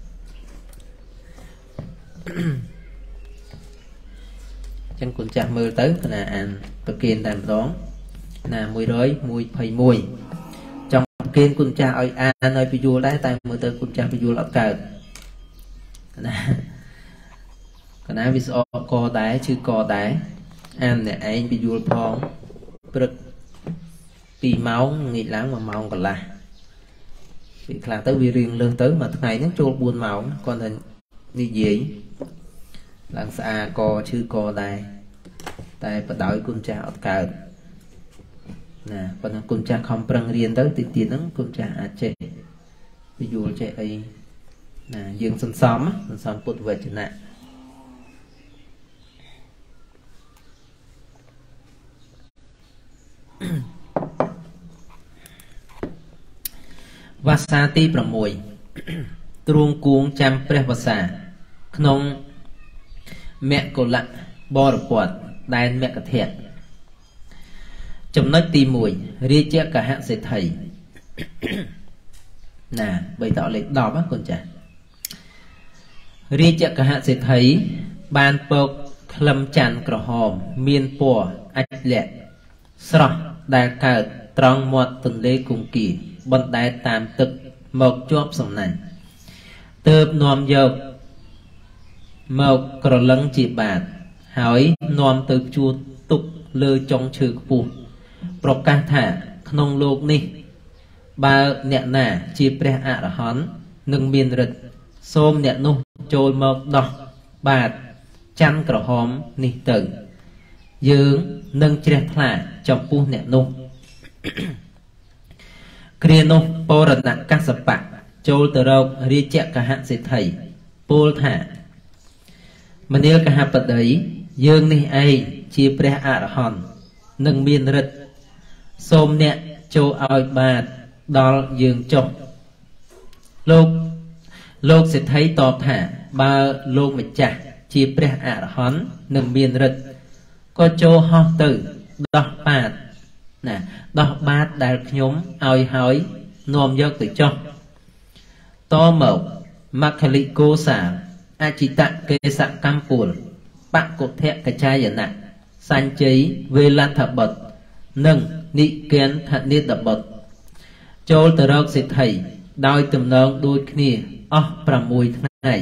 จังกุญแจมือtớiขณะอ่านประเกณฑ์ตามร้องนะมวยร้อยมวยไผ่มวยtrongประเกณฑ์กุญแจเอาอ่านเอาไปยูได้แต่มือtớiกุญแจไปยูหลับเกิดนะขณะวิศวกรได้ชื่อกอได้อันเนี่ยไอ้ไปยูพองปรึกปีเมาnghỉล้างmà màu còn là bị là tới vì riêng lương tới mà ngày nó trôi buồn màu còn hình như gì làng xa co chữ co đây tại bắt đầu con cha ở cờ nè còn con cha không prang riêng tới thì tiền nó con cha à chơi ví dụ chơi ấy nè dương sân xóm sân xóm bột về trên nàyภาษาที่ประมวยตรงกวงจำเปรภาษาขนมแมกกละบอร์ปวดได้แมกกระเทียดจำนวนตีมวยเรียกเจ้ากะหะเสไทยน่ะใบต่อเล็กดอกบ้างคนจ้ะเรียกเจ้ากะหะเสไทยบานปกคลำจันกระหอมเมียนปัวอัดแหลกสระได้เกิดตรองหมดตุนเลกุงกีบนได้ตามตึกหมกจวบสมนันเติบนวมเยกหมกกระลังจีบาดหอยนวมตึกจูตุกเลือจงชือปูประกาศถ่าขนมโลกนี่บาเนหน้าจีเปรอะระหอนหนึ่งมีนรึดโสมเนนุโจลหมกดอกบาดจันกระหอมนี่ตึงยืงหนึ่งเจริญพลาจอมปูเนนุเครียนุปรณะกัสปะโจลตรอกเรียเจกะหะเสไทยปูลถ่ามันเดียวกะหะปะเดยยืงนี่ไอจีเปรอะระหอนหนึ่งมีนรึดโสมเนโจเอาบาดดอลยืงจบโลกโลกเสไทยตอบถ่าบาโลกมิจฉาจีเปรอะระหอนหนึ่งมีนรึด có cho ho từ đo bát nè đo bát đại nhóm ao hỏi nôm giấc từ cho to mộc Makhaliko xả Achita kê sạ cam phùl bạc cột thẹ cái chai ở nặng san cháy về lan thập bật nâng nị kiến thận niết đập bật châu tờ rốc sẽ thầy đôi tùm nông đôi kia ơ bà mùi tháng này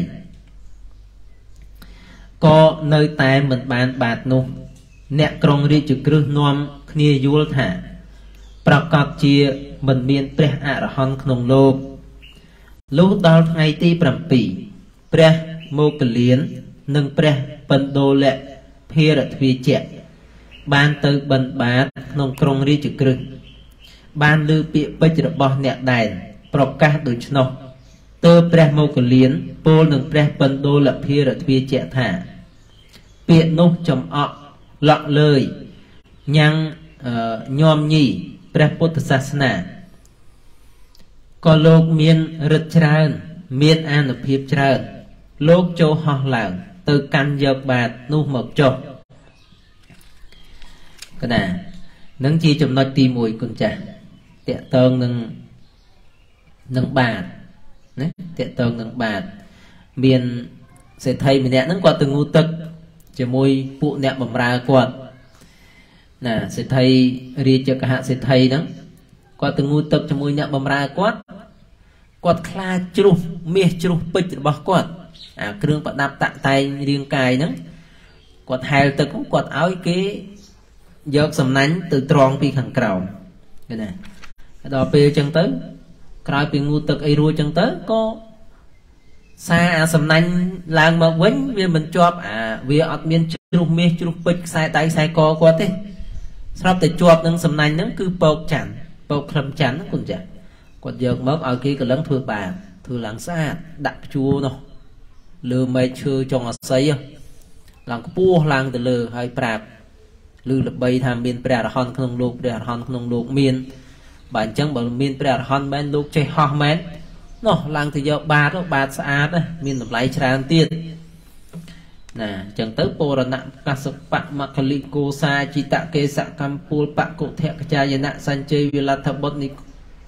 có nơi tay mình bàn bạc nụ nẹ krong ri chữ krư nôm kia dùl thả bà cọp chia mình miên preh ạ ra hòn khổng lô lúc đó ngày ti bẩm pỉ preh mô cờ liến nâng preh bần đô lệ phê rật vi chẹ ban từ bần bát nông krong ri chữ krư ban lưu bịa bích rập bò nẹ đài prọc các đối chân nông tơ preh mô cờ liến bô nâng preh bần đô lệ phê rật vi chẹ thả bịa nô chồng ọ lọ lời nhang nhòm nhì preh Phật sát na có lô miên rực tràn miên an được hiệp tràn lô châu ho làng từ căn dọc bạt nu mộc châu cái này nâng chi trong nói ti mùi con chả tệ tơn nâng nâng bạt tệ tơn nâng bạt miên sẽ thấy mình nè nâng qua từng ngu tức chỉ mùi phụ nẹ bầm ra quạt nè sẽ thấy ri cho cả hạ sẽ thấy đó qua từng ngu tức cho mùi nẹ bầm ra quạt quạt kha chru mía chru bích bọc quạt à kêu bạn đạp tạ tay riêng cài đó quạt hai từ cũng quạt áo cái giọt sầm nánh từ tròn pi khẳng cầu cái này đó pi chân tới cài pi ngu tức ai rua chân tới có xa sầm nánh làng mà quấn vì mình cho à vì ở miền chru mía chru bích sai tay sai co quạt thế sau từ chọp nâng sầm nánh nó cứ bọc chắn bọc khầm chắn cũng chả quạt giọt mớp ở kia cái lăng thừa bà thừa lăng xa đặt chua đâu lừa mày chưa cho ngọt sấy lăng pua lăng từ lừa hay prap lừa lập bay tham miền prap hòn không lục prap hòn không lục miền bản chân bảo miền prap hòn bên lục chơi ho mến nó lăng thì do ba đó ba xa đó miền lập lại tràn tiền nè chẳng tới po là nặng ca sập bạc mặc khali cô sa chỉ tạ kê sạ cam pul bạc cụ thẹn cái cha dân nặng san chơi vì là thập bát ni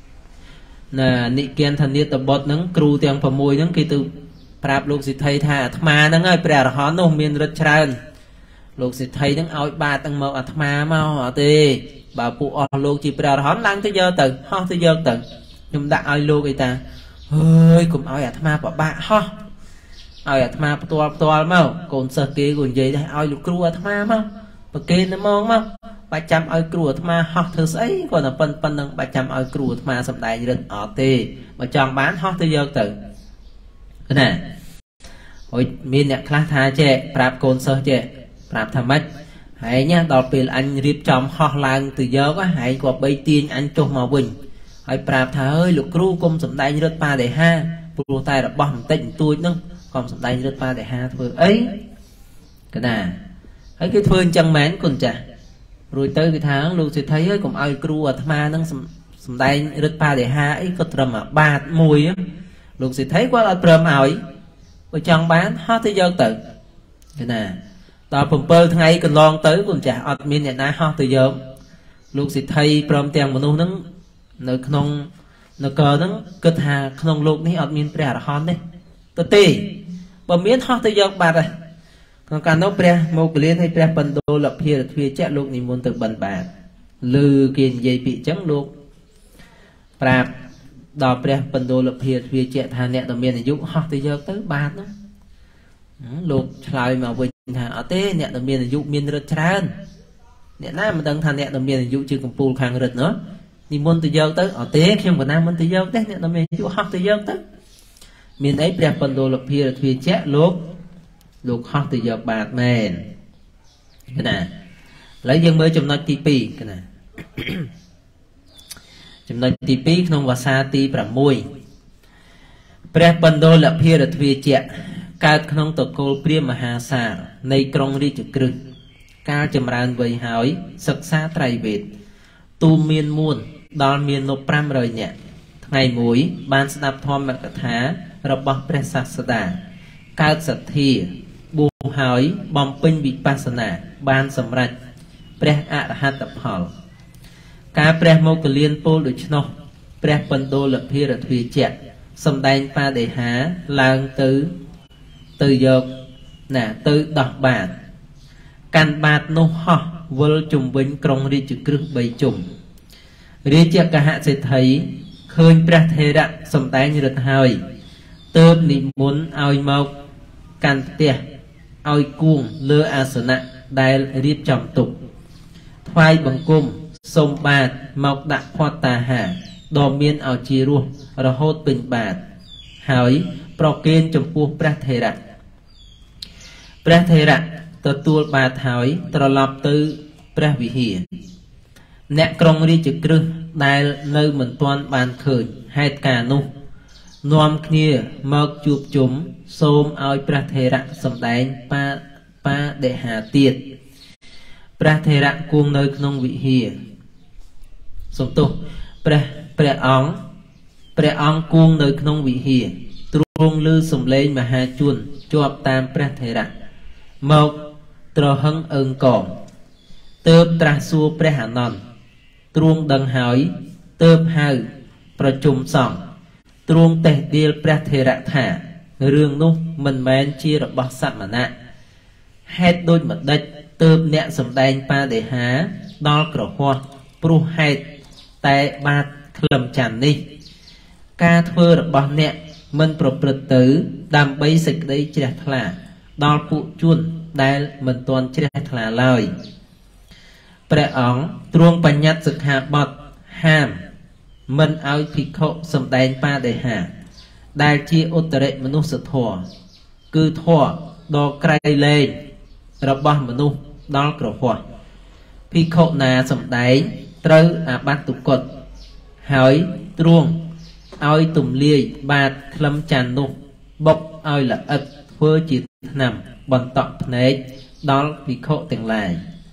nè nị kiên thần niết tập bát nắng kêu tiếng phàm môi nắng kia từ prap lục sĩ thầy thà thma nắng ơi prap hòn nó miền rất tràn lục sĩ thầy nắng ao ba tăng màu thma mau ở tê bà phụ ở lục chỉ prap hòn lăng tới giờ từ ho tới giờ từ nhưng đã ao lục ấy ta ơi cũng ao thma bà ba ho ao thma toa toa mau còn sơ kia còn gì đây ao lục kêu thma mau bà kia nó mong mau bà chăm ao kêu thma ho thưa ấy còn là phân phân nâng bà chăm ao kêu thma sầm đại rất ở tê mà chọn bán ho tới giờ từ cái này hồi miền nhạc khá tha chè prap côn sơ chè prap tham mách hãy nhá đọc về anh riêng trong ho làng từ giờ có hãy có bay tiên anh cho màu bình hãy prap thà ơi lục ru công sầm đại rất ba để ha pro tay là bom tịnh tôi nâng còn sầm đại rất ba để ha thôi ấy cái này ấy cái phương chân mến còn chả rồi tới cái tháng luôn sẽ thấy ấy cũng ai kêu ở tham nâng sầm đại rất ba để ha ấy có trầm à ba mùi á lúc sẽ thấy quá là trầm ảo với chọn bán ho tới giờ tự cái này tao phẩm pơ ngày cần lon tới còn trả ọt miên nhận ai ho từ giờ lúc sẽ thấy prom tiền một nô nắng nơi không nơi cờ nắng cơ thà không lúc này ọt miên pre hòn đấy tự tì bờ miên ho từ giờ bạc rồi còn cả nó pre một cái liên hay pre bần đô lập here phía chạy lúc này muốn tự bần bạc lư kiền dây bị trắng luôn prap đò pre bần đô lập here phía chạy thà nẹt đầu miền này giúp ho từ giờ tới bạc đó lục lại mà với thà ở té nẹt đầu miền này giúp miền rất tràn nẹt nam mà đăng thà nẹt đầu miền này giúp chưa còn pul khang rất nữa đi môn từ giờ tới ở té khi mà nam môn từ giờ tới nẹt đầu miền giúp ho từ giờ tới miền ấy pre bần đô lập here phía chạy lúc lục ho từ giờ bạc mền cái này lấy dân mới trong nói tivi cái này trong nói tivi không và sa ti bả môi pre bần đô lập here phía chạy cao không tổ cô priêm mà hà sa nay krong đi chụp krư cao chầm ran với hỏi sực xa trai việt tu miên muôn đòn miên nộp pram rồi nhẹ ngày mũi ban snap thom mặt thá rập bọc pre sa sa đà cao sạch thi buông hỏi bom pin bị pasana ban sầm rạch pre a hạt tập hol cá pre mô cờ liên pol được chno pre phân đô lập phi là thủy chẹt sầm đen pa để há lang từ từ dọc nè từ đọc bạt can bạt nô ho vơi chùm vinh krong đi chữ cước bảy chùm đi chẹt cả hạ sẽ thấy khơi pre thế đạn sầm đen như được hơi tớp nị muốn ao mộc can tia ao cuồng lơ asana đai riết chồng tục thoai bằng cung sông bạt mọc đạn khoa tà hà đò miên ao chi ruột rồi hốt bình bạt hỏi pro kên trong phu prathera prathera tờ tua bạt hỏi tờ lọp tư pravihia nẹt krong đi chữ krư đai nơi mình toan bàn khởi hai cả nu nom kia mọc chụp chúng xôm ao prathera sầm đánh pa pa để hà tiệt prathera cuồng nơi nông vị hìa sống tu pre pre ong pre ong cuồng nơi nông vị hìa truông lư sầm lên mà hà chuồn cho tam prathera một trò hưng ưng còn tớp tra xua pre hà non truông đằng hỏi tớp hào pro chùm sòng truông tệ điêu prathera thả rương nu mình men chia rồi bọc sạch mà nạ hết đôi mật đạch tớp nẹ sầm đen pa để há đo cửa hoa pru hết tại ba lầm chàn đi ca thưa rồi bọc nẹ mình pro prật tử đam bấy sịch đấy chết là đo phụ chuôn đai mình toàn chết là lời pre óng truông bánh nhát sực hạ bọt hàm mình ao phi khổ sầm đen pa để há đại chia ốt tệ manu sự thọ cứ thọ đo cày lên rồi bao manu đo cửa hoa phi khổ nà sầm đáy trâu à bát tụ cột hỏi truông oi tùm liê bát lâm tràn nu bọc oi là ất phơ chỉ nằm bần tọt nấy đó phi khổ từng lại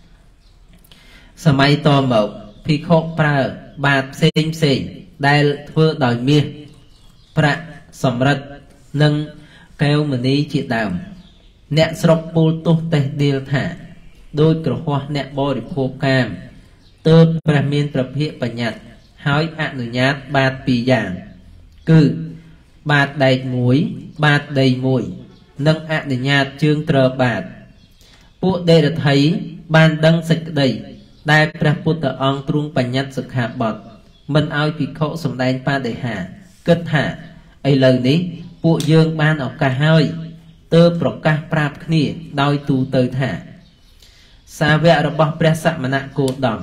sầm ai to mộc phi khổ pra bát xem xem đại phơ đòi mía pra sầm rật nâng kêu mình đi chị đàm nẹt sọc pol tu tê điêu thả đôi cửa hoa nẹt bò để khô cam tơ brahmin tập hiện bạch nhật hỏi ạ người nhát bát pì giảng cư bát đầy muối bát đầy mùi nâng ạ người nhát chương trờ bát bộ đây được thấy ban đăng sạch đầy đại praputta ong trung bạch nhật sực hạ bọt mình ao bị khổ sầm đen pa để hạ kết hạ ấy lời ní bộ dương ban ở cả hai tơ pro ca prap khnia đôi tu tới thả xa vẽ rồi bọc pre sạ mà nạ cô đòn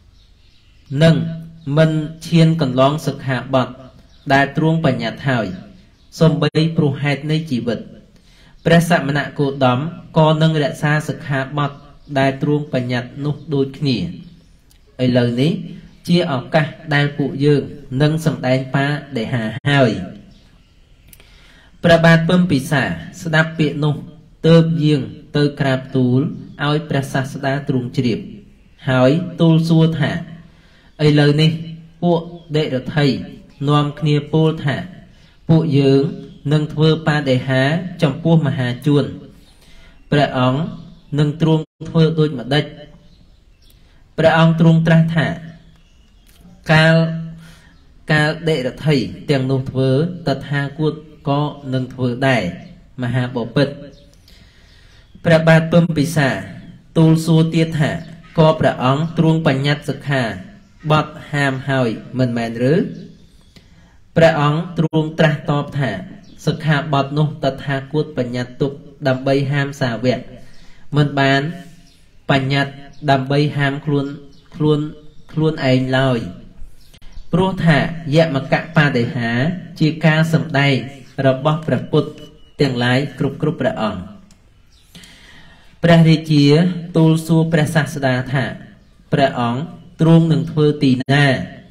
nâng mình chiên còn lon sực hạ bọt đại truông bạch nhạt hỏi xôm bấy pro hạt nơi chỉ vật pre sạ mà nạ cô đóm co nâng đại xa sực hạ bọt đại truông bạch nhạt nút đôi khnia ấy lời ní chia ở cả đại bộ dương nâng sầm đen pa để hạ hỏiประบาดเพิ่มปีศาจสดับเปียโนเติบยิงเติบกราบตูลเอาประสาสดาตรุงจีบหายตูลซัวถาไอเลยนี่พวกเด็กไทยนอมเนียปูถาพวกยืงนึงเทอปาเดหาจำพวกมหาจวนประอ๋องนึงตรุงเทอโดยมาดัดประอ๋องตรุงตราถากาลกาลเด็กไทยเตียงนุเทอตัดหากุดcó nâng thưa đại mà hạ bộ bật pra bát pum pisa tu su tiết hạ có pra óng truông bạch nhát sực hà bọt hàm hỏi mình mèn rứ pra óng truông tra top thả sực hà bọt nô tật hạ cuột bạch nhát tục đầm bay ham xà vẹt mình bán bạch nhát đầm bay ham khuôn khuôn khuôn ảnh lòi pro thả dạ mà cạ pa để há chia ca sầm đầy rồi bócประពុតទាំងឡាយគ្រប់គ្រប់ព្រះអង្គព្រះរាជាទូលសួរព្រះសាស្តាថាព្រះអង្គទ្រង់នឹងធ្វើទីណា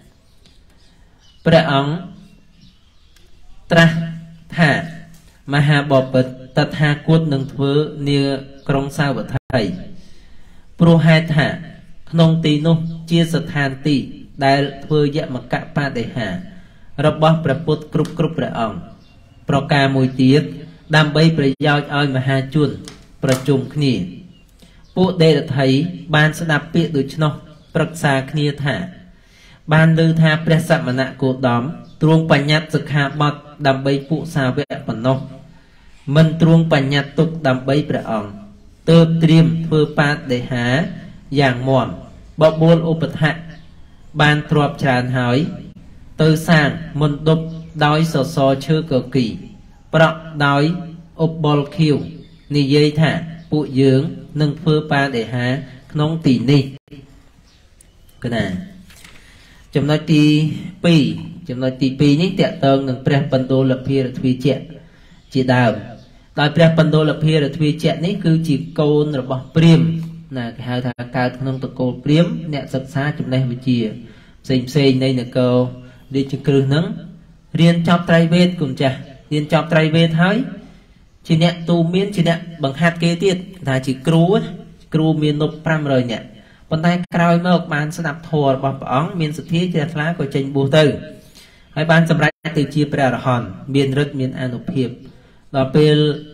ព្រះអង្គត្រាស់ថាមហាបពិតតថាគតនឹងធ្វើនាក្រុងសាវត្ថីព្រោះហេតុថាក្នុងទីនោះជាស្ថានទីដែលធ្វើយមកបដិហារបស់ព្រះពុទ្ធគ្រប់គ្រប់ព្រះអង្គប្រការមួយទៀតដើម្បីប្រយោជន៍ឲ្យមហាជនประชุมគ្នាពួកเดរថីបានស្ដាប់ពាក្យដូច្នោះប្រឹក្សាគ្នាថាបានឮថាព្រះសមណគោតមទ្រង់បញ្ញត្តិសិក្ខាបទដើម្បីពួកសាវកប៉ុណ្ណោះមិនទ្រង់បញ្ញត្តិទុកដើម្បីព្រះអង្គទើបត្រៀមធ្វើបាតដេហាយ៉ាងមាំបបួលឧបថៈបានទ្របច្រើនហើយទៅសាងមណ្ឌពដោយសសរឈើកគីប្រក់ដោយឧបលខៀវនិយាយថាពួកយើងនឹងធ្វើបាដេហាក្នុងទីនេះកណាចំណុចទីពីរចំណុចទីពីរនេះតកតងនឹងព្រះបណ្ឌោលភារទ្វាជៈជាដើមដោយព្រះបណ្ឌោលភារទ្វាជៈនេះគឺជាកូនរបស់ព្រាហ្មណ៍ណាគេហៅថាកើតក្នុងតកូលព្រាហ្មណ៍អ្នកសិក្សាចំណេះវិជ្ជាផ្សេងផ្សេងនៃនគររាជក្រឹសហ្នឹងរៀនចប់ត្រៃវេទគុណចាស់រៀនចប់ត្រៃវេទហើយជាអ្នកទូមានជាអ្នកបង្ហាត់គេទៀតថាជាគ្រូគ្រូមាននប់ប្រាំរយនាក់ប៉ុន្តែក្រោយមកបានស្ដាប់ធម៌របស់ព្រះអង្គមានសទ្ធាជ្រះថ្លាក៏ចេញបួសទៅហើយបានសម្រេចទៅជាព្រះអរហន្តមានឫទ្ធិមានអានុភាពដល់ពេល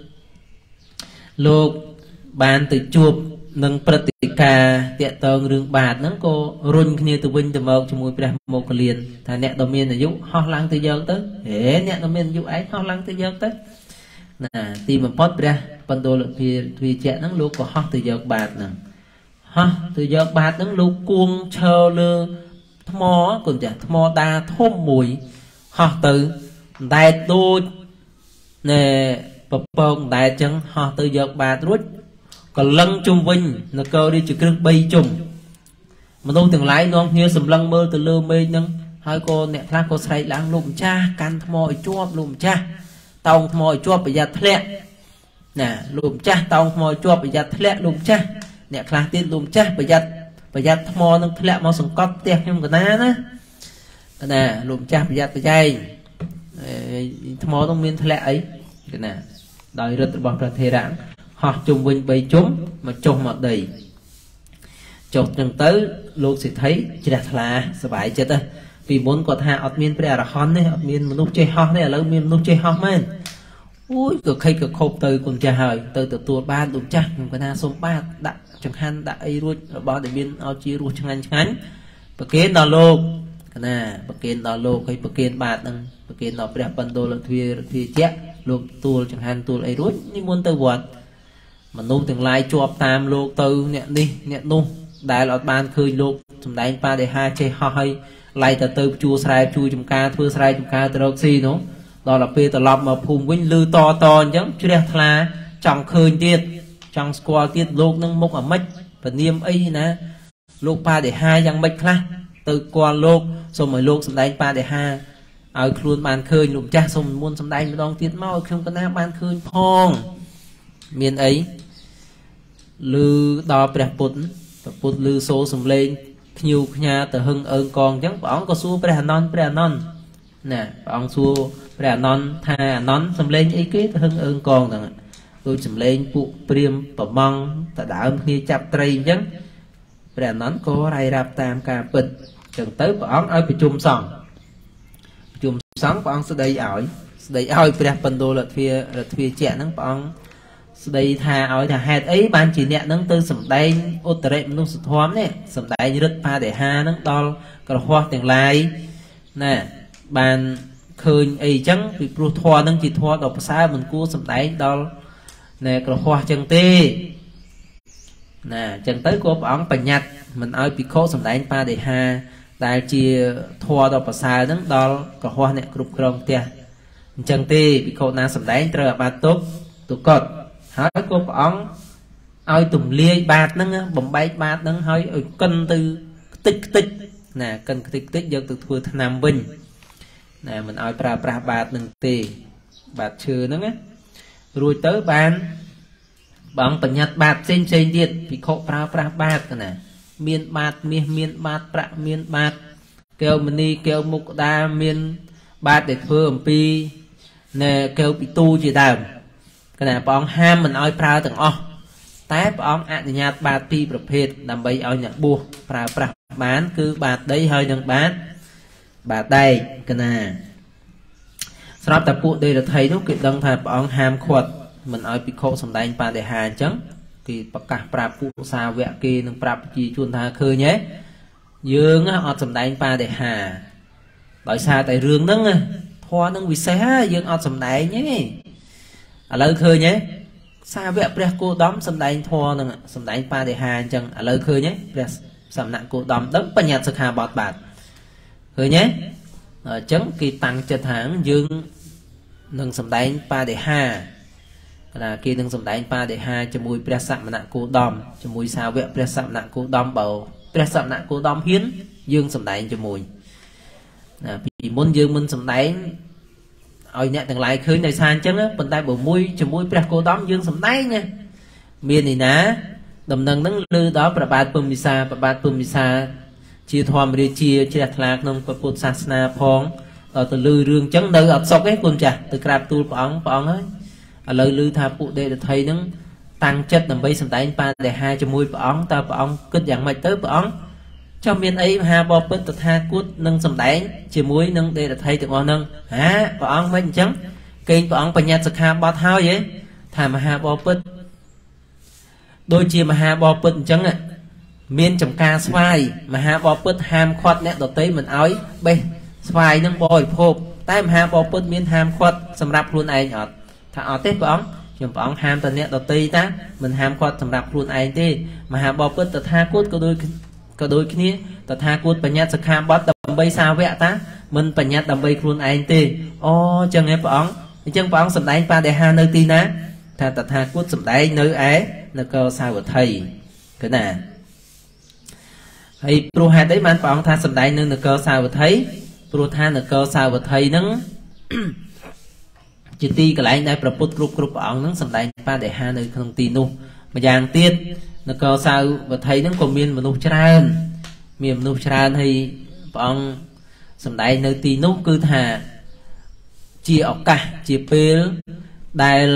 លោកបានទៅជួបនឹងព្រឹត្តិការណ៍តាក់ទងរឿងបាតហ្នឹងក៏រុញគ្នាទៅវិញទៅមកជាមួយព្រះមោគលានថាអ្នកដ៏មានអាយុហោះឡើងទៅយកទៅហេអ្នកដ៏មានអាយុឯងហោះឡើងទៅយកទៅណាទីបំផុតព្រះបណ្ឌោលភារទ្វាជៈហ្នឹងលោកក៏ហោះទៅយកបាតហ្នឹងហោះទៅយកបាតហ្នឹងលោកគួងឈើលើថ្មគុណចាស់ថ្មដាធំមួយហោះទៅដែតដូចណែពពកដែតចឹងហោះទៅយកបាតរួចក៏លឹងជុំវិញនគររាជក្រឹសបីជុំមនុស្សទាំងឡាយនាំគ្នាសម្លឹងមើលទៅលើមេឃហ្នឹងហើយក៏អ្នកខ្លះក៏ស្រែកឡើងលោកម្ចាស់កាន់ថ្មឲ្យជាប់លោកម្ចាស់តោងថ្មឲ្យជាប់ប្រយ័ត្នធ្លាក់ណាលោកម្ចាស់តោងថ្មឲ្យជាប់ប្រយ័ត្នធ្លាក់លោកម្ចាស់អ្នកខ្លះទៀតលោកម្ចាស់ប្រយ័ត្នប្រយ័ត្នថ្មនឹងធ្លាក់មកសង្កត់ផ្ទះខ្ញុំកណាណាណាលោកម្ចាស់ប្រយ័ត្នប្រយែងថ្មនោះមានធ្លាក់អីកណាដោយឫទ្ធិរបស់ព្រះថេរៈហោះជុំវិញបីជុំមកចុះមកដីចុះចឹងទៅលោកសិទ្ធិជ្រះថ្លាសบายចិត្តពីមុនគាត់ថាអត់មានព្រះអរហន្តទេអត់មានមនុស្សចេះហោះទេឥឡូវមានមនុស្សចេះហោះមែនអូយក៏ខិចក៏ខុបទៅគុណចាស់ហើយទៅទទួលបានលោកចាស់ខ្ញុំគាត់ថាសូមបាទដាក់ចង្ហាន់ដាក់អីរួចរបស់ដែលមានឲ្យជារសឆ្ងាញ់ឆ្ងាញ់ប្រគេនដល់លោកកណាប្រគេនដល់លោកហើយប្រគេនបាទហ្នឹងប្រគេនដល់ព្រះបណ្ឌោលទ្វាទ្វាជៈលោកទួលចង្ហាន់ទួលអីរួចនិមន្តទៅវត្តមនុស្សទាំងឡាយជាប់តាមលោកទៅអ្នកនេះអ្នកនោះដែលអត់បានឃើញលោកសំដែងបដិហាចេះហោះហើយឡៃទៅទៅជួស្រែជួយចំការធ្វើស្រែចំការទៅរកស៊ីនោះដល់ទៅពេលត្រឡប់មកភូមិវិញលឺតតអញ្ចឹងជ្រះថ្លាចង់ឃើញទៀតចង់ស្គាល់ទៀតលោកនឹងមុខអាម៉េចពនាមអីណាលោកបដិហាយ៉ាងម៉េចខ្លះទៅស្គាល់លោកសូមឲ្យលោកសំដែងបដិហាឲ្យខ្លួនបានឃើញលោកម្ចាស់សូមមុនសំដែងម្ដងទៀតមកឲ្យខ្ញុំកណាបានឃើញផងមានអីលឺដល់ព្រះពុទ្ធព្រះពុទ្ធលឺសូរសំឡេងខ្ញូខ្ញាទៅហឹងអើងកងអញ្ចឹងព្រះអង្គក៏សួរព្រះអនន្តព្រះអនន្តណាព្រះអង្គសួរព្រះអនន្តថាអនន្តសំឡេងអីគេទៅហឹងអើងកងហ្នឹងដូចសំឡេងពួកព្រាហ្មណ៍ប្រម៉ង់តដើមគ្នាចាប់ត្រីអញ្ចឹងព្រះអនន្តក៏រាយរាប់តាមការពិតអញ្ចឹងទៅព្រះអង្គឲ្យប្រជុំសង្ឃប្រជុំសង្ឃព្រះអង្គស្ដីឲ្យស្ដីឲ្យព្រះបណ្ឌោលទ្វាទ្វាជៈហ្នឹងព្រះអង្គស្ដីថាឲ្យថាហេតុអីបានជាអ្នកនឹងទៅសម្ដែងឧត្តរិមនុស្សធម៌នេះសម្ដែងឫទ្ធិបដិហានឹងដល់ក្រហមទាំងឡាយណាបានឃើញអីចឹងពីព្រោះធម៌នឹងជាធម៌ដ៏ប្រសើរមិនគួរសម្ដែងដល់ណែក្រហមចឹងទេណាចឹងទៅក៏ព្រះអង្គបញ្ញត្តិមិនឲ្យភិក្ខុសម្ដែងបដិហាដែលជាធម៌ដ៏ប្រសើរនឹងដល់ក្រហមអ្នកគ្រប់គ្រងផ្ទះអញ្ចឹងទេភិក្ខុណាសម្ដែងត្រូវអាបាតុបទុកតហើយក៏ព្រះអង្គឲ្យទម្លាយបាតហ្នឹងបំបែកបាតហ្នឹងហើយឲ្យកិនទៅខ្ទេចខ្ទេចណាកិនខ្ទេចខ្ទេចយកទៅធ្វើថ្នាំវិញណាមិនឲ្យប្រើប្រាស់បាតហ្នឹងទេបាតឈើហ្នឹងណារួចទៅបានព្រះអង្គបញ្ញត្តិបាតផ្សេងផ្សេងទៀតភិក្ខុប្រើប្រាស់បាតណាមានបាតមាសមានបាតប្រាក់មានបាតកែវមณีកែវមុខដាមានបាតដែលធ្វើអំពីណែកែវពីទូជាដើមកណាព្រះអង្គហាមមិនឲ្យប្រើទាំងអស់តែព្រះអង្គអនុញ្ញាតបាតពីរប្រភេទដើម្បីឲ្យអ្នកបួសប្រើប្រាស់បានគឺបាតដីហើយនិងបាតបាតដែកកណាស្រាប់តែពួកដេរថៃនោះគេដឹងថាព្រះអង្គហាមឃាត់ហ mình ai bị khổ sầm đánh ba để hà chấm thì bậc cả prap phụ sa vẽ kia nâng prap chi chuồn tha khơi nhé dương á ọt sầm đánh ba để hà đòi xa tại rương nâng thoa nâng vì xe dương ọt sầm đánh nhé à lời khơi nhé xa vẽ pre cô đóng sầm đánh thoa nâng sầm đánh ba để hà chẳng à lời khơi nhé sầm nặng cô đóng đấm ba nhạt sực hà bọt bạt khơi nhé chấm kỳ tăng chân tháng dương nâng sầm đánh ba để hà là kia nâng sầm đánh ba để hà cho mùi pre sạm nặng cô đom cho mùi sao vẽ pre sạm nặng cô đom bầu pre sạm nặng cô đom hiến dương sầm đánh cho mùi vì muốn dương mình sầm đánh ôi nhẹ từng lại khơi này sang chân á bên tay bầu mùi cho mùi pre cô đom dương sầm đánh nha miền này ná đầm nâng nâng lư đó bà bát bùm misa bà bát bùm misa chia thoa mà đi chia chia lạc nông của Phật sát na phong ở từ lư rương chấn nơi ở sọc ấy con chả từ crab tu bỏng bỏng ấy ở lời lư tha phụ đây là thầy nâng tăng chất làm bây sầm tay ba để hai cho mùi bỏng ta bỏng kết dạng mày tới bỏng cho miền ấy ha bò bớt từ tha cút nâng sầm tay chỉ muối nâng đây là thầy từ ngon nâng hả bỏng mấy chấn kênh bỏng bà nhạt sạc ha bò thao vậy thà mà ha bò bớt đôi chia mà ha bò bớt chấn ạ miền trồng ca xoay mà ha bò bớt ham khoát nét đầu tới mình ói bê xoay nâng bòi phộp tay mà ha bò bớt miền ham khoát sầm rạp luôn ai nhọt thà ở tết bỏng chồng bỏng ham tận nét đầu tây ta mình ham khoát sầm rạp luôn ai tê mà ha bò bớt tật tha cốt có đôi có đôi kia tật tha cốt bà nhát sạc ham bót đầm bay sao vẽ ta mình bà nhát đầm bay luôn ai tê ô chân em bỏng chân bỏng sầm đánh ba để ha nơi tì ná thà tật tha cốt sầm đánh nơi ấy nó cơ sao của thầy cái nè hay pro hai đấy bạn bỏng tha sầm đánh nơi nó cơ sao của thấy pro tha nó cơ sao của thầy nắng chỉ ti cái lại đây proput group group bỏng nắng sầm đánh ba để ha nơi không tin luôn mà giang tiết nó cơ sao và thầy nắng còn miền mà nụ tràn miền nụ tràn hay bỏng sầm đánh nơi tì nút cứ thà chia ọc cả chia pê đài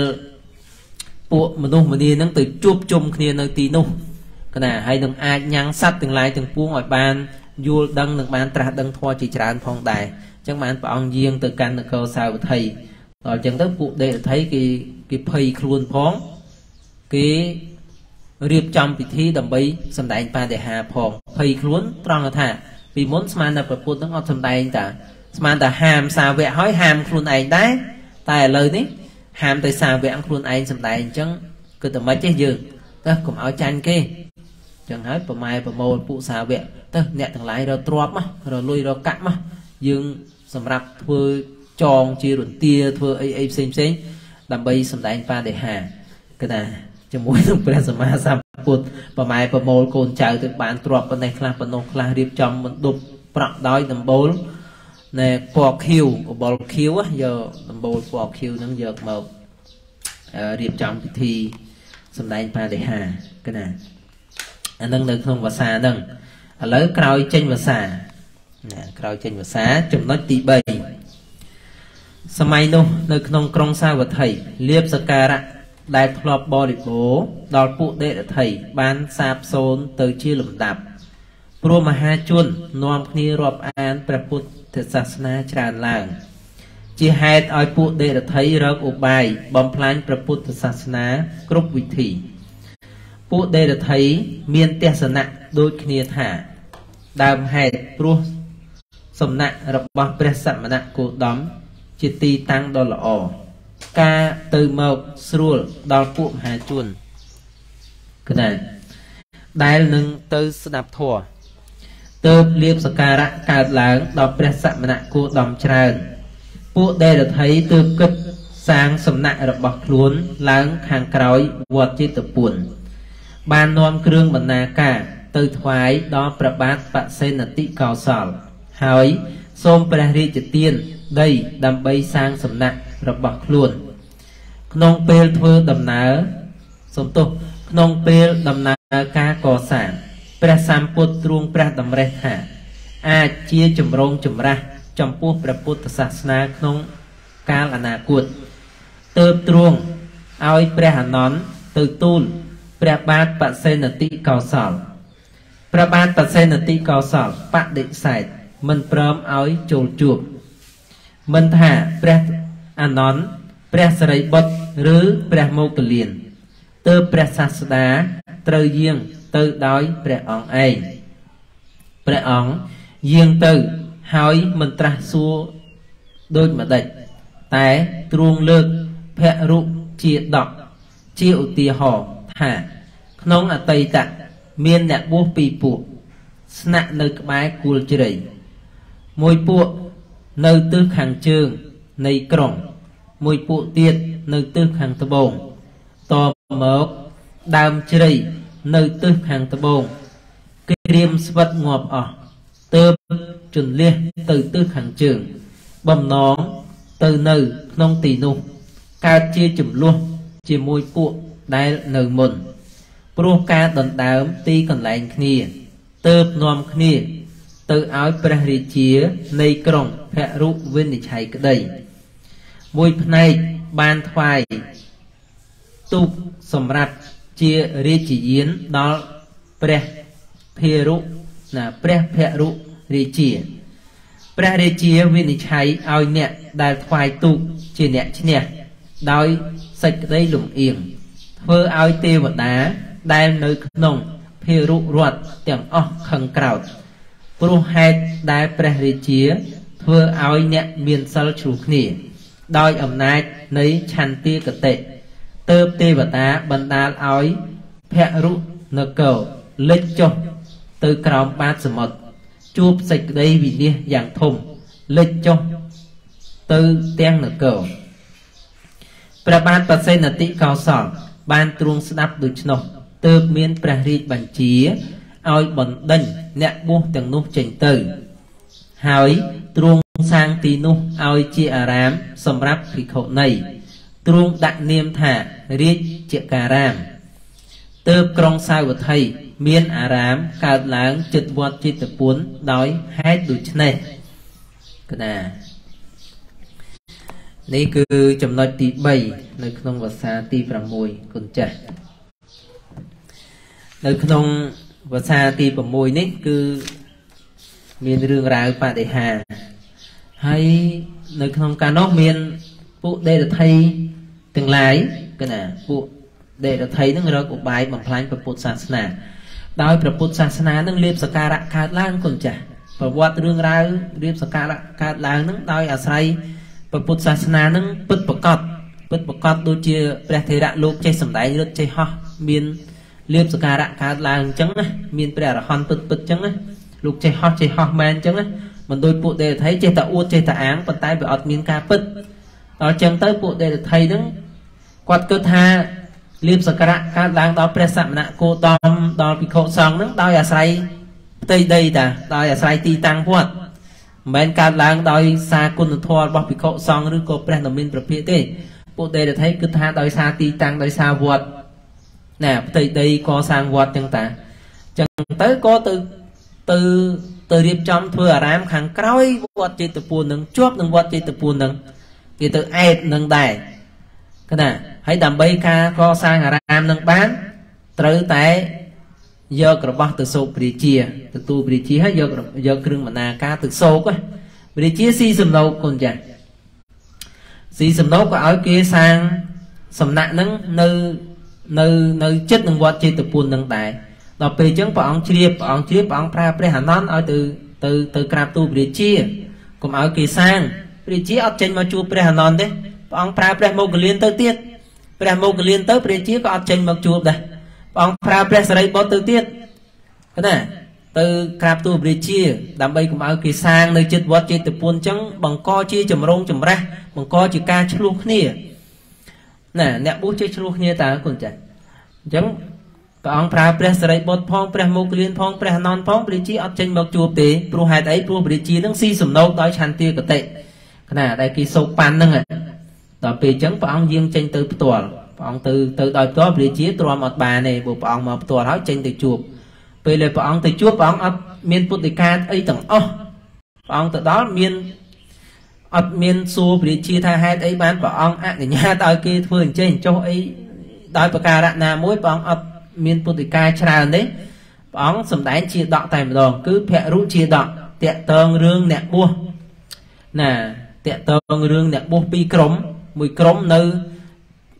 bộ mà nụ mà đi nắng từ chụp chung kia nơi tì nút cái này hay đừng ai nhang sắt từng lại từng buông ngoài bàn vua đăng được bàn trả đăng thoa chỉ tràn phong đài chẳng bạn bọn riêng từ căn được câu sao thầy rồi chẳng tới cụ để thấy cái cái phây luôn phóng cái riệp trong vị thi đầm bay sầm đại ba để hà phong phây luôn tròn là thà vì muốn sman là phải buôn tiếng ngọt sầm đại ta sman là hàm sao vẽ hói hàm luôn ấy đấy tài lời đấy hàm tại sao vẽ luôn ấy sầm đại chẳng cứ tầm mấy chết dừng ta cùng áo chanh kia chẳng hết bà mai bà mô phụ xà vẹn ta nhẹ thằng lại rồi trọp mà rồi lui rồi cắt mà nhưng sầm rạp thưa tròn chia ruột tia thưa ấy ấy xem xem làm bay sầm đại ba để hà cái này cho mỗi thằng bé sầm ma sầm bụt bà mai bà mô cồn chào từ bạn trọp bên này là bên nông là điệp trong mình đục bọc đói tầm bốn nè bò khiêu bò khiêu á giờ tầm bốn bò khiêu nó giờ một điệp trong thì sầm đại ba để hà cái này nâng được không và xa nâng lấy cào trên và xả cào trên và xá chùm nói tí bầy sao mai nô nơi không công sao và thầy liếp sa ca đại thọp bò đi bố đòi phụ đệ để thầy ban sạp xôn từ chia lùm đạp pro mà ha chuôn nòm khi rộp án bà phút thật sát na tràn làng chỉ hai oi phụ đệ để thấy rớt ụ bài bom plan bà phút thật sát na group vị thị phụ đây là thấy miền tây sơn nặng đôi kia thả đàm hẹt pro sầm nặng rập băng pre sạm nặng cổ đóm chỉ ti tăng đo là ỏ ca từ mộc srul đo phụ hà chuồn cái này đai lưng từ snap thua từ liệp sakara cào láng đo pre sạm nặng cổ đóm tràn phụ đây là thấy từ cực sang sầm nặng rập băng luồn láng hàng cõi vọt chỉ tập buồn ban nôm krương bần na cả từ thoái đóประบาท bạ sen là tị cao sảo hỏi xôm pra ri chữ tiên đây đầm bay sang sầm nặng rập bọc luôn nông pel thưa đầm ná xôm tục nông pel đầm ná ca cò sản pra sam put truông pra đầm re thả a chia chùm rong chùm ra trong pua pra put sát na nông ca là na cuột tơ truông ao pra hà nón từ tuôn pra bát bạ sen là tị cao sảo pra bát bạ sen là tị cao sảo bạ định sải mình prom áo chôl chuột mình thả pra anh nón pra sợi bớt rứ bè mô cờ liền tơ bè sát đá trơ riêng tơ đói bè óng ấy bè óng riêng tơ hỏi mình tra xua đôi mà đạch té truông lược bè rụng chia đọc chịu tìa hò thả nông ở tây tạng miên nẹ bố bì buộc nạ nơi cái bái cua chơi môi buộc nơi tư hàng trường nơi cổng môi buộc tiệt nơi tư hàng tơ bồn to mốc đam chơi nơi tư hàng tơ bồn cái riêng vật ngọt ở tơ chuẩn liệt từ tư hàng trường bầm nón từ nơi nông tì nụ cao chia chùm luôn chia môi buộc đai nơi mồn pro ca đòn đám ti còn lại kia tơ nòm kia từ áo bể chia này còng hệ rụng viên để chạy cái đầy môi này ban thoại tục sầm rạp chia ri chỉ yến đó bể phê rụng là bể phê rụng ri chia bể ri chia viên để chạy ao nhẹ đài thoại tục chia nhẹ chia nhẹ đói sạch đây lủng yên phơ ao tê vật đá đai nơi nông phê rụng ruột tiếng óc khăng cào pro hai đai bể chia phơ ao nhẹ miền sal chủ khỉ đói ẩm nai lấy chăn tia cật tệ tơ tê vật đá bần đá ao phê rụng nơ cầu lệch cho từ cào bát sầm mật chụp sạch đây vì nia dạng thùng lệch cho từ tiếng nơ cầuประบาทปัจเจนติกาวสอนบานตรงสนับดุชนกเติมเมียนประริบัญชีเอาบนดันเนะบุตังนุเจงเตอร์หายตรงสร้างตีนุเอาเจียรามสำรับพิโคในตรงดักเนียมถาเรียกเจการามเติมกรองสายวัดไทยเมียนอารามการล้างจุดวัดจิตปุนดอยให้ดุชเนก็น่านี่คือจำนวนที่ใบในขนมภาษาที่ประมวยคนใจในขนมภาษาที่ประมวยนี่คือมีเรื่องราวปาฏิหาริย์ให้ในขนมการนอกมีผู้เดชไทยทั้งหลายก็น่ะผู้เดชไทยนั่งเราอุบายบำพลายพระพุทธศาสนาโดยพระพุทธศาสนานั่งเรียบสการะขาดล่างคนใจประวัติเรื่องราวเรียบสการะขาดล่างนั่งโดยอาศัยพระพุทธศาสนานั้นปิดประกอบปิดประกอบโดยเฉพาะเทระโลกใจสมัยรถใจฮะมีนเรียบสการะการลางจังนะมีนเปรอะฮันปิดปิดจังนะโลกใจฮะใจฮะแมนจังนะมันโดยปุเดชไทยใจตะอวดใจตะอ้างปัจจัยไปอดมีนกาปิดต่อจังเตยปุเดชไทยนั้นกวาดเกิดหาเรียบสการะการลางต่อเปรสัมนะโกตอมต่อปิโคซองนั้นต่ออาศัยเตยใดแต่ต่ออาศัยตีตังพวดแม้การล้างโดยซาคุณทอดบอกพิโคซองหรือโกเปรนมินประเภทที่ปุเดชไทยคือท่าโดยซาตีตังโดยซาวัดน่ะเตยใดก็สร้างวัดจังแต่จังเตยก็từ từ từ điệp trong thừaอารามขังกร้อยวัดจิตปูนหนึ่งจวบหนึ่งวัดจิตปูนหนึ่งที่từเอ็ดหนึ่งได้ก็น่ะให้ดำใบคาก็สร้างอารามหนึ่งบ้านตรึแต่ยกระบะtừโซบริจีtừตูบริจีให้ยกยกเครื่องมันนาคาtừโซก็บริจีซีสมโนคนจังซีสมโนก็เอาเกี่ยสร้างสำนักนั้นในในในchấtหนึ่งวัดจิตปูนหนึ่งแต่ต่อไปจังปองเชียบปองเชียบปองพระพระหันนอนเอาtừ từ từกราบตูบริจีก็เอาเกี่ยสร้างบริจีเอาเจนมาจูพระหันนอนเด้ปองพระพระโมกเลียนเตอร์เตียพระโมกเลียนเตอร์บริจีก็เอาเจนมาจูบได้ปองพระพระสไลบอตัวเตี้ยก็น่ะtừกราบตูบริจีดำไปก็เอาเกี่ยสร้างในจิตวัดจิตปูนจังบังกอจีจำรงจำระบังกอจีการชลุกเนี่ยน่ะเนี่ยบูชาชลุกเนี่ยตาคนจังจังปองพระพระสไลบอพองพระโมกเลียนพองพระนอนพองบริจีเอาเจนมาจูบเตะปลูหายไอ้ปลูบริจีนั่งซีสมโนโดยชันเตี้ยก็เตะขนาดได้กี่โซปันนั่งอ่ะต่อไปจังปองยิงเจนtừตัวปองtừ từ đòi có bể chiaตัวmột bà này bộ pong mộtตัวเขาเจนtừ chuột về lại pong từ chuột pong ở miền Puerto Rico ấy tầng o pong từ đó miền ở miền xu bể chia thay hai ấy bán pong ăn để nhà tao kia thường trên cho ấy đòi bạc cà đạn nà muối pong ở miền Puerto Rico tràn đấy pong sầm đánh chia đọ tay một đòn cứ phẹ rú chia đọ tẹt tường rương nẹt bua nè tẹt tường rương nẹt bua pi crom mùi crom nơi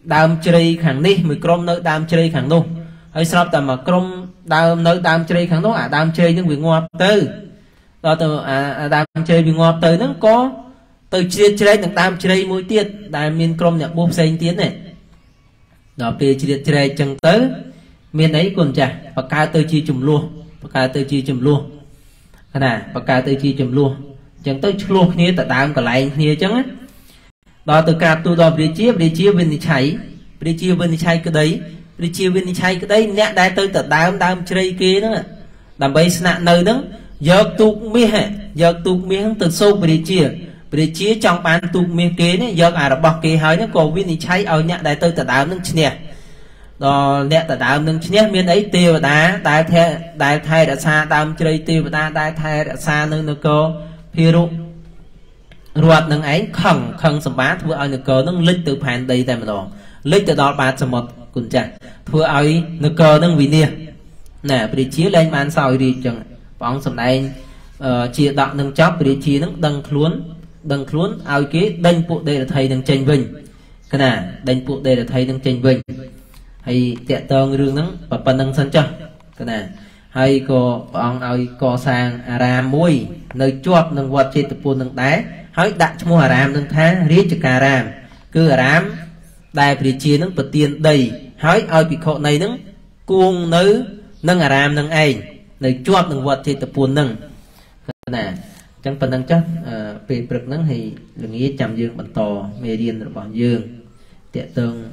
đam chơi khẳng đi mười crom nơi đam chơi khẳng đâu hay sao tầm mà crom đam nơi đam chơi khẳng đó à đam chơi những việc ngoạp tư đó từ à đam chơi việc ngoạp tư nó có từ chia chơi những đam chơi mũi tiết đam miền crom nhạc bốp xanh tiến này đó về chia chơi chân tới miền ấy còn chả và ca tư chi chùm luôn và ca tư chi chùm luôn cái này và ca tư chi chùm luôn chẳng tới luôn kia tại đam cả lại kia chẳng á đó từ ca tu đó bị chia bị chia bên cháy bị chia bên cháy cái đấy bị chia bên cháy cái đấy nè đại tới tại đam đam chơi kia đó làm bây nạn nơi đó giờ tu mi hè giờ tu mi từ sâu bị chia bị chia trong ban tu mi kia này giờ à bọc kia hỏi nó còn bên cháy ở nhẹ đại tới tại đam nó nè đó nè tại đam nó nè miền ấy tiêu đá đại thay đại thay đã xa đam chơi tiêu đá đại thay đã xa nơi nó có phi ru ruột nâng ấy khẩn khẩn sầm bát vừa ai nước cờ nâng lịch từ phản đây tại mà đó lịch từ đó bát sầm một cuốn chặt vừa ai nước cờ nâng vì nia nè bị chia lên bàn sỏi đi chẳng bóng sầm này chia đặng nâng chóp bị chia nâng đằng luốn đằng luốn ai kế đành phụ đây là thầy nâng tranh vinh cái này đành phụ đây là thầy nâng tranh vinh hay tẹt tơ rương nâng và phần nâng sân cho cái này hay có bóng ai co sang aram muối nơi chóp nâng vật trên tập buôn nâng đá hỏi đặt cho mua aram nâng thá riết cho cả aram cứ aram đại bị chia nâng bật tiền đầy hỏi ai bị khổ này nâng cuồng nữ nâng aram nâng ai nơi chóp nâng vật trên tập buôn nâng nè chẳng phần nâng chắc về bực nâng thì là nghĩa chăm dương bật tò mê điên rồi bọn dương tẹt tương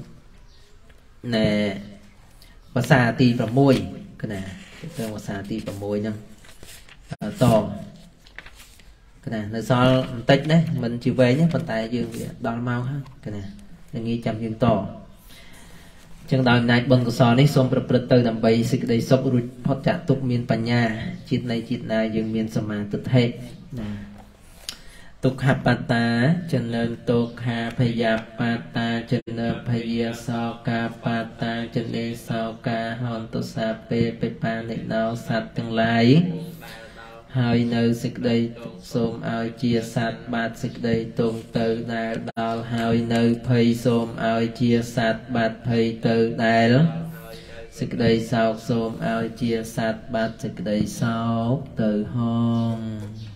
nè và xa tì vào môi cái này tương và xa tì vào môi nâng to cái này là do tích đấy mình chỉ về nhé phần tay dương đo mau ha cái này là nghi chăm dương to chân đòi này bằng của sò này xôm bật bật từ làm bầy xịt đầy sốc rụt thoát trả tục miền Pà Nha chít này chít này dương miền sầm màng tự hết tục hạp pata chân lên tục hạp phaya pata chân lên phaya sao ca pata chân lên sao ca hòn tu sa pe pe pa này nào sạch tương lai hai nơi xịt đây xôm ao chia sạch bát xịt đây tung từ đại đào hai nơi phơi xôm ao chia sạch bát phơi từ đại đó xịt đây sao xôm ao chia sạch bát xịt đây sao từ hòn